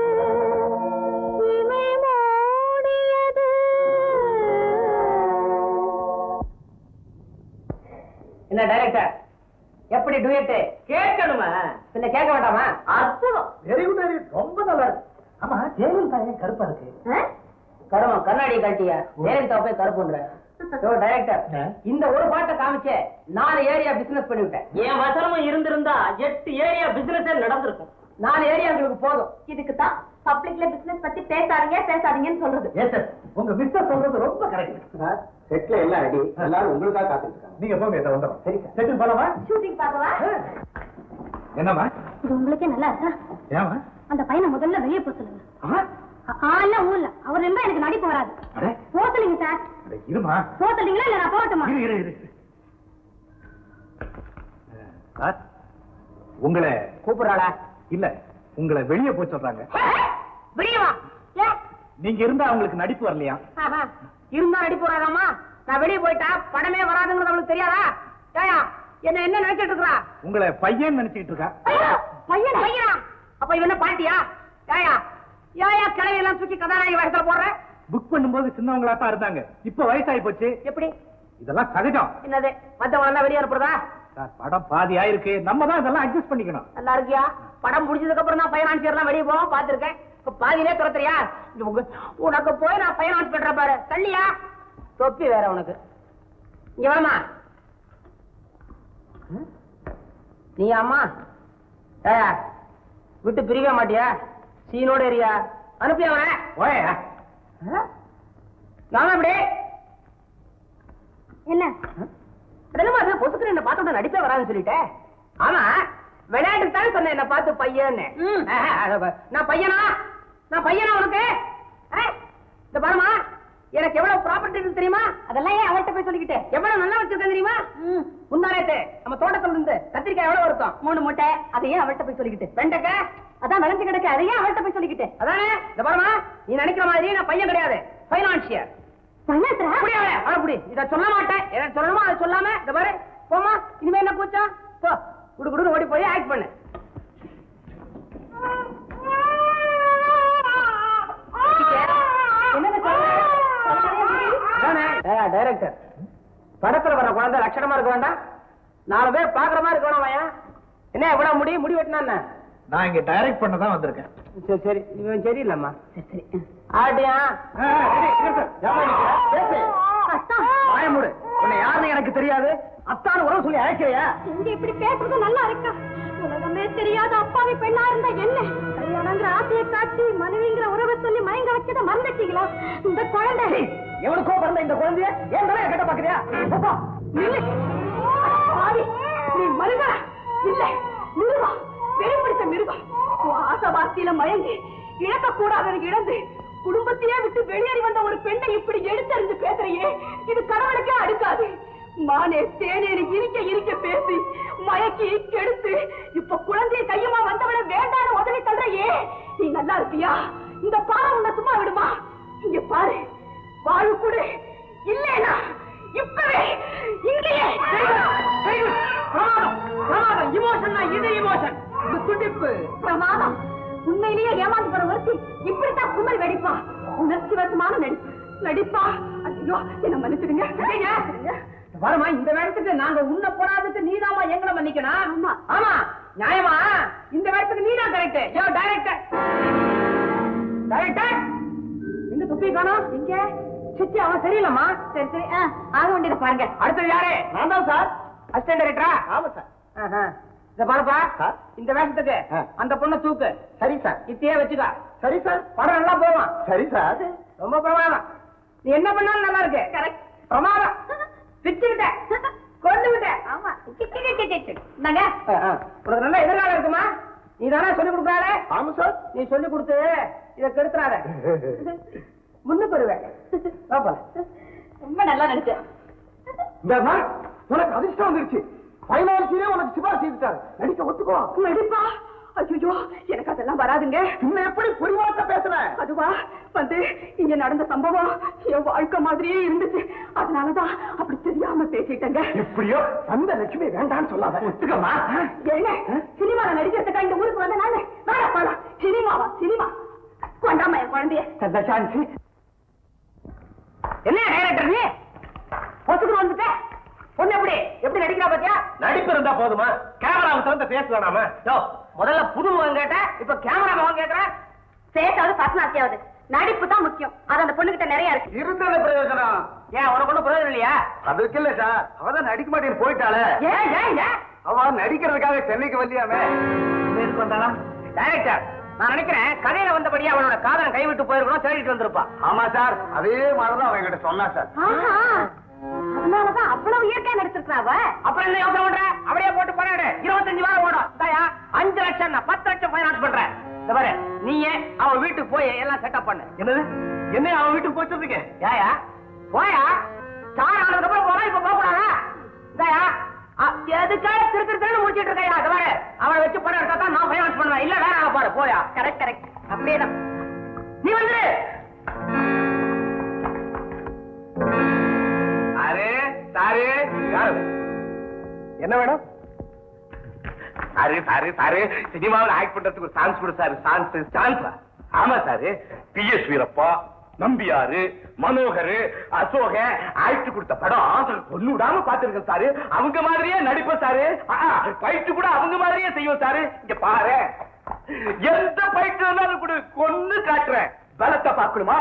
Speaker 3: இமை மூடியது.
Speaker 6: என்ன டைரக்டர் எப்படி டுயட் கேட்கணுமா பின்ன கேட்க வேண்டாமா அற்புதம்
Speaker 1: வெரி குட் வெரி குட் ரொம்ப நல்லா இருக்கு ஆமா ஜெயலலிதா ஏன் கருப்பா இருக்கு
Speaker 6: கருமம் கண்ணாடி காட்டியா ஜெயலலிதா போய் கருப்புன்ற டைரக்டர் இந்த ஒரு பாட்டை காமிச்ச நாலு ஏரியா பிசினஸ் பண்ணிவிட்டேன் என் வசனமும் இருந்திருந்தா எட்டு ஏரியா பிசினஸ் நடந்திருக்கும் நாலு ஏரியாங்களுக்கு போதும்
Speaker 3: இதுக்கு தான் பப்ளிக்ல பிசினஸ் பத்தி பேசாதீங்க பேசாதீங்கன்னு சொல்றது.
Speaker 1: ஏன் சார் உங்க மிஸ்டர் சொல்றது ரொம்ப கரெக்ட் சார் செட்ல எல்லாம் ரெடி எல்லாரும் உங்களுக்காக காத்துட்டு இருக்காங்க நீங்க போங்க இதை வந்துடும் சரி சார் செட்டில் போலாமா
Speaker 3: ஷூட்டிங் பார்க்கவா?
Speaker 5: என்னம்மா
Speaker 3: இது உங்களுக்கே நல்லா இருக்கா?
Speaker 5: ஏமா
Speaker 3: அந்த பையனை முதல்ல வெளியே போக சொல்லுங்க. ஆ இல்ல ஊர்ல அவர் இருந்தா எனக்கு நடிப்பு வராது. போத்தலிங்க சார்.
Speaker 5: இருமா
Speaker 3: போத்தலிங்களா இல்ல நான் போகட்டுமா?
Speaker 5: இரு இரு இரு சார் உங்களை
Speaker 6: கூப்பிடுறாளா
Speaker 5: இல்ல உங்களை வெளியே போய் சொல்றாங்க.
Speaker 6: வெளியவா
Speaker 5: நீங்க இருந்தா அவங்களுக்கு நடிப்பு வரலையா?
Speaker 6: இருந்தா நடிப்பு வராதாமா? நான் வெளியே போயிட்டா படமே வராதுங்கிறது அவளுக்கு தெரியாதா? ஏயா என்ன என்ன நினைச்சிட்டு இருக்கா?
Speaker 5: உங்களை பையன் நினைச்சிட்டு இருக்கா.
Speaker 6: பையன் பையனா? அப்ப இவன பாட்டியா? ஏயா ஏயா கிளவி எல்லாம் தூக்கி கதாநாயகி வயசுல போடுற?
Speaker 5: புக் பண்ணும்போது சின்னவங்களா தான் இருந்தாங்க. இப்ப வயசாகி போச்சு.
Speaker 6: எப்படி?
Speaker 5: இதெல்லாம் சகஜம்.
Speaker 6: என்னது மத்தவங்க வெளியே அனுப்புறதா?
Speaker 5: சார் படம் பாதி ஆயிருக்கு. நம்ம தான் இதெல்லாம் அட்ஜஸ்ட் பண்ணிக்கணும்.
Speaker 6: நல்லா இருக்கியா? படம் முடிஞ்சதுக்கு அப்புறம் தான் பைனான்சியர்லாம் வெளியே போவோம் பாத்துருக்கேன். இப்ப பாதியிலே துரத்துறியா? உனக்கு போய் நான் பைனான்ஸ் பண்ற பாரு. தள்ளியா தொப்பி வேற உனக்கு. இங்க வாமா. நீ அம்மா ஏயா விட்டு பிரிக்க மாட்டியா? சீனோட ஏரியா அனுப்பியா அவன?
Speaker 5: ஓயா
Speaker 6: நானும் அப்படி
Speaker 3: என்ன
Speaker 6: பொசுக்கு என்ன பார்த்து நடிப்பே வராதுன்னு சொல்லிட்டேன். ஆமா விளையாட்டு தானே சொன்னேன் என்ன பார்த்து பையன். நான் பையனா? நான் பையனா உனக்கு? இந்த பாருமா எனக்கு எவ்வளவு ப்ராப்பர்ட்டி இருக்கு தெரியுமா?
Speaker 3: அதெல்லாம் ஏன் அவர்கிட்ட போய் சொல்லிக்கிட்டு?
Speaker 6: எவ்வளவு நல்லா வச்சிருக்கேன் தெரியுமா? முந்தானேத்து நம்ம தோட்டத்துல இருந்து கத்திரிக்காய் எவ்வளவு வருத்தம்?
Speaker 3: மூணு மூட்டை. அதையே அவர்கிட்ட போய் சொல்லிக்கிட்டு?
Speaker 6: வெண்டைக்காய்
Speaker 3: அதான் விளைஞ்சு கிடக்கு. அதையே அவர்கிட்ட போய் சொல்லிக்கிட்டு?
Speaker 6: அதானே. இந்த பாருமா நீ நினைக்கிற மாதிரி நான் பையன் கிடையாது. பைனான்சியர். இத சொல்ல மாட்டேன். என்ன சொல்லணுமோ அதை சொல்லாம இந்த பாரு போமா. இனிமே என்ன கூச்சம்? போ குடு குடு ஓடி போய் ஆக்ட் பண்ணு. டைரக்டர் படத்துல வர குழந்தை லட்சணமா இருக்க வேண்டாம். நாலு பேர் பாக்குற மாதிரி இருக்கணும். என்ன எவ்வளவு முடி முடி வெட்டினா?
Speaker 5: நான் இங்க டைரக்ட் பண்ண தான் வந்திருக்கேன்.
Speaker 6: சரி சரி இவன் சரியில்லம்மா. சரி ஆட்டியா
Speaker 1: மாயமுடு உன்னை யாருன்னு எனக்கு தெரியாது. அத்தான உறவு சொல்லி அழைக்கிறியா?
Speaker 3: இங்க இப்படி பேசுறது நல்லா இருக்கா? உலகமே தெரியாத அப்பாவி பெண்ணா இருந்தா என்ன? கல்யாணங்கிற ஆசையை காட்டி மனைவிங்கிற உறவை சொல்லி மயங்க வச்சத மறந்துட்டீங்களா? இந்த குழந்தை
Speaker 1: எவனுக்கோ பிறந்த இந்த குழந்தைய ஏன் தலைய கட்ட பாக்குறியா?
Speaker 3: நீ மருகா இல்ல மிருகம், வெறிபிடித்த மிருகம். ஆசை வார்த்தையில மயங்கி இழக்க கூடாத இழந்து குடும்பத்தையே விட்டு வெளியேறி வந்த ஒரு பெண்ணை இப்படி எடுத்தறிந்து பேசுறையே, இது கடவுளுக்கே அடுக்காது. மானே தேனே இருக்க இருக்க பேசி மயக்கி கெடுத்து இப்ப குழந்தைய கையுமா வந்தவன வேண்டான உதவி தள்ளையே. நீ நல்லா இருப்பியா? இந்த பாரம் உன்னை சும்மா விடுமா? இங்க பாரு வாழு கூட இல்லேனா இப்பவே இங்கேயே
Speaker 6: இமோஷன் இது இமோஷன் துடிப்பு
Speaker 3: பிரமாதம். உண்மையிலேயே ஏமாந்து போற ஒருத்தி இப்படித்தான் குமரி வெடிப்பா. உணர்ச்சி வசமான நடிப்பு நடிப்பா. ஐயோ என்ன மன்னிச்சிடுங்க.
Speaker 6: வரமா இந்த வேடத்துக்கு நாங்க உன்ன போடாதுக்கு நீதாமா எங்களை மன்னிக்கணும்.
Speaker 3: ஆமா
Speaker 6: ஆமா நியாயமா இந்த வேடத்துக்கு நீதான் கரெக்ட். யோ டைரக்டர் டைரக்டர் இந்த துப்பி காணோம். இங்க சிச்சி அவன் சரியில்லம்மா.
Speaker 3: சரி சரி ஆக வேண்டியது பாருங்க.
Speaker 6: அடுத்தது யாரு? நான் தான் சார் அசிஸ்டன்ட் டைரக்டரா.
Speaker 1: ஆமா சார்.
Speaker 6: இந்த பாருப்பா இந்த வேஷத்துக்கு அந்த பொண்ணை தூக்கு.
Speaker 1: சரி சார்.
Speaker 6: இத்தையே வச்சுக்கா.
Speaker 1: சரி சார்.
Speaker 6: படம் நல்லா போவான்.
Speaker 1: சரி சார்.
Speaker 6: ரொம்ப பிரமாதம். நீ என்ன பண்ணாலும் நல்லா இருக்கு.
Speaker 3: கரெக்ட்.
Speaker 6: பிரமாதம். பிச்சுக்கிட்ட கொண்டு விட்ட.
Speaker 3: ஆமா
Speaker 6: நாங்க உனக்கு நல்ல எதிர்காலம் இருக்குமா? நீ தானே சொல்லி கொடுக்காத?
Speaker 1: ஆமா சார்.
Speaker 6: நீ சொல்லி கொடுத்து இதை கெடுத்துறாத. முன்னு பெறுவேன்.
Speaker 2: ரொம்ப நல்லா நடிச்சேன்.
Speaker 1: உனக்கு அதிர்ஷ்டம் வந்துருச்சு. பைனான்சியரே உனக்கு சிபாரிசு செய்துட்டாரு. நடிக்க ஒத்துக்கோ.
Speaker 2: நடிப்பா? ஐயோ, எனக்கு அதெல்லாம் வராதுங்க.
Speaker 1: இன்னும் எப்படி புரிவாட்ட பேசுன?
Speaker 2: அதுவா வந்து இங்க நடந்த சம்பவம் என் வாழ்க்கை மாதிரியே இருந்துச்சு. அதனாலதான் அப்படி தெரியாம பேசிட்டேங்க.
Speaker 1: எப்படியோ அந்த லட்சுமி வேண்டான்னு சொல்லாத. ஒத்துக்கமா?
Speaker 2: என்ன சினிமால நடிக்கிறதுக்கா இந்த ஊருக்கு வந்த நானு? வேணா போலாம். சினிமாவா? சினிமா கொண்டாமா என் குழந்தைய.
Speaker 1: அந்த சான்ஸ்
Speaker 6: என்ன டைரக்டர் நீ ஒத்துக்கு வந்துட்ட? பொண்ணு எப்படி எப்படி நடிக்கிறா பாத்தியா?
Speaker 1: நடிப்பு இருந்தா போதுமா? கேமராவை திறந்து பேச வேணாமா?
Speaker 6: முதல்ல புது முகம் கேட்ட, இப்ப கேமரா முகம் கேட்கற.
Speaker 3: சேட்டாவது பர்சனாலிட்டியாவது நடிப்பு தான் முக்கியம். அது அந்த பொண்ணுகிட்ட நிறைய இருக்கு.
Speaker 1: இருந்தது பிரயோஜனம்.
Speaker 6: ஏன் உனக்கு ஒண்ணும் பிரயோஜனம் இல்லையா?
Speaker 1: அதுக்கு இல்ல சார், அவதான் நடிக்க மாட்டேன்னு போயிட்டாளே.
Speaker 6: ஏன் ஏன் ஏன்
Speaker 1: அவ நடிக்கிறதுக்காக சென்னைக்கு வரலையாமே.
Speaker 6: வந்தாளா? டைரக்டர், நான் நினைக்கிறேன் கதையில வந்தபடியே அவனோட காதலை கைவிட்டு போயிருக்கணும், தேடிட்டு வந்திருப்பா.
Speaker 1: ஆமா சார், அதே மாதிரிதான் அவங்க கிட்ட சொன்னா சார்.
Speaker 3: அதனாலதான் அவ்வளவு இயற்கையா நடிச்சிருக்காவ.
Speaker 6: அப்புறம் என்ன யோசனை பண்ற? அப்படியே போட்டு பண்ணாடு. இருபத்தஞ்சு வாரம் ஓடும். தாயா அஞ்சு லட்சம் நான் பத்து லட்சம் பைனான்ஸ் பண்றேன். இந்த பாரு, நீயே அவன் வீட்டுக்கு போய் எல்லாம் செட்டப் பண்ணு.
Speaker 1: என்னது? என்ன அவன் வீட்டுக்கு போச்சிருக்க?
Speaker 6: ஏயா போயா? ஸ்டார் ஆனதுக்கு அப்புறம் போறா, இப்ப போக கூடாதா? தாயா எதுக்காக திரு திரு திருன்னு முடிச்சிட்டு இருக்கையா? இந்த பாரு, அவனை வச்சு படம் எடுத்தா தான் நான் பைனான்ஸ் பண்ணுவேன். இல்ல வேற ஆக பாரு. போயா.
Speaker 3: கரெக்ட் கரெக்ட் அப்படியேதான்.
Speaker 6: நீ வந்து
Speaker 1: சாரு யாரு? என்ன வேணும்? சாரு சாரு சாரு சினிமாவில் ஆக்ட் பண்றதுக்கு ஒரு சான்ஸ் கொடு சார். சான்ஸ் சான்ஸா? ஆமா சாரு, பி எஸ் வீரப்பா, நம்பியாரு, மனோகர், அசோக ஆக்ட் கொடுத்த படம் ஒண்ணு விடாம பாத்துருக்கேன் சாரு. அவங்க மாதிரியே நடிப்பேன் சாரு. பயிற்று கூட அவங்க மாதிரியே செய்வோம் சாரு. இங்க பாரு, எந்த பயிற்று இருந்தாலும் கூட கொன்னு காட்டுறேன். பலத்தை பார்க்கணுமா?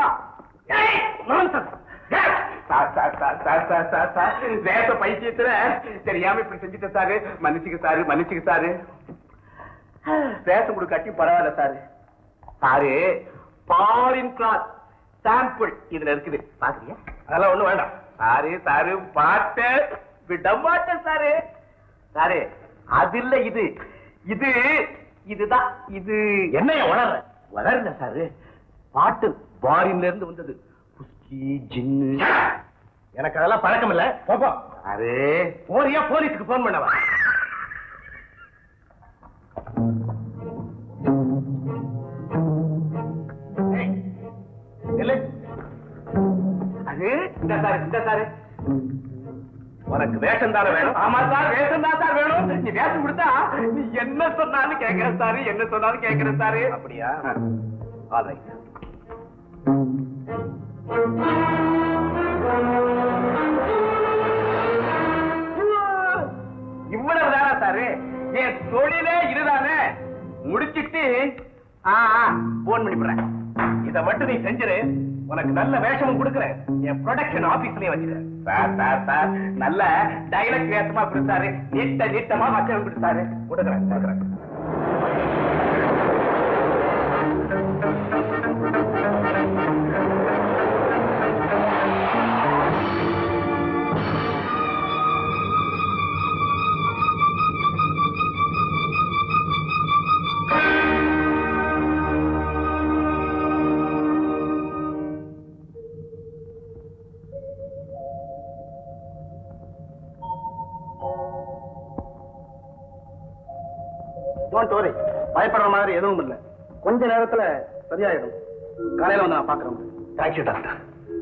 Speaker 1: வேச பைத்தியத்துல தெரியாம இப்படி செஞ்சுட்ட சாரு. மன்னிச்சுக்க சாரு, மன்னிச்சுக்க சாரு. வேஷம் கூட கட்டி பரவாயில்ல sir. Sir, poplin cloth sample இதுல இருக்குது, பாக்குறியா? அதெல்லாம் ஒண்ணு வேண்டாம் சாரு. சாரு பாட்ட விட மாட்டேன் சாரு. சாரு அது இல்ல, இது இது இதுதான். இது என்னைய வளர வளரல சாரு. பாட்டு பாரின்ல இருந்து வந்தது. எனக்கு அதெல்லாம் பழக்கம் இல்ல. அரே போறியா? போலீஸுக்கு போன் பண்ணவா? அது இந்த சாரு, இந்த சாரு உனக்கு வேஷம் தானே வேணும்? ஆமா சார், வேஷம் தான் சார் வேணும். நீ வேஷம் கொடுத்தா நீ என்ன சொன்னாலும் கேட்கிற சாரு, என்ன சொன்னாலும் கேட்கிற சாரு. அப்படியா? ஆல்ரைட். இவ்வளவு தானா சாரு? என் தொழிலே இதுதானே. முடிச்சிட்டு போன் பண்ணிவிடுறேன். இத மட்டும் நீ செஞ்சிரு, உனக்கு நல்ல வேஷமும் கொடுக்குறேன். என் ப்ரொடக்ஷன் ஆபீஸ்லயே வச்சுக்கிறேன். சார் சார் சார் நல்ல டைலாக் வேஷமா கொடுத்தாரு. நீட்ட நீட்டமா மக்கள் கொடுத்தாரு. கொடுக்குறேன் கொடுக்குறேன். பயப்படுற மாதிரி எதுவும் இல்லை. கொஞ்ச நேரத்துல சரியாயிடும். காலையில வந்து நான் பாக்குறேன். Thank you doctor.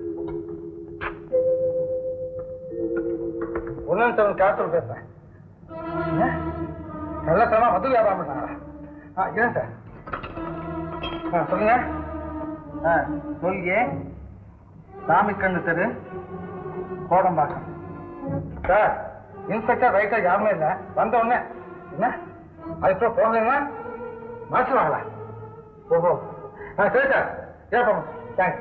Speaker 1: ஒரு நிமிஷம் காசு பேசுறேன். கள்ளத்தனமா மது வியாபாரம் பண்ணாங்களா? ஏன் சார் சொல்லுங்க. சொல்லியே சாமி கண்ணு தெரு கோடம்பாக்கம். சார் இன்ஸ்பெக்டர் ரைட்டா யாருமே இல்லை. வந்த உடனே என்ன அதுக்குள்ள போங்களா மாற்றுவாங்களா? ஓஹோ சரி சார். கேட்போம். தேங்க்ஸ்.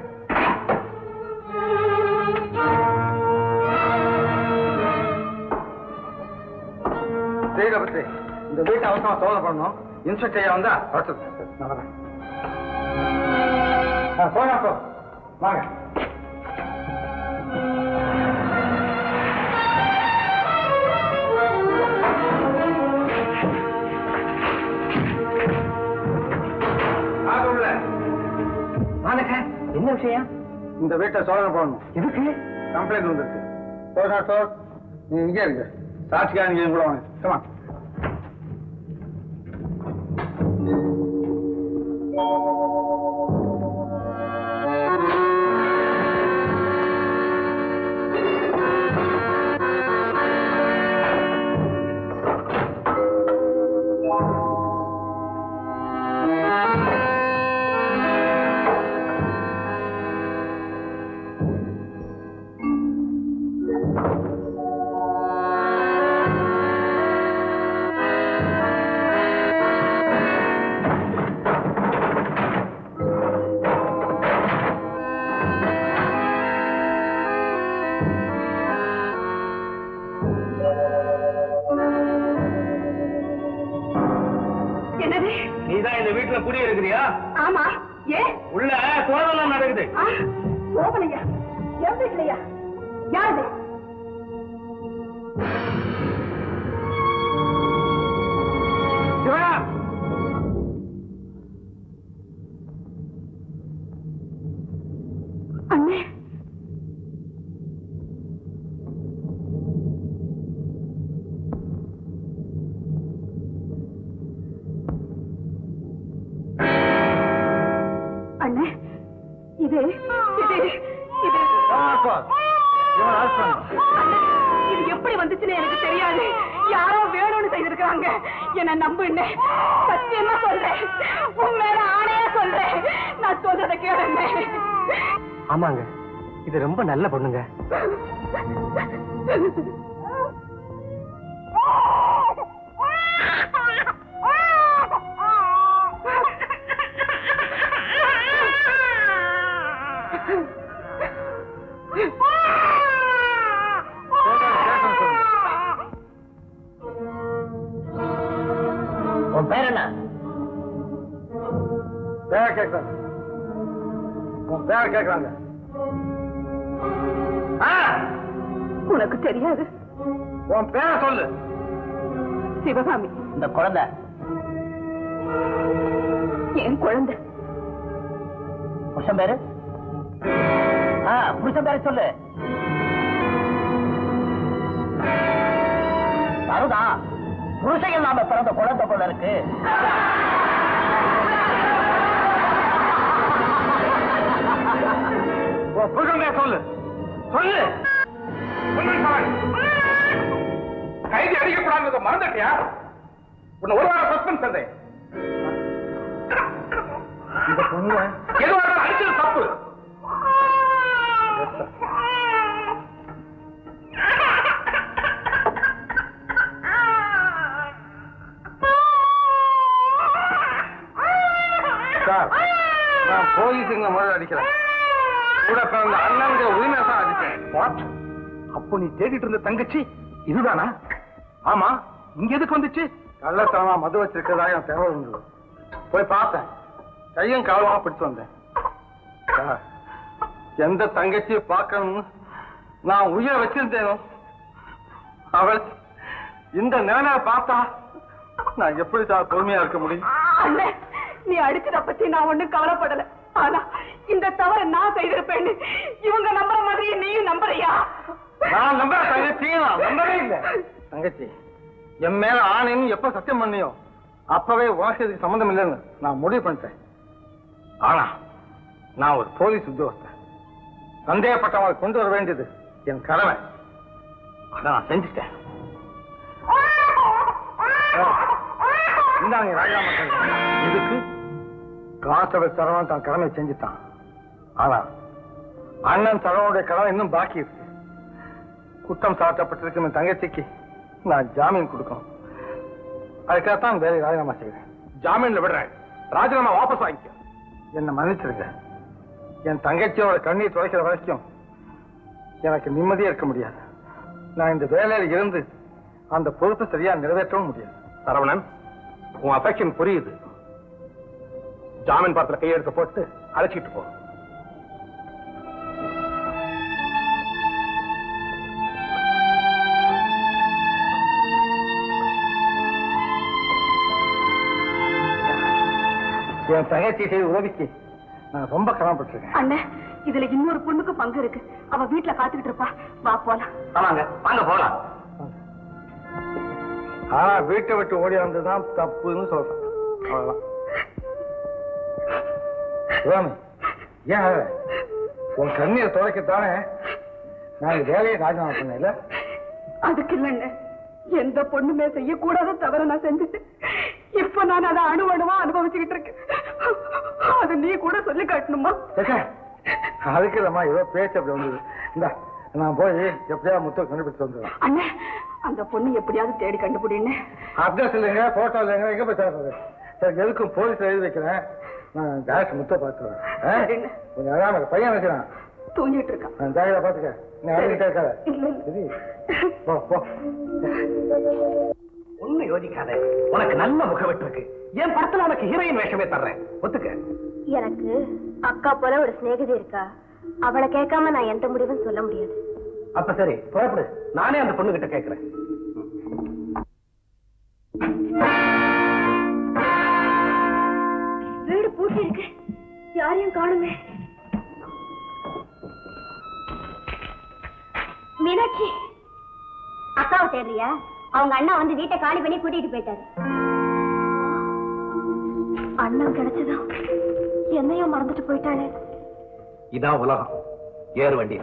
Speaker 1: சரிடா பத்தி இந்த வீட்டை அவசரமா சோதனை பண்ணணும். இன்ஸ்பெக்டர் ஐயா வந்தா வச்சு போனா போ வாங்க. என்ன விஷயம்? இந்த வீட்டை சோதனை பண்ணணும். எதுக்கு? கம்ப்ளைண்ட் வந்துருக்கு. நீ இங்கே இருக்கு. சாட்சிக்காக நீங்க கூட வாங்க. கமா.
Speaker 5: நீதான் இந்த வீட்டுல குடி இருக்கிறியா?
Speaker 2: ஆமா. ஏன்
Speaker 5: உள்ள சோதனை நடக்குது.
Speaker 2: சோதனையா? என் வீட்லயா? யாரு? அண்ணே, அண்ணே, இது இது இது இது எப்படி வந்துச்சுன்னு எனக்கு தெரியாது. யாரோ வேணும்னு செய்திருக்காங்க. என்ன நம்புன்னு சத்தியமா சொல்றேன். உன் மேல ஆணையா சொல்றேன். நான் சொல்றதை கேளுங்க.
Speaker 1: ஆமாங்க, இது ரொம்ப நல்ல பொண்ணுங்க.
Speaker 7: உன் பேர் என்ன?
Speaker 1: பேர் கேட்கறாங்க. உன் பேர் கேட்கறாங்க.
Speaker 2: உனக்கு தெரியாது.
Speaker 1: உன் பேரை சொல்லு.
Speaker 2: சிவகாமி.
Speaker 7: இந்த குழந்தை
Speaker 2: என் குழந்தை.
Speaker 7: புருஷன் பேரு? புருஷன் பேரு சொல்லு. அதுதான் புருஷன் இல்லாம பிறந்த குழந்தை போல இருக்கு.
Speaker 1: புருஷன் பேர் சொல்லு. சொல்லு. கைதி அடிக்கப்படாத மறந்துட்டியா? உன்னை ஒரு வாரம் சஸ்பென்ஸ் தந்தேன். இந்த பொண்ணு எதுவாக அடிச்சது தப்பு. நான் போலீஸுங்க முதல்ல அடிக்கிறேன். கூட பிறந்த அண்ணனுக்கு உரிமை தான் அடிச்சேன். அப்போ நீ தேடிட்டு இருந்த தங்கச்சி இதுதானா? ஆமா. இங்க எதுக்கு வந்துச்சு? கள்ளத்தனமா மது வச்சிருக்கிறதா என் தேவை இருந்தது. போய் பார்த்தேன். கையும் காலமா பிடிச்சு வந்தேன். எந்த தங்கச்சியை பார்க்கணும்னு நான் உயிரை வச்சிருந்தேனோ அவள் இந்த நிலைமையை பார்த்தா நான் எப்படி தான் பொறுமையா இருக்க முடியும்?
Speaker 2: நீ அடிச்சத பத்தி நான் ஒண்ணும் கவலைப்படல. ஆனா இந்த தவறு நான் செய்திருப்பேன்னு இவங்க நம்புற மாதிரி நீயும் நம்புறியா?
Speaker 1: நான் நம்புற தங்கச்சி நான் நம்பவே இல்லை. தங்கச்சி என் மேல ஆணைன்னு எப்ப சத்தியம் பண்ணியோ அப்பவே உனக்கு இதுக்கு சம்பந்தம் இல்லைன்னு நான் முடிவு பண்ணிட்டேன். ஆனா நான் ஒரு போலீஸ் உத்தியோகஸ்தன். சந்தேகப்பட்டவங்களை கொண்டு வர வேண்டியது என் கடமை. அதை நான் செஞ்சுட்டேன். இந்தாங்க ராஜாமா. இதுக்கு கான்ஸ்டபிள் சரவணன் தான் கடமை செஞ்சுட்டான். ஆனா அண்ணன் சரவனுடைய கடமை இன்னும் பாக்கி இருக்கு. குற்றம் சாட்டப்பட்டிருக்கும் என் தங்கச்சிக்கு நான் ஜாமீன் கொடுக்கணும். அதுக்காகத்தான் வேலை ராஜினாமா செய்கிறேன். ஜாமீன்ல விடுறேன். ராஜினாமா வாபஸ் வாங்கிக்க. என்னை மன்னிச்சிருக்க. என் தங்கச்சியோட கண்ணீர் துடைக்கிற வரைக்கும் எனக்கு நிம்மதியா இருக்க முடியாது. நான் இந்த வேலையில் இருந்து அந்த பொறுப்பை சரியா நிறைவேற்றவும் முடியாது. சரவணன், உன் அஃபெக்ஷன் புரியுது. ஜாமீன் பத்திர கையெழுத்து போட்டு அழைச்சிட்டு போ. என் தங்கச்சி செய்த உதவிக்கு நான் ரொம்ப கடமைப்பட்டிருக்கேன்.
Speaker 2: அண்ணே, இதுல இன்னொரு பொண்ணுக்கு பங்கு இருக்கு. அவ வீட்டுல காத்துக்கிட்டு இருப்பா. வா போலாம்.
Speaker 5: ஆமாங்க, வாங்க போலாம்.
Speaker 1: வீட்டை விட்டு ஓடி வந்ததுதான் தப்புன்னு சொல்றேன். அவ்வளவுதான். ஏன் உன் கண்ணீரை துடைக்கத்தானே நான் வேலையை ராஜினாமா பண்ணல.
Speaker 2: அதுக்கு இல்லைங்க, எந்த பொண்ணுமே செய்யக்கூடாத தவிர நான் செஞ்சுட்டேன். இப்ப நான் அதை அணு அணுவா அனுபவிச்சுக்கிட்டு இருக்கேன். அது நீ கூட சொல்லி காட்டணுமா?
Speaker 1: அதுக்கு இல்லம்மா, ஏதோ பேச்சு அப்படி வந்தது. இந்த நான் போய் எப்படியாவது முத்த கண்டுபிடிச்சு வந்துடுவேன்.
Speaker 2: அண்ணே, அந்த பொண்ணு எப்படியாவது தேடி கண்டுபிடின்னு.
Speaker 1: அட்ரஸ் இல்லைங்க, போட்டோ இல்லைங்க, எங்க போய் தேடுறது? சரி, எதுக்கும் போலீஸ் எழுதி வைக்கிறேன். நான் ஜாஸ்தி முத்த பார்த்துறேன். கொஞ்சம் அழகாம பையன் வைக்கிறான்,
Speaker 2: தூங்கிட்டு இருக்கான்.
Speaker 1: நான் ஜாகிரதை பாத்துக்க. நீ அழுகிட்டே இருக்காத. போ போ.
Speaker 5: ஒண்ணு யோசிக்காத, உனக்கு நல்ல முகவெட்டு இருக்கு. என் படத்துல உனக்கு ஹீரோயின் வேஷமே தர்றேன், ஒத்துக்க.
Speaker 3: எனக்கு அக்கா போல ஒரு சிநேகிதி இருக்கா. அவளை கேட்காம நான் எந்த முடிவும் சொல்ல முடியாது.
Speaker 5: அப்ப சரி, புறப்படு. நானே அந்த பொண்ணு கிட்ட கேட்கிறேன்.
Speaker 3: வீடு பூட்டி இருக்கு, யாரையும் காணுமே. மீனாட்சி, அக்காவை தேடுறியா? அவங்க அண்ணா வந்து வீட்டை காலி பண்ணி கூட்டிட்டு போயிட்டாரு. அண்ணன் கிடைச்சதா என்னையும் மறந்துட்டு போயிட்டாளே.
Speaker 5: இதான் உலகம், ஏறு வண்டி.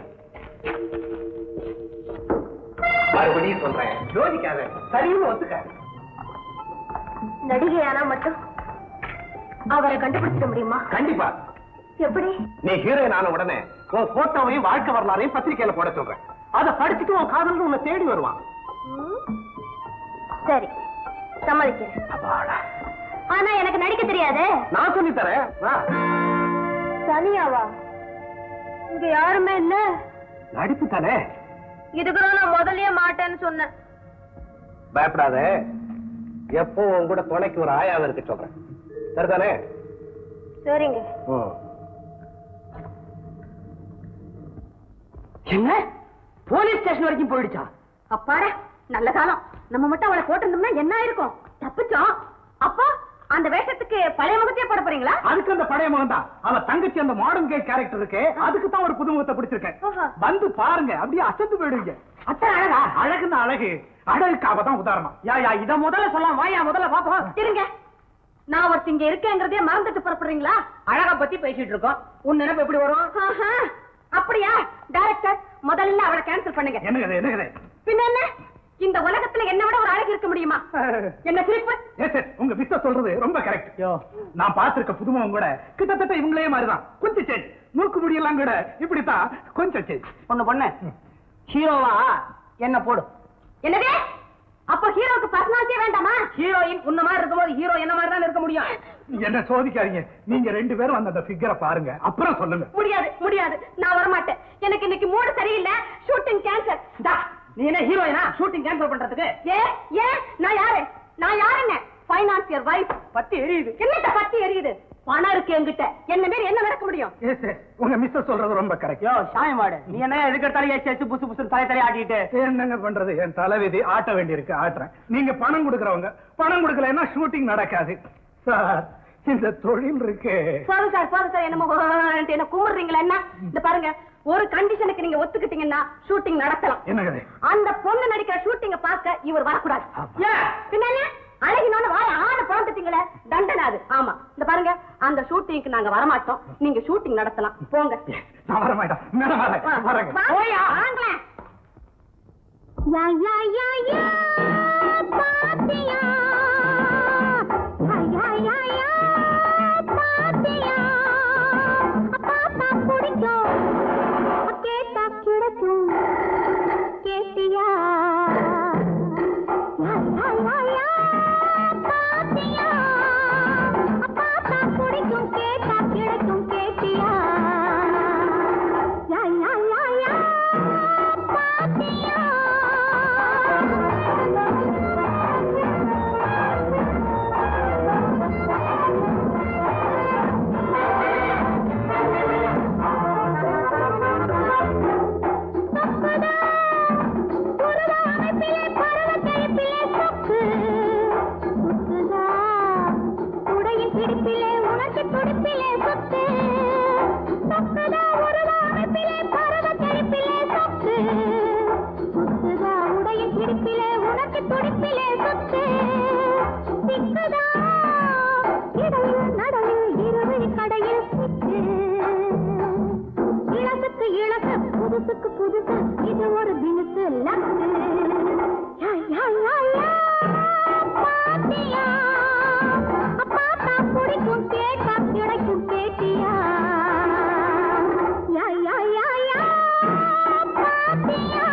Speaker 5: மறுபடியும் சொல்றேன், யோசிக்காத, சரியும் ஒத்துக்க.
Speaker 3: நடிகையானா மட்டும் அவரை கண்டுபிடிச்சிட முடியுமா?
Speaker 5: கண்டிப்பா.
Speaker 3: எப்படி?
Speaker 5: நீ ஹீரோயின் ஆன உடனே உன் போட்டோவையும் வாழ்க்கை வரலாறையும் பத்திரிகையில போட சொல்றேன். அதை படிச்சுட்டு உன் காதல் உன்னை தேடி வருவான்.
Speaker 3: சரி, சம்மதிக்கிறேன். ஆனா எனக்கு நடிக்க தெரியாது.
Speaker 5: நான் சொல்லி தரேன்.
Speaker 3: தனியாவா? இங்க யாருமே இல்ல.
Speaker 5: நடிப்பு தானே.
Speaker 3: இதுக்குதான் நான் முதல்லயே மாட்டேன்னு சொன்னேன்.
Speaker 5: பயப்படாத, எப்போ உன் கூட துணைக்கு ஒரு ஆயாவை இருக்கு சொல்றேன். சரிதானே?
Speaker 3: சரிங்க.
Speaker 2: என்ன போலீஸ் ஸ்டேஷன் வரைக்கும் போயிடுச்சா? அப்பாடா, நல்ல காலம். நம்ம மட்டும் அவளை போட்டிருந்தோம்னா என்ன இருக்கும்? தப்பிச்சோம். அப்போ அந்த வேஷத்துக்கு பழைய முகத்தையே போட போறீங்களா?
Speaker 5: அதுக்கு அந்த பழைய முகம் தான். அவ தங்கச்சி அந்த மாடர்ன் கேட் கேரக்டர் இருக்கு, அதுக்கு தான் ஒரு புதுமுகத்தை பிடிச்சிருக்கேன். வந்து பாருங்க, அப்படியே அசந்து போயிடுவீங்க.
Speaker 2: அத்தனை அழகா?
Speaker 5: அழகுன்னு அழகு, அழகுக்கு அவ தான் உதாரணம். யா யா இத முதல்ல சொல்லலாம். வாயா முதல்ல பாப்போம்.
Speaker 2: இருங்க, நான் ஒருத்தி இங்க இருக்கேங்கிறதே மறந்துட்டு புறப்படுறீங்களா? அழகா பத்தி பேசிட்டு இருக்கோம். உன் நினைப்பு எப்படி வரும்? அப்படியா? டைரக்டர், முதல்ல அவளை கேன்சல் பண்ணுங்க.
Speaker 5: என்னது என்னது?
Speaker 2: பின்ன என்ன, இந்த உலகத்துல என்ன விட ஒரு அழகு இருக்க முடியுமா? என்ன சிரிப்பு?
Speaker 5: உங்க மிஸ்ஸ சொல்றது ரொம்ப கரெக்ட். நான் பார்த்திருக்க புதுமுகம் கூட கிட்டத்தட்ட இவங்களே மாதிரிதான். கொஞ்சம் சேஞ்ச், மூக்கு முடியெல்லாம் கூட இப்படித்தான், கொஞ்சம் சேஞ்ச்.
Speaker 2: ஒண்ணு பொண்ணு, ஹீரோவா என்ன போடு. என்னது? அப்ப ஹீரோக்கு பர்சனாலிட்டியே வேண்டாமா? ஹீரோயின் உன்ன மாதிரி இருக்கும்போது ஹீரோ என்ன மாதிரி தான் இருக்க முடியும்.
Speaker 5: என்ன சோதிக்காதீங்க. நீங்க ரெண்டு பேரும் அந்த ஃபிகரை பாருங்க, அப்புறம் சொல்லுங்க.
Speaker 2: முடியாது முடியாது, நான் வரமாட்டேன். எனக்கு இன்னைக்கு மூடு சரியில்லை. Shooting cancel. நீ என்ன ஹீரோயினா ஷூட்டிங் கேன்சல் பண்றதுக்கு? ஏ ஏ நான் யாரு? நான் யாருங்க? Financier wife. பத்தி எரியுது. என்னட்ட பத்தி எரியுது? பணம் இருக்கு என்கிட்ட. என்ன பேர் என்ன நடக்க முடியும்?
Speaker 5: உங்க மிஸ்டர் சொல்றது ரொம்ப கரெக்ட்.
Speaker 2: யோ சாயமாடு, நீ என்ன எதுக்கெடுத்தாலும் ஏச்சு புசு புசு தலை தலை ஆட்டிட்டு
Speaker 5: என்னங்க பண்றது? என் தலைவிதி, ஆட்ட வேண்டி இருக்கு, ஆட்டுறேன். நீங்க பணம் கொடுக்கறவங்க, பணம் கொடுக்கலன்னா ஷூட்டிங் நடக்காது. சார், இந்த தொழில் இருக்கு.
Speaker 2: சாரி சார், சாரி சார், என்னமோ என்ன கும்பிடுறீங்களா? என்ன இந்த பாருங்க, ஒரு கண்டிஷனுக்கு நீங்க ஒத்துக்கிட்டீங்கன்னா ஷூட்டிங் நடத்தலாம்.
Speaker 5: என்னங்க?
Speaker 2: அந்த பொண்ணு நடிக்கிற ஷூட்டிங்க பார்க்க இவர் வரக்கூடாது. பின்ன அழகினோட வாய ஆன பிறந்துட்டீங்களே, தண்டனை அது. ஆமா, இந்த பாருங்க, அந்த ஷூட்டிங்க்கு நாங்க வரமாட்டோம். நீங்க ஷூட்டிங் நடத்தலாம், போங்க.
Speaker 5: நான் வர மாட்டேன். மேடம் வரேன்.
Speaker 2: போயா வாங்களேன்.
Speaker 3: யா யா யா யா பாத்தியா, யா யா யா பாத்தியா, பாப்பா பிடிக்கும், கேட்டா கிடைக்கும், கேட்டியா? யா யா யா பாத்தியா, பாப்பா பிடிக்கும், கேட்டா கிடைக்கும், கேட்டியா? யா யா யா யா பாத்தியா. சிரிப்பிலே உனக்கு துடிப்பிலே சுத்து சிக்குதா இடையில் நடையில் இருவழி கடையில் சிக்கு இளசுக்கு இளசு புதுசுக்கு புதுசு இது ஒரு தினசு லக்கு யா யா யா யா பாத்தியா பாத்தா பிடிக்கும் கேட்டா கிடைக்கும் கேட்டியா யா யா யா யா பாத்தியா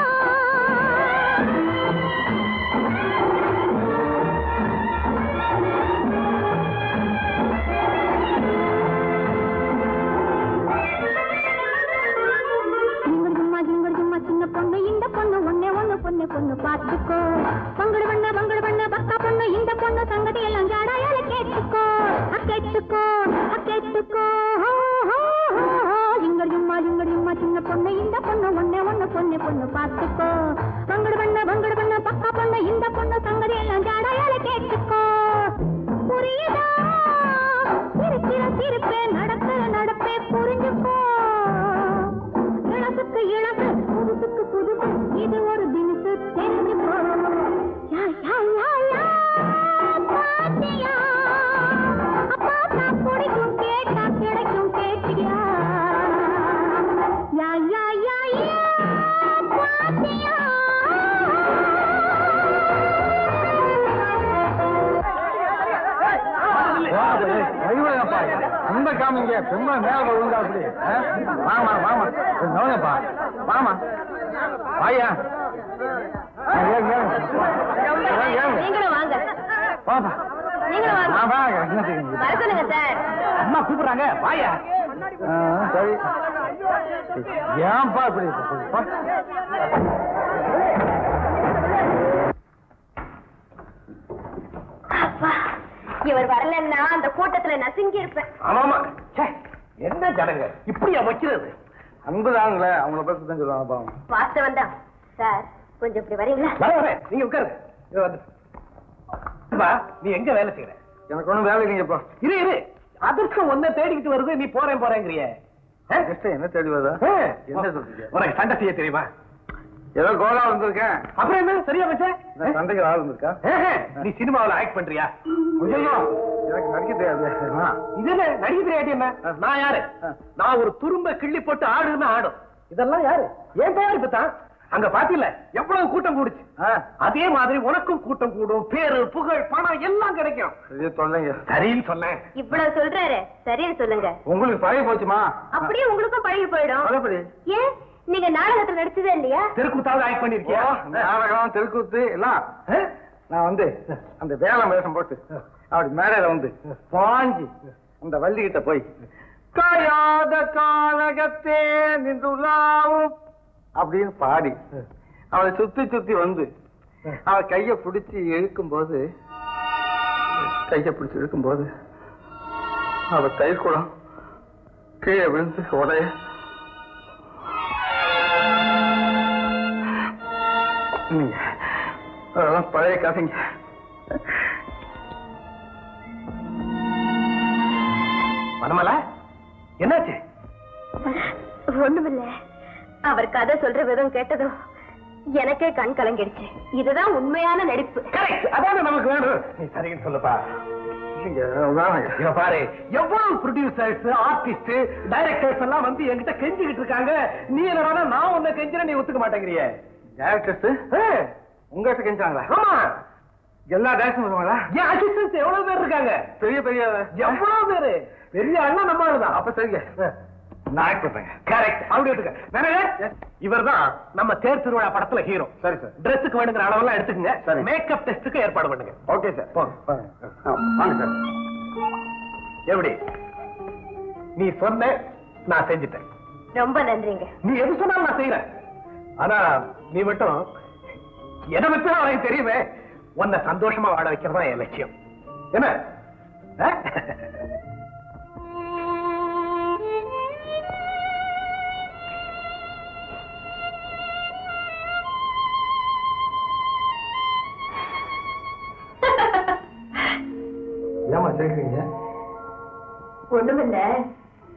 Speaker 3: சின்ன பொண்ணு இந்த பொண்ணு ஒன்னே ஒண்ணு பொண்ணு பொண்ணு பார்த்துக்கோ பங்கடு பண்ண பங்கடு பண்ண பக்கா பொண்ணு இந்த பொண்ணு சங்கதி எல்லாம் ஜாடாயால கேட்டுக்கோ கேட்டுக்கோ கேட்டுக்கோ ஜிங்கர் ஜும்மா ஜிங்கர் ஜும்மா சின்ன பொண்ணு இந்த பொண்ணு ஒன்னே ஒண்ணு பொண்ணு பொண்ணு பார்த்துக்கோ பங்கடு பண்ண பங்கடு பண்ண பக்கா பொண்ணு இந்த பொண்ணு சங்கதி எல்லாம் ஜாடாயால கேட்டுக்கோ புரியுதா இருக்கிற சிரிப்பே நடக்கிற நடப்பே புரிஞ்சுக்கோ இளசுக்கு இளசு புதுசுக்கு புதுசு இது ஒரு தினசு தெரிஞ்சுக்கோ யா யா யா யா பாத்தியா பாத்தா பிடிக்கும் கேட்டா கிடைக்கும் கேட்டியா யா யா யா யா பாத்தியா
Speaker 1: அந்த காமிங்க பெண்ண மேல விழுந்தா அப்படி வாமா வாமா நோயப்பா வாமா வாயா
Speaker 3: நீங்களும் வாங்க
Speaker 1: பாப்பா
Speaker 3: நீங்களும் வாங்க
Speaker 1: நான் வாங்க என்ன செய்யுங்க
Speaker 3: வர சொல்லுங்க சார்
Speaker 1: அம்மா கூப்பிடுறாங்க வாயா சரி ஏன்பா இப்படி
Speaker 3: அப்பா இவர் வரலன்னா அந்த கூட்டத்துல நசுங்கி இருப்பேன்
Speaker 5: ஆமாமா என்ன ஜனங்க இப்படியா வைக்கிறது
Speaker 1: அன்புதாங்களே அவங்கள பத்தி தான் சொல்லுவாங்க பாவம்
Speaker 3: வாஸ்தவன் தான் சார் கொஞ்சம் இப்படி வரீங்களா
Speaker 5: வர வரேன் நீங்க உட்காருங்க இது வந்து நீ எங்க வேலை செய்யற
Speaker 1: எனக்கு ஒண்ணும் வேலை இல்லைங்கப்பா
Speaker 5: இரு இரு அதிர்ஷ்டம் ஒன்ன தேடிக்கிட்டு வருது நீ போறேன் போறேங்கிறிய
Speaker 1: என்ன தேடி வருதா என்ன சொல்றீங்க
Speaker 5: உனக்கு சண்டை செய்ய தெரியுமா
Speaker 1: ஏதோ கோலா வந்திருக்கேன்
Speaker 5: அப்புறம் என்ன சரியா வச்ச
Speaker 1: சண்டைக்கு ஆள் வந்திருக்கா
Speaker 5: நீ சினிமாவில் ஆக்ட் பண்றியா
Speaker 1: எனக்கு நடிக்க தெரியாது
Speaker 5: இது என்ன நடிக்க தெரியாது என்ன நான் யாரு நான் ஒரு துரும்ப கிள்ளி போட்டு ஆடுன்னு ஆடும் இதெல்லாம் யாரு ஏன் தயாரிப்பு தான் அங்க பாத்தில எவ்வளவு கூட்டம் கூடுச்சு அதே மாதிரி உனக்கும் கூட்டம் கூடும் பேரு புகழ் பணம் எல்லாம் கிடைக்கும்
Speaker 1: சொல்லுங்க
Speaker 5: சரின்னு சொன்னேன்
Speaker 3: இவ்வளவு சொல்றாரு சரின்னு சொல்லுங்க
Speaker 1: உங்களுக்கு பழகி போச்சுமா
Speaker 3: அப்படியே உங்களுக்கும் பழகி போயிடும் ஏன் நீங்க நாடகத்துல நடிச்சதே இல்லையா
Speaker 5: தெருக்கூத்தாவது ஆக்ட் பண்ணிருக்கியா
Speaker 1: நாடகம் தெருக்கூத்து எல்லாம் நான் வந்து அந்த வேலை வேஷம் போட்டு அப்படி மேடையில வந்து பாஞ்சி அந்த வள்ளி கிட்ட போய் காயாத காலகத்தே நின்றுலாவும் அப்படின்னு பாடி அவளை சுத்தி சுத்தி வந்து அவ கைய பிடிச்சி இழுக்கும் போது கைய பிடிச்சி இழுக்கும் போது அவ தயிர் குடம் கீழே விழுந்து உடைய அதெல்லாம் பழைய கதைங்க
Speaker 5: மனமல என்னாச்சு
Speaker 3: ஒண்ணுமில்ல அவர் கதை சொல்ற விதம் கேட்டதும் எனக்கே கண் கலங்கிடுச்சு இதுதான் உண்மையான நடிப்பு
Speaker 5: அதான் நமக்கு வேணும் நீ சரின்னு சொல்லுப்பா பாரு எவ்வளவு ப்ரொடியூசர்ஸ் ஆர்டிஸ்ட் டைரக்டர்ஸ் எல்லாம் வந்து என்கிட்ட கெஞ்சிக்கிட்டு இருக்காங்க நீ என்ன நான் உன்னை கெஞ்சினா நீ ஒத்துக்க மாட்டேங்கிறிய
Speaker 1: டைரக்டர்ஸ் உங்ககிட்ட கெஞ்சாங்களா
Speaker 5: ஆமா
Speaker 1: எல்லா டைரக்டரும் வருவாங்களா
Speaker 5: என் அசிஸ்டன்ஸ் எவ்வளவு பேர் இருக்காங்க
Speaker 1: பெரிய பெரிய
Speaker 5: எவ்வளவு பேரு பெரிய அண்ணா நம்ம ஆளுதான்
Speaker 1: அப்ப சரிங்க நான் ஆக்ட் பண்றேங்க
Speaker 5: கரெக்ட் அப்படி எடுத்துக்க இவர் தான் நம்ம தேர் திருவிழா படத்துல ஹீரோ
Speaker 1: சரி சார்
Speaker 5: ட்ரெஸ்ஸுக்கு வேணுங்கிற அளவெல்லாம் எடுத்துக்கங்க
Speaker 1: சரி
Speaker 5: மேக்கப் டெஸ்ட்டுக்கு ஏற்பாடு பண்ணுங்க
Speaker 1: ஓகே சார் வாங்க சார்
Speaker 5: எப்படி நீ சொன்ன நான் செஞ்சுட்டேன்
Speaker 3: ரொம்ப நன்றிங்க
Speaker 5: நீ எது சொன்னாலும் நான் செய்யறேன் ஆனா நீ மட்டும் எதை வச்சு அவனுக்கு தெரியுமே உன்னை சந்தோஷமா வாழ வைக்கிறதா என் லட்சியம் என்ன
Speaker 1: ஏமா சேர்க்கிறீங்க
Speaker 3: ஒண்ணுமில்ல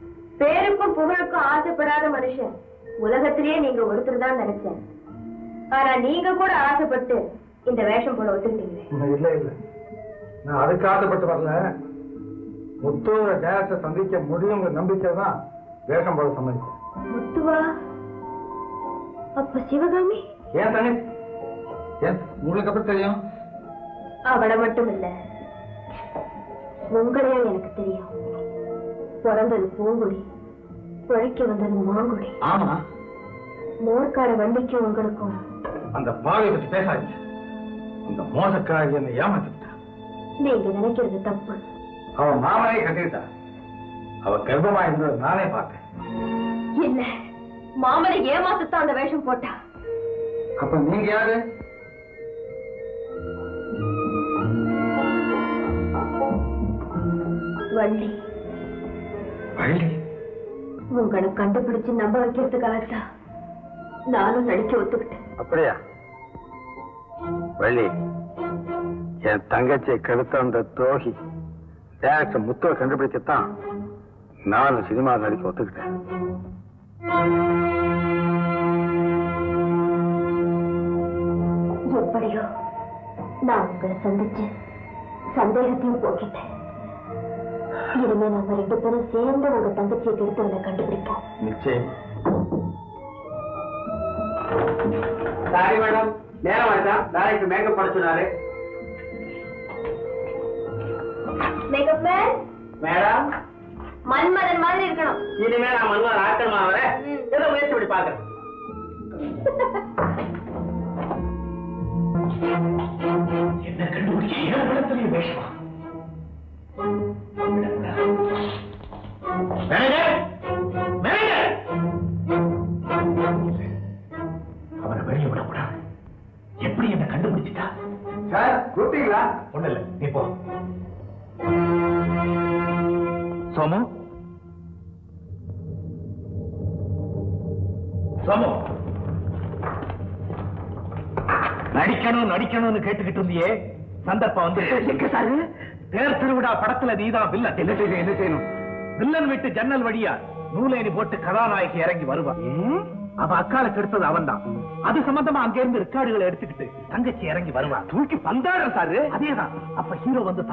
Speaker 3: பேருக்கும் புகழுக்கும் ஆசைப்படாத மனுஷன் உலகத்திலேயே நீங்க ஒருத்தர் தான் நினைச்சேன் ஆனா நீங்க கூட ஆசைப்பட்டு இந்த வேஷம் போல ஒத்துக்கிட்டீங்க.
Speaker 1: இல்ல இல்ல, நான் அதுக்கு ஆசைப்பட்டு வரல. முத்துவ டேரக்டரை சந்திக்க முடியுங்கிற நம்பிக்கை தான் வேஷம் போல சம்மதிச்சேன்.
Speaker 3: முத்துவா? அப்ப சிவகாமி?
Speaker 1: ஏன் தானே, ஏன் உங்களுக்கு எப்படி தெரியும்?
Speaker 3: அவளை மட்டும் இல்ல, உங்களையும் எனக்கு தெரியும். பிறந்தது பூங்குடி, பிழைக்க வந்தது மாங்குடி.
Speaker 1: ஆமா,
Speaker 3: மோர்க்கார வண்டிக்கும் உங்களுக்கும்.
Speaker 1: அந்த பாவை பத்தி பேசாதீங்க. இந்த மோசக்காரி என்னை ஏமாத்திட்டா.
Speaker 3: நீங்க நினைக்கிறது தப்பு.
Speaker 1: அவன் மாமனே கட்டிட்டா. அவ கர்ப்பமா இருந்தது நானே பார்த்தேன்.
Speaker 3: இல்ல, மாமனை ஏமாத்துத்தான் அந்த வேஷம் போட்டா.
Speaker 1: அப்ப நீங்க யாரு?
Speaker 3: வள்ளி.
Speaker 1: வள்ளி?
Speaker 3: உங்களை கண்டுபிடிச்சு நம்ப வைக்கிறதுக்காகத்தான் நானும் நடிக்க ஒத்துக்கிட்டேன்.
Speaker 1: அப்படியா? வள்ளி, என் தங்கச்சியை கருத்த அந்த துரோகி டேரக்டர் முத்துவை கண்டுபிடிக்கத்தான் நானும் சினிமா நடிக்க ஒத்துக்கிட்டேன்.
Speaker 3: எப்படியோ நான் உங்களை சந்திச்சு சந்தேகத்தையும் போக்கிட்டேன். இனிமே நம்ம ரெண்டு பேரும் சேர்ந்து உங்க தங்கச்சியை கெடுத்தவனை கண்டுபிடிப்போம்.
Speaker 1: நிச்சயம்.
Speaker 6: சாரி மேடம், நேரம் ஆயிட்டான். நாளைக்கு மேக்கப் பண்ண சொன்னாரு.
Speaker 3: மேக்கப் மேன்
Speaker 6: மேடம்,
Speaker 3: மன்மதன் மாதிரி இருக்கணும்.
Speaker 6: இனிமே நான் மன்மதன் ஆக்கணுமா? அவரை ஏதோ முயற்சி பண்ணி பாக்குறேன்.
Speaker 5: என்ன கண்டுபிடிக்க ஏழு படத்துலயும் வேஷமா? அவனை வெளியே விடக்கூடாது. எப்படி என்ன கண்டுபிடிச்சிட்டா?
Speaker 1: சார் கூப்பிட்டீங்களா?
Speaker 5: ஒண்ணு இல்ல, நீ போ. சோமு, சோமு, நடிக்கணும் நடிக்கணும்னு கேட்டுக்கிட்டு இருந்தியே, சந்தர்ப்பம் வந்து எங்க சாரு? தேர் திருவிழா படத்துல நீதான் வில்லன். என்ன செய்ய என்ன செய்யணும்? வில்லன் வீட்டு ஜன்னல் வழியா நூலேணி போட்டு கதாநாயகி இறங்கி வருவா. அவ அக்காலுக்கு எடுத்தது அவன் தான். அது சம்பந்தமா அங்க இருந்து ரெக்கார்டுகளை எடுத்துக்கிட்டு தங்கச்சி இறங்கி வருவா. தூக்கி பந்தாட சாரு. அதேதான். அப்ப ஹீரோ வந்து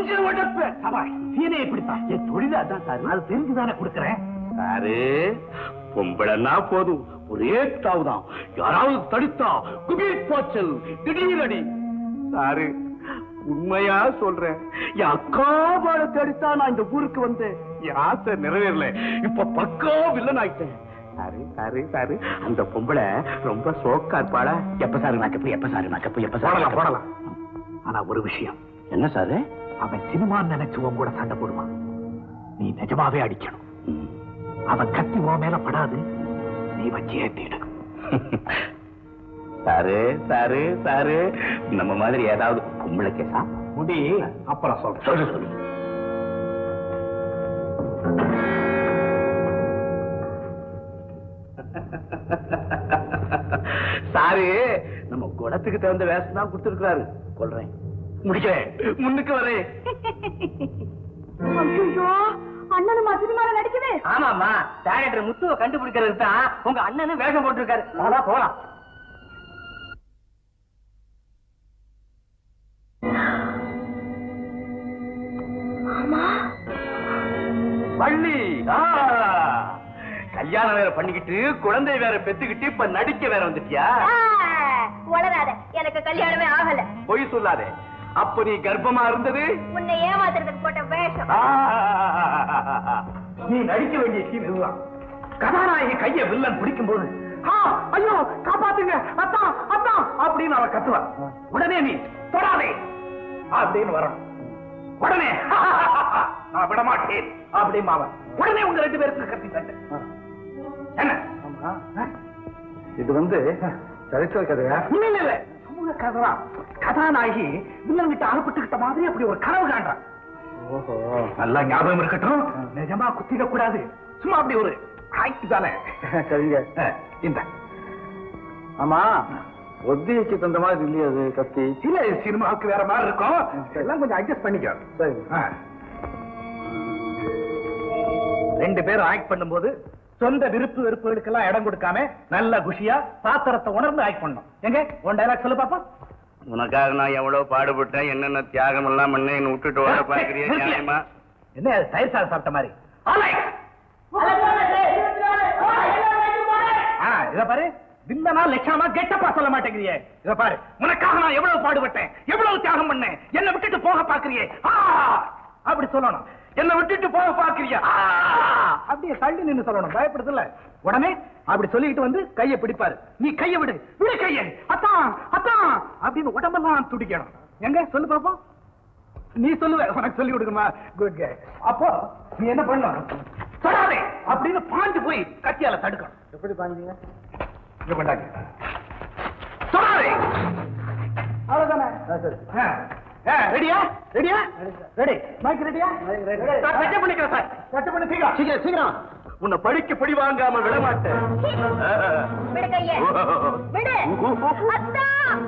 Speaker 5: சீனை எப்படித்தான் என் தொழிலா தான் சாரு. அது தெரிஞ்சுதானே கொடுக்கறேன் சாரு. பொம்பளைன்னா போதும், ஒரே தாவுதான். யாராவது தடுத்தா குபீர் போச்சல் திடீரடி சாரு. உண்மையா சொல்றேன், என் அக்கா பால தடுத்தா நான் இந்த ஊருக்கு வந்தேன். என் ஆசை நிறைவேறல. இப்ப பக்கா வில்லன் ஆயிட்டேன். சாரு சாரு சாரு, அந்த பொம்பளை ரொம்ப சோக்கா இருப்பாளா? எப்ப சாரு மேக்கப், எப்ப சாரு மேக்கப், எப்ப சாரு போடலாம். ஆனா ஒரு விஷயம். என்ன சாரு? அவன் சினிமான்னு நினைச்சு உன் கூட சண்டை போடுவான். நீ நிஜமாவே அடிக்கணும். அவன் கத்தி உன் மேல படாது, நீ வச்சு ஏத்திடு. சாரு சாரு சாரு, நம்ம மாதிரி ஏதாவது பொம்பளை கேசா முடி அப்புறம் சொல்ற. சொல்லு சொல்லு. சாரு நம்ம குணத்துக்கு தகுந்த வேஷம் தான் கொடுத்திருக்கிறாரு. கொள்றேன், முடிக்கிறேன், முன்னுக்கு வரேன்.
Speaker 3: அண்ணனும் சினிமால நடிக்குது.
Speaker 6: ஆமாமா, டைரக்டர் முத்துவை கண்டுபிடிக்கிறது தான் உங்க அண்ணனும் வேஷம் போட்டிருக்காரு. அதான் போலாம். வள்ளி, கல்யாணம் வேற பண்ணிக்கிட்டு குழந்தை வேற பெத்துக்கிட்டு இப்ப நடிக்க வேற வந்துட்டியா?
Speaker 3: வளராத, எனக்கு கல்யாணமே ஆகல.
Speaker 6: பொய் சொல்லாதே. அப்ப நீ கர்ப்பமா இருந்தது
Speaker 3: உன்னை ஏமாத்துறதுக்கு போட்ட வேஷம்.
Speaker 5: நீ நடிக்க வேண்டிய சீன் இதுதான். கதாநாயகி கைய வில்லன் பிடிக்கும் போது ஐயோ காப்பாத்துங்க அத்தா அத்தா அப்படின்னு அவன் கத்துவான். உடனே நீ தொடாதே அப்படின்னு வரணும். உடனே நான் விட மாட்டேன் அப்படின்னு அவன் உடனே உங்க ரெண்டு பேருக்கு கத்தி தட்டு. என்ன
Speaker 1: இது வந்து சரித்திர கதையா?
Speaker 5: இல்ல இல்ல இல்ல, சமூக கதைதான். கதாநாயகி வில்லன் கிட்ட அகப்பட்டுக்கிட்ட மாதிரி அப்படி ஒரு கனவு காண்றான்.
Speaker 1: ஓஹோ,
Speaker 5: நல்லா ஞாபகம் இருக்கட்டும். நிஜமா குத்திட கூடாது, சும்மா அப்படி ஒரு ஆய்க்கு தானே.
Speaker 1: சரிங்க.
Speaker 5: இந்த
Speaker 1: ஆமா, ஒத்திகைக்கு தந்த மாதிரி இல்லையா அது கத்தி?
Speaker 5: இல்ல, சினிமாவுக்கு வேற மாதிரி இருக்கும். எல்லாம் கொஞ்சம் அட்ஜஸ்ட் பண்ணிக்க.
Speaker 1: சரி.
Speaker 5: ரெண்டு பேரும் ஆக்ட் பண்ணும்போது சொந்த விருப்பு வெறுப்புகளுக்கெல்லாம் இடம் கொடுக்காம நல்ல குஷியா சாத்திரத்தை உணர்ந்து ஆக்ட் பண்ணணும். எங்க உன் டைலாக் சொல்லு பாப்பா.
Speaker 8: உனக்காக நான் எவ்வளவு பாடுபட்டேன், என்னென்ன தியாகம் எல்லாம் பண்ண என்ன விட்டுட்டு வர பாக்குறியா? நியாயமா?
Speaker 5: என்ன தயிர் சாதம் சாப்பிட்ட மாதிரி? இத பாரு, இந்த நாள் லட்சணமா கெட்டப்பா சொல்ல மாட்டேங்கிறியே. இத பாரு, உனக்காக நான் எவ்வளவு பாடுபட்டேன், எவ்வளவு தியாகம் பண்ணேன், என்ன விட்டுட்டு போக பாக்குறியே அப்படி சொல்லணும். என்ன விட்டுட்டு போக பாக்குறியா அப்படியே தள்ளி நின்னு சொல்லணும். பயப்படுதுல உடனே அப்படி சொல்லிட்டு வந்து கையை பிடிப்பாரு. நீ கையை விடு, விடு கையை, அத்தான் அத்தான் அப்படின்னு உடம்பெல்லாம் துடிக்கணும். எங்க சொல்லு பாப்போம். நீ சொல்லுவ, உனக்கு சொல்லி கொடுக்குமா? குட் கே. அப்போ நீ என்ன பண்ணணும்? சொல்லாதே அப்படின்னு பாஞ்சு போய் கத்தியால தடுக்கணும். எப்படி பாஞ்சீங்க? இங்க பண்ணாங்க. சொல்லாதே. அவ்வளவுதானே? ரெடியா? ரெடியா? ரெடி. மைக் ரெடியா? கட் பண்ணிக்கிறேன் சார். கட் பண்ணி சீக்கிரம் சீக்கிரம் சீக்கிரம். உன்னை படிக்க படி வாங்காம விட மாட்டேன்.
Speaker 3: விடு கையே. விடு. அத்தா.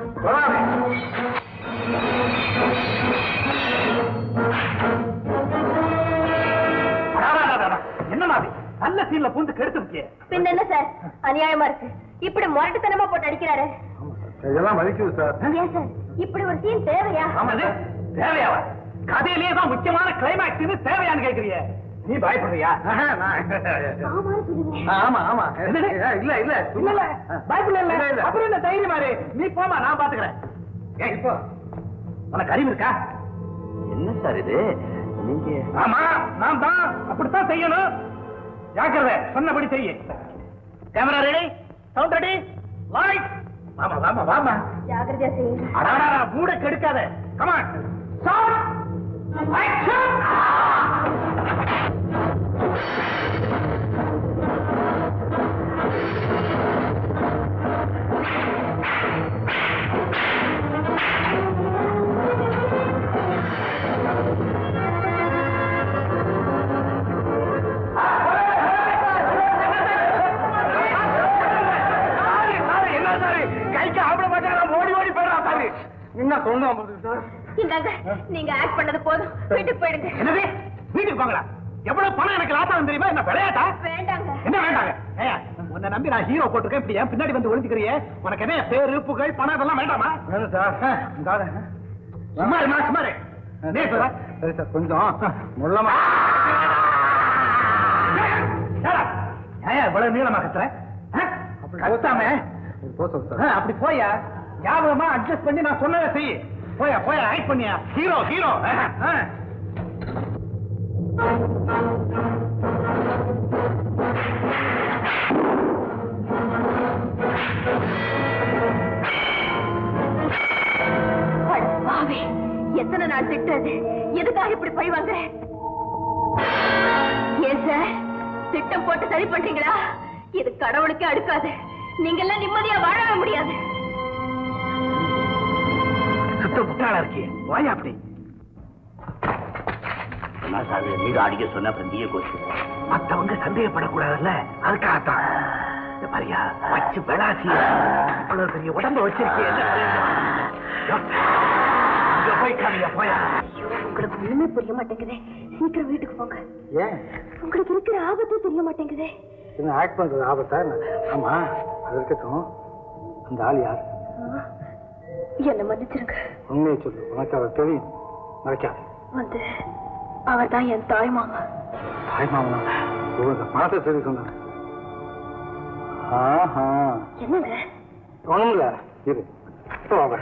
Speaker 5: என்ன மாதிரி நல்ல சீன்ல பூந்து கெடுத்து விட்டியே.
Speaker 3: பின்ன என்ன சார் அநியாயமா இருக்கு. இப்படி முரட்டுத்தனமா போட்டு அடிக்கிறாரு.
Speaker 1: இதெல்லாம் மதிக்குது சார்.
Speaker 3: ஏன் சார் இப்படி ஒரு சீன் தேவையா?
Speaker 5: ஆமாது தேவையாவா? கதையிலேயே தான் முக்கியமான கிளைமேக்ஸ் தேவையான்னு கேக்குறிய. நீ பயப்படுறியா? ஆமா ஆமா. இல்ல இல்ல இல்ல இல்ல பயப்படல இல்ல. அப்புறம் என்ன தைரியம் மாறு. நீ போமா, நான் பாத்துக்கிறேன். ஏய் இப்போ உனக்கு அறிவு இருக்கா?
Speaker 8: என்ன சார் இது? நீங்க
Speaker 5: ஆமா நான் தான் அப்படித்தான் செய்யணும். ஜாக்கிரதை, சொன்னபடி செய்ய. Camera ready, sound ready, light. வாமா வாமா வாமா.
Speaker 3: ஜாக்கிரதையா செய்யுங்க.
Speaker 5: அடாடா மூட கெடுக்காத. Come on. Sound action.
Speaker 3: நீங்க ஆக்ட் பண்ணது போதும், வீட்டுக்கு போயிடுங்க.
Speaker 5: என்னது வீட்டுக்கு போங்களா? எவ்வளவு பணம் எனக்கு லாபம் தெரியுமா? என்ன விளையாட்டா?
Speaker 3: வேண்டாங்க.
Speaker 5: என்ன வேண்டாங்க? உன்னை நம்பி நான் ஹீரோ போட்டிருக்கேன். இப்படி ஏன் பின்னாடி வந்து ஒளிஞ்சுக்கிறியே? உனக்கு என்ன பேரு புகழ் பணம் இதெல்லாம் வேண்டாமா?
Speaker 1: வேணும் சார்.
Speaker 5: சுமாரு மா சுமாரு.
Speaker 1: சரி சார், கொஞ்சம் முள்ளமா.
Speaker 5: இவ்வளவு நீளமா கத்துற? கத்தாம அப்படி போயா. ஞாபகமா அட்ஜஸ்ட் பண்ணி நான் சொன்னதை செய். போயா போயா ஆக்ட் பண்ணியா. Hero hero.
Speaker 3: எத்தனை நாள் திட்டது? எதுக்காக இப்படி பழி வாங்க? ஏன் சார் திட்டம் போட்டு சரி பண்றீங்களா? இது கடவுளுக்கு அடுக்காது. நீங்க எல்லாம் நிம்மதியா வாழவே முடியாது.
Speaker 5: சுத்த முட்டாளா இருக்கே. வாயா அப்படி.
Speaker 8: என்ன சார் மீது அடிக்க சொன்ன அப்புறம் நீயே கோச்சு.
Speaker 5: மத்தவங்க சந்தேகப்படக்கூடாதுல்ல, அதுக்காகத்தான். பாரியா வச்சு பெலாசி இவ்வளவு பெரிய உடம்ப வச்சிருக்கேன். போயா.
Speaker 3: உங்களுக்கு ஒண்ணுமே புரிய மாட்டேங்குதே. சீக்கிரம் வீட்டுக்கு போங்க.
Speaker 1: ஏன்?
Speaker 3: உங்களுக்கு இருக்கிற ஆபத்து தெரிய மாட்டேங்குதே.
Speaker 1: என்ன ஆக்ட் பண்றது ஆபத்தா? ஆமா அது இருக்கட்டும். அந்த ஆள் யார்?
Speaker 3: என்ன மன்னிச்சிருங்க.
Speaker 1: உண்மையை சொல்லு, உனக்கு அவர் தெரியும். மறைக்காது.
Speaker 3: வந்து அவர் தான் என் தாய் மாமா.
Speaker 1: தாய் மாமா? பணத்தை சொல்லி சொன்னாங்க. ஆஹா
Speaker 3: என்னங்க?
Speaker 1: ஒண்ணும் இல்ல, இரு போங்க.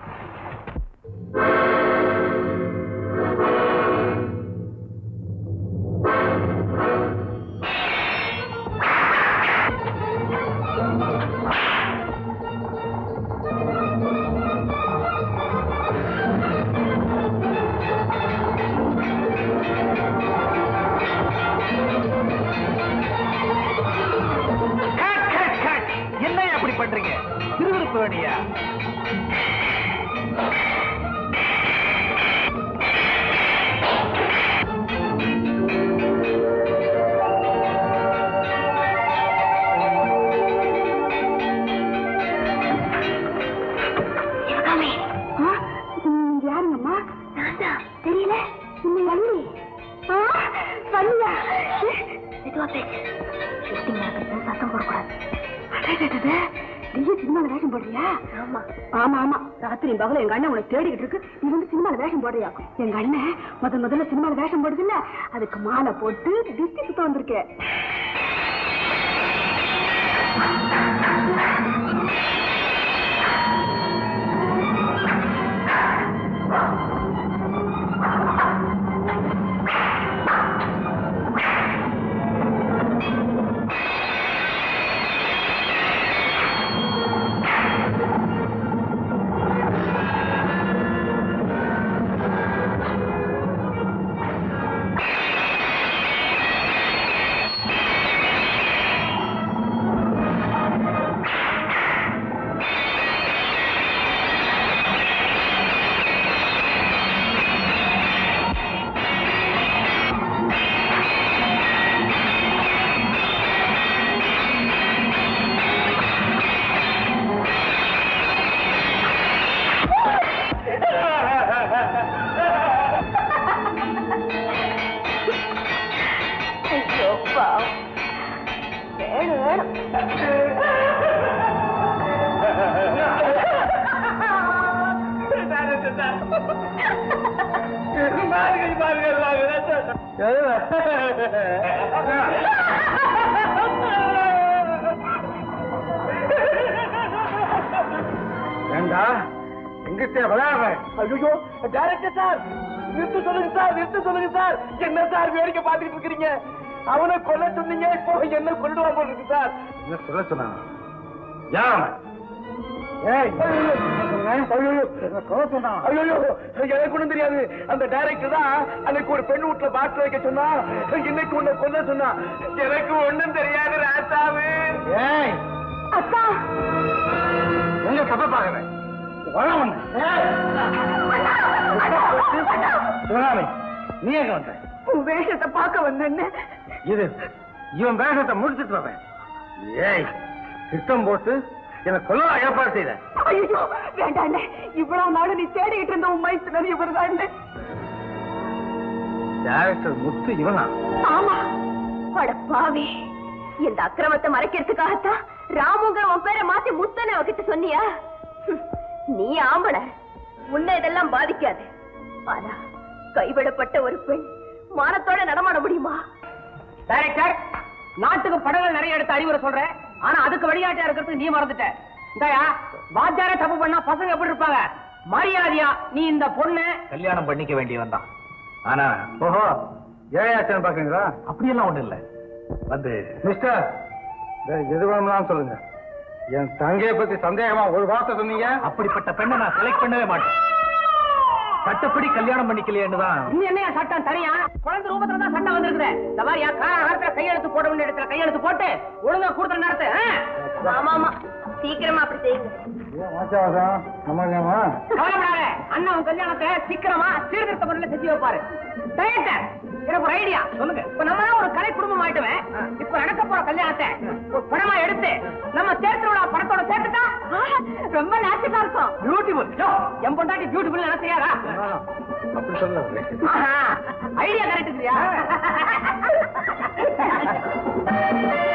Speaker 5: என்ன அப்படி பண்றீங்க? திருவிருப்பு வேணியா?
Speaker 3: யாருங்கம்மா? தெரியல. வள்ளியா? மெதுவா பேசு. ஷூட்டிங் நடக்கிறது சத்தம் போடக்கூடாது. நீ சினிமால வேஷம் போடுறியா? ஆமா ஆமா ஆமா. ராத்திரி பகல எங்க அண்ணன் உன்னை தேடிக்கிட்டு இருக்கு. நீ வந்து சினிமால வேஷம் போடுறியா? எங்க அண்ணன் முதல் முதல்ல சினிமால வேஷம் போடுது இல்ல, அதுக்கு மாலை போட்டு டிஸ்டி சுத்த வந்திருக்கேன்.
Speaker 1: ஏண்டா எங்கிட்ட விளையாடுற? ஐயோ டைரக்டர் சார், நிறுத்த சொல்லுங்க சார், நிறுத்த சொல்லுங்க சார். என்ன சார் வேடிக்கை பார்த்துட்டு இருக்கிறீங்க? அவனை கொல்ல சொன்னீங்க, இப்போ என்ன கொல்லுவா போல இருக்கு சார். என்ன சொல்ல சொன்னா? யார்? எனக்கு ஒண்ணும் தெரியாது. அந்த டைரக்டர் தான் அன்னைக்கு ஒரு பெண் வீட்டுல பாட்டு வைக்க சொன்னா, இன்னைக்கு உன்னை கொல்ல சொன்னா. எனக்கு ஒண்ணும் தெரியாது ராசாவு.
Speaker 3: அக்கா
Speaker 1: எங்க தப்ப பாக்குறேன். நீ எங்க வந்த?
Speaker 3: உன் வேஷத்தை பார்க்க வந்தேன்னு.
Speaker 1: இது இவன் வேஷத்தை முடிச்சுட்டு வரேன். ஏய் திட்டம் போட்டு எனக்கு கொல்ல ஏற்பாடு செய்த.
Speaker 3: ஐயோ வேண்டாண்ணே, இவ்வளவு நாள் நீ தேடிக்கிட்டு இருந்த உன் மைத்துனர் இவர்தாண்ணே.
Speaker 1: டைரக்டர் முத்து இவனா?
Speaker 3: ஆமா. அட பாவி, இந்த அக்கிரமத்தை மறைக்கிறதுக்காகத்தான் ராமுங்கிற உன் பேரை மாத்தி முத்தனை வகிட்டு சொன்னியா? நீ ஆம்பள, உன்னை இதெல்லாம் பாதிக்காது. ஆனா கைவிடப்பட்ட ஒரு பெண் மானத்தோட நடமாட முடியுமா?
Speaker 6: டைரக்டர், நாட்டுக்கு படங்கள் நிறைய எடுத்து அறிவுரை சொல்றேன். ஆனா அதுக்கு வழிகாட்டியா இருக்கிறது நீ மறந்துட்ட. இந்தாயா, வாத்தியாரே தப்பு பண்ணா பசங்க எப்படி இருப்பாங்க? மரியாதையா நீ இந்த பொண்ணு
Speaker 5: கல்யாணம் பண்ணிக்க வேண்டியவன் தான். ஆனா
Speaker 1: ஓஹோ ஏழையாச்சன் பாக்குறீங்களா?
Speaker 5: அப்படியெல்லாம் ஒண்ணு இல்ல. வந்து
Speaker 1: மிஸ்டர் எது வேணும்லாம் சொல்லுங்க. என் தங்கையை பத்தி சந்தேகமா ஒரு வார்த்தை சொன்னீங்க.
Speaker 5: அப்படிப்பட்ட பெண்ணை நான் செலக்ட் பண்ணவே மாட்டேன். சட்டப்படி கல்யாணம் பண்ணிக்கலையேன்னு தான்.
Speaker 6: நீ என்ன சட்டம் தனியா? குழந்தை ரூபத்துல தான் சட்டம் வந்திருக்குது. இந்த மாதிரி காலத்துல கையெழுத்து போட வேண்டிய இடத்துல கையெழுத்து போட்டு ஒழுங்கா கூடுதல் நடத்து.
Speaker 3: ஆமா ஆமா, சீக்கிரமா அப்படி செய்யுங்க.
Speaker 6: கவலைப்படாத, அண்ணன் உன் கல்யாணத்தை சீக்கிரமா சீர்திருத்த முறையில செஞ்சு வைப்பாரு. டைரக்டர், எனக்கு ஒரு ஐடியா சொல்லுங்க. இப்ப நம்ம ஒரு கலை குடும்பம் ஆயிட்டுவே, இப்ப நடக்க போற கல்யாணத்தை ஒரு படமா எடுத்து நம்ம தேர்தலோட படத்தோட சேர்த்துட்டா
Speaker 3: ரொம்ப நேசிக்கா இருக்கும்.
Speaker 6: பியூட்டிஃபுல். என் பொண்டாட்டி பியூட்டிஃபுல் நினைச்சியாரா?
Speaker 1: அப்படி சொல்ல
Speaker 6: ஐடியா கரெக்ட்.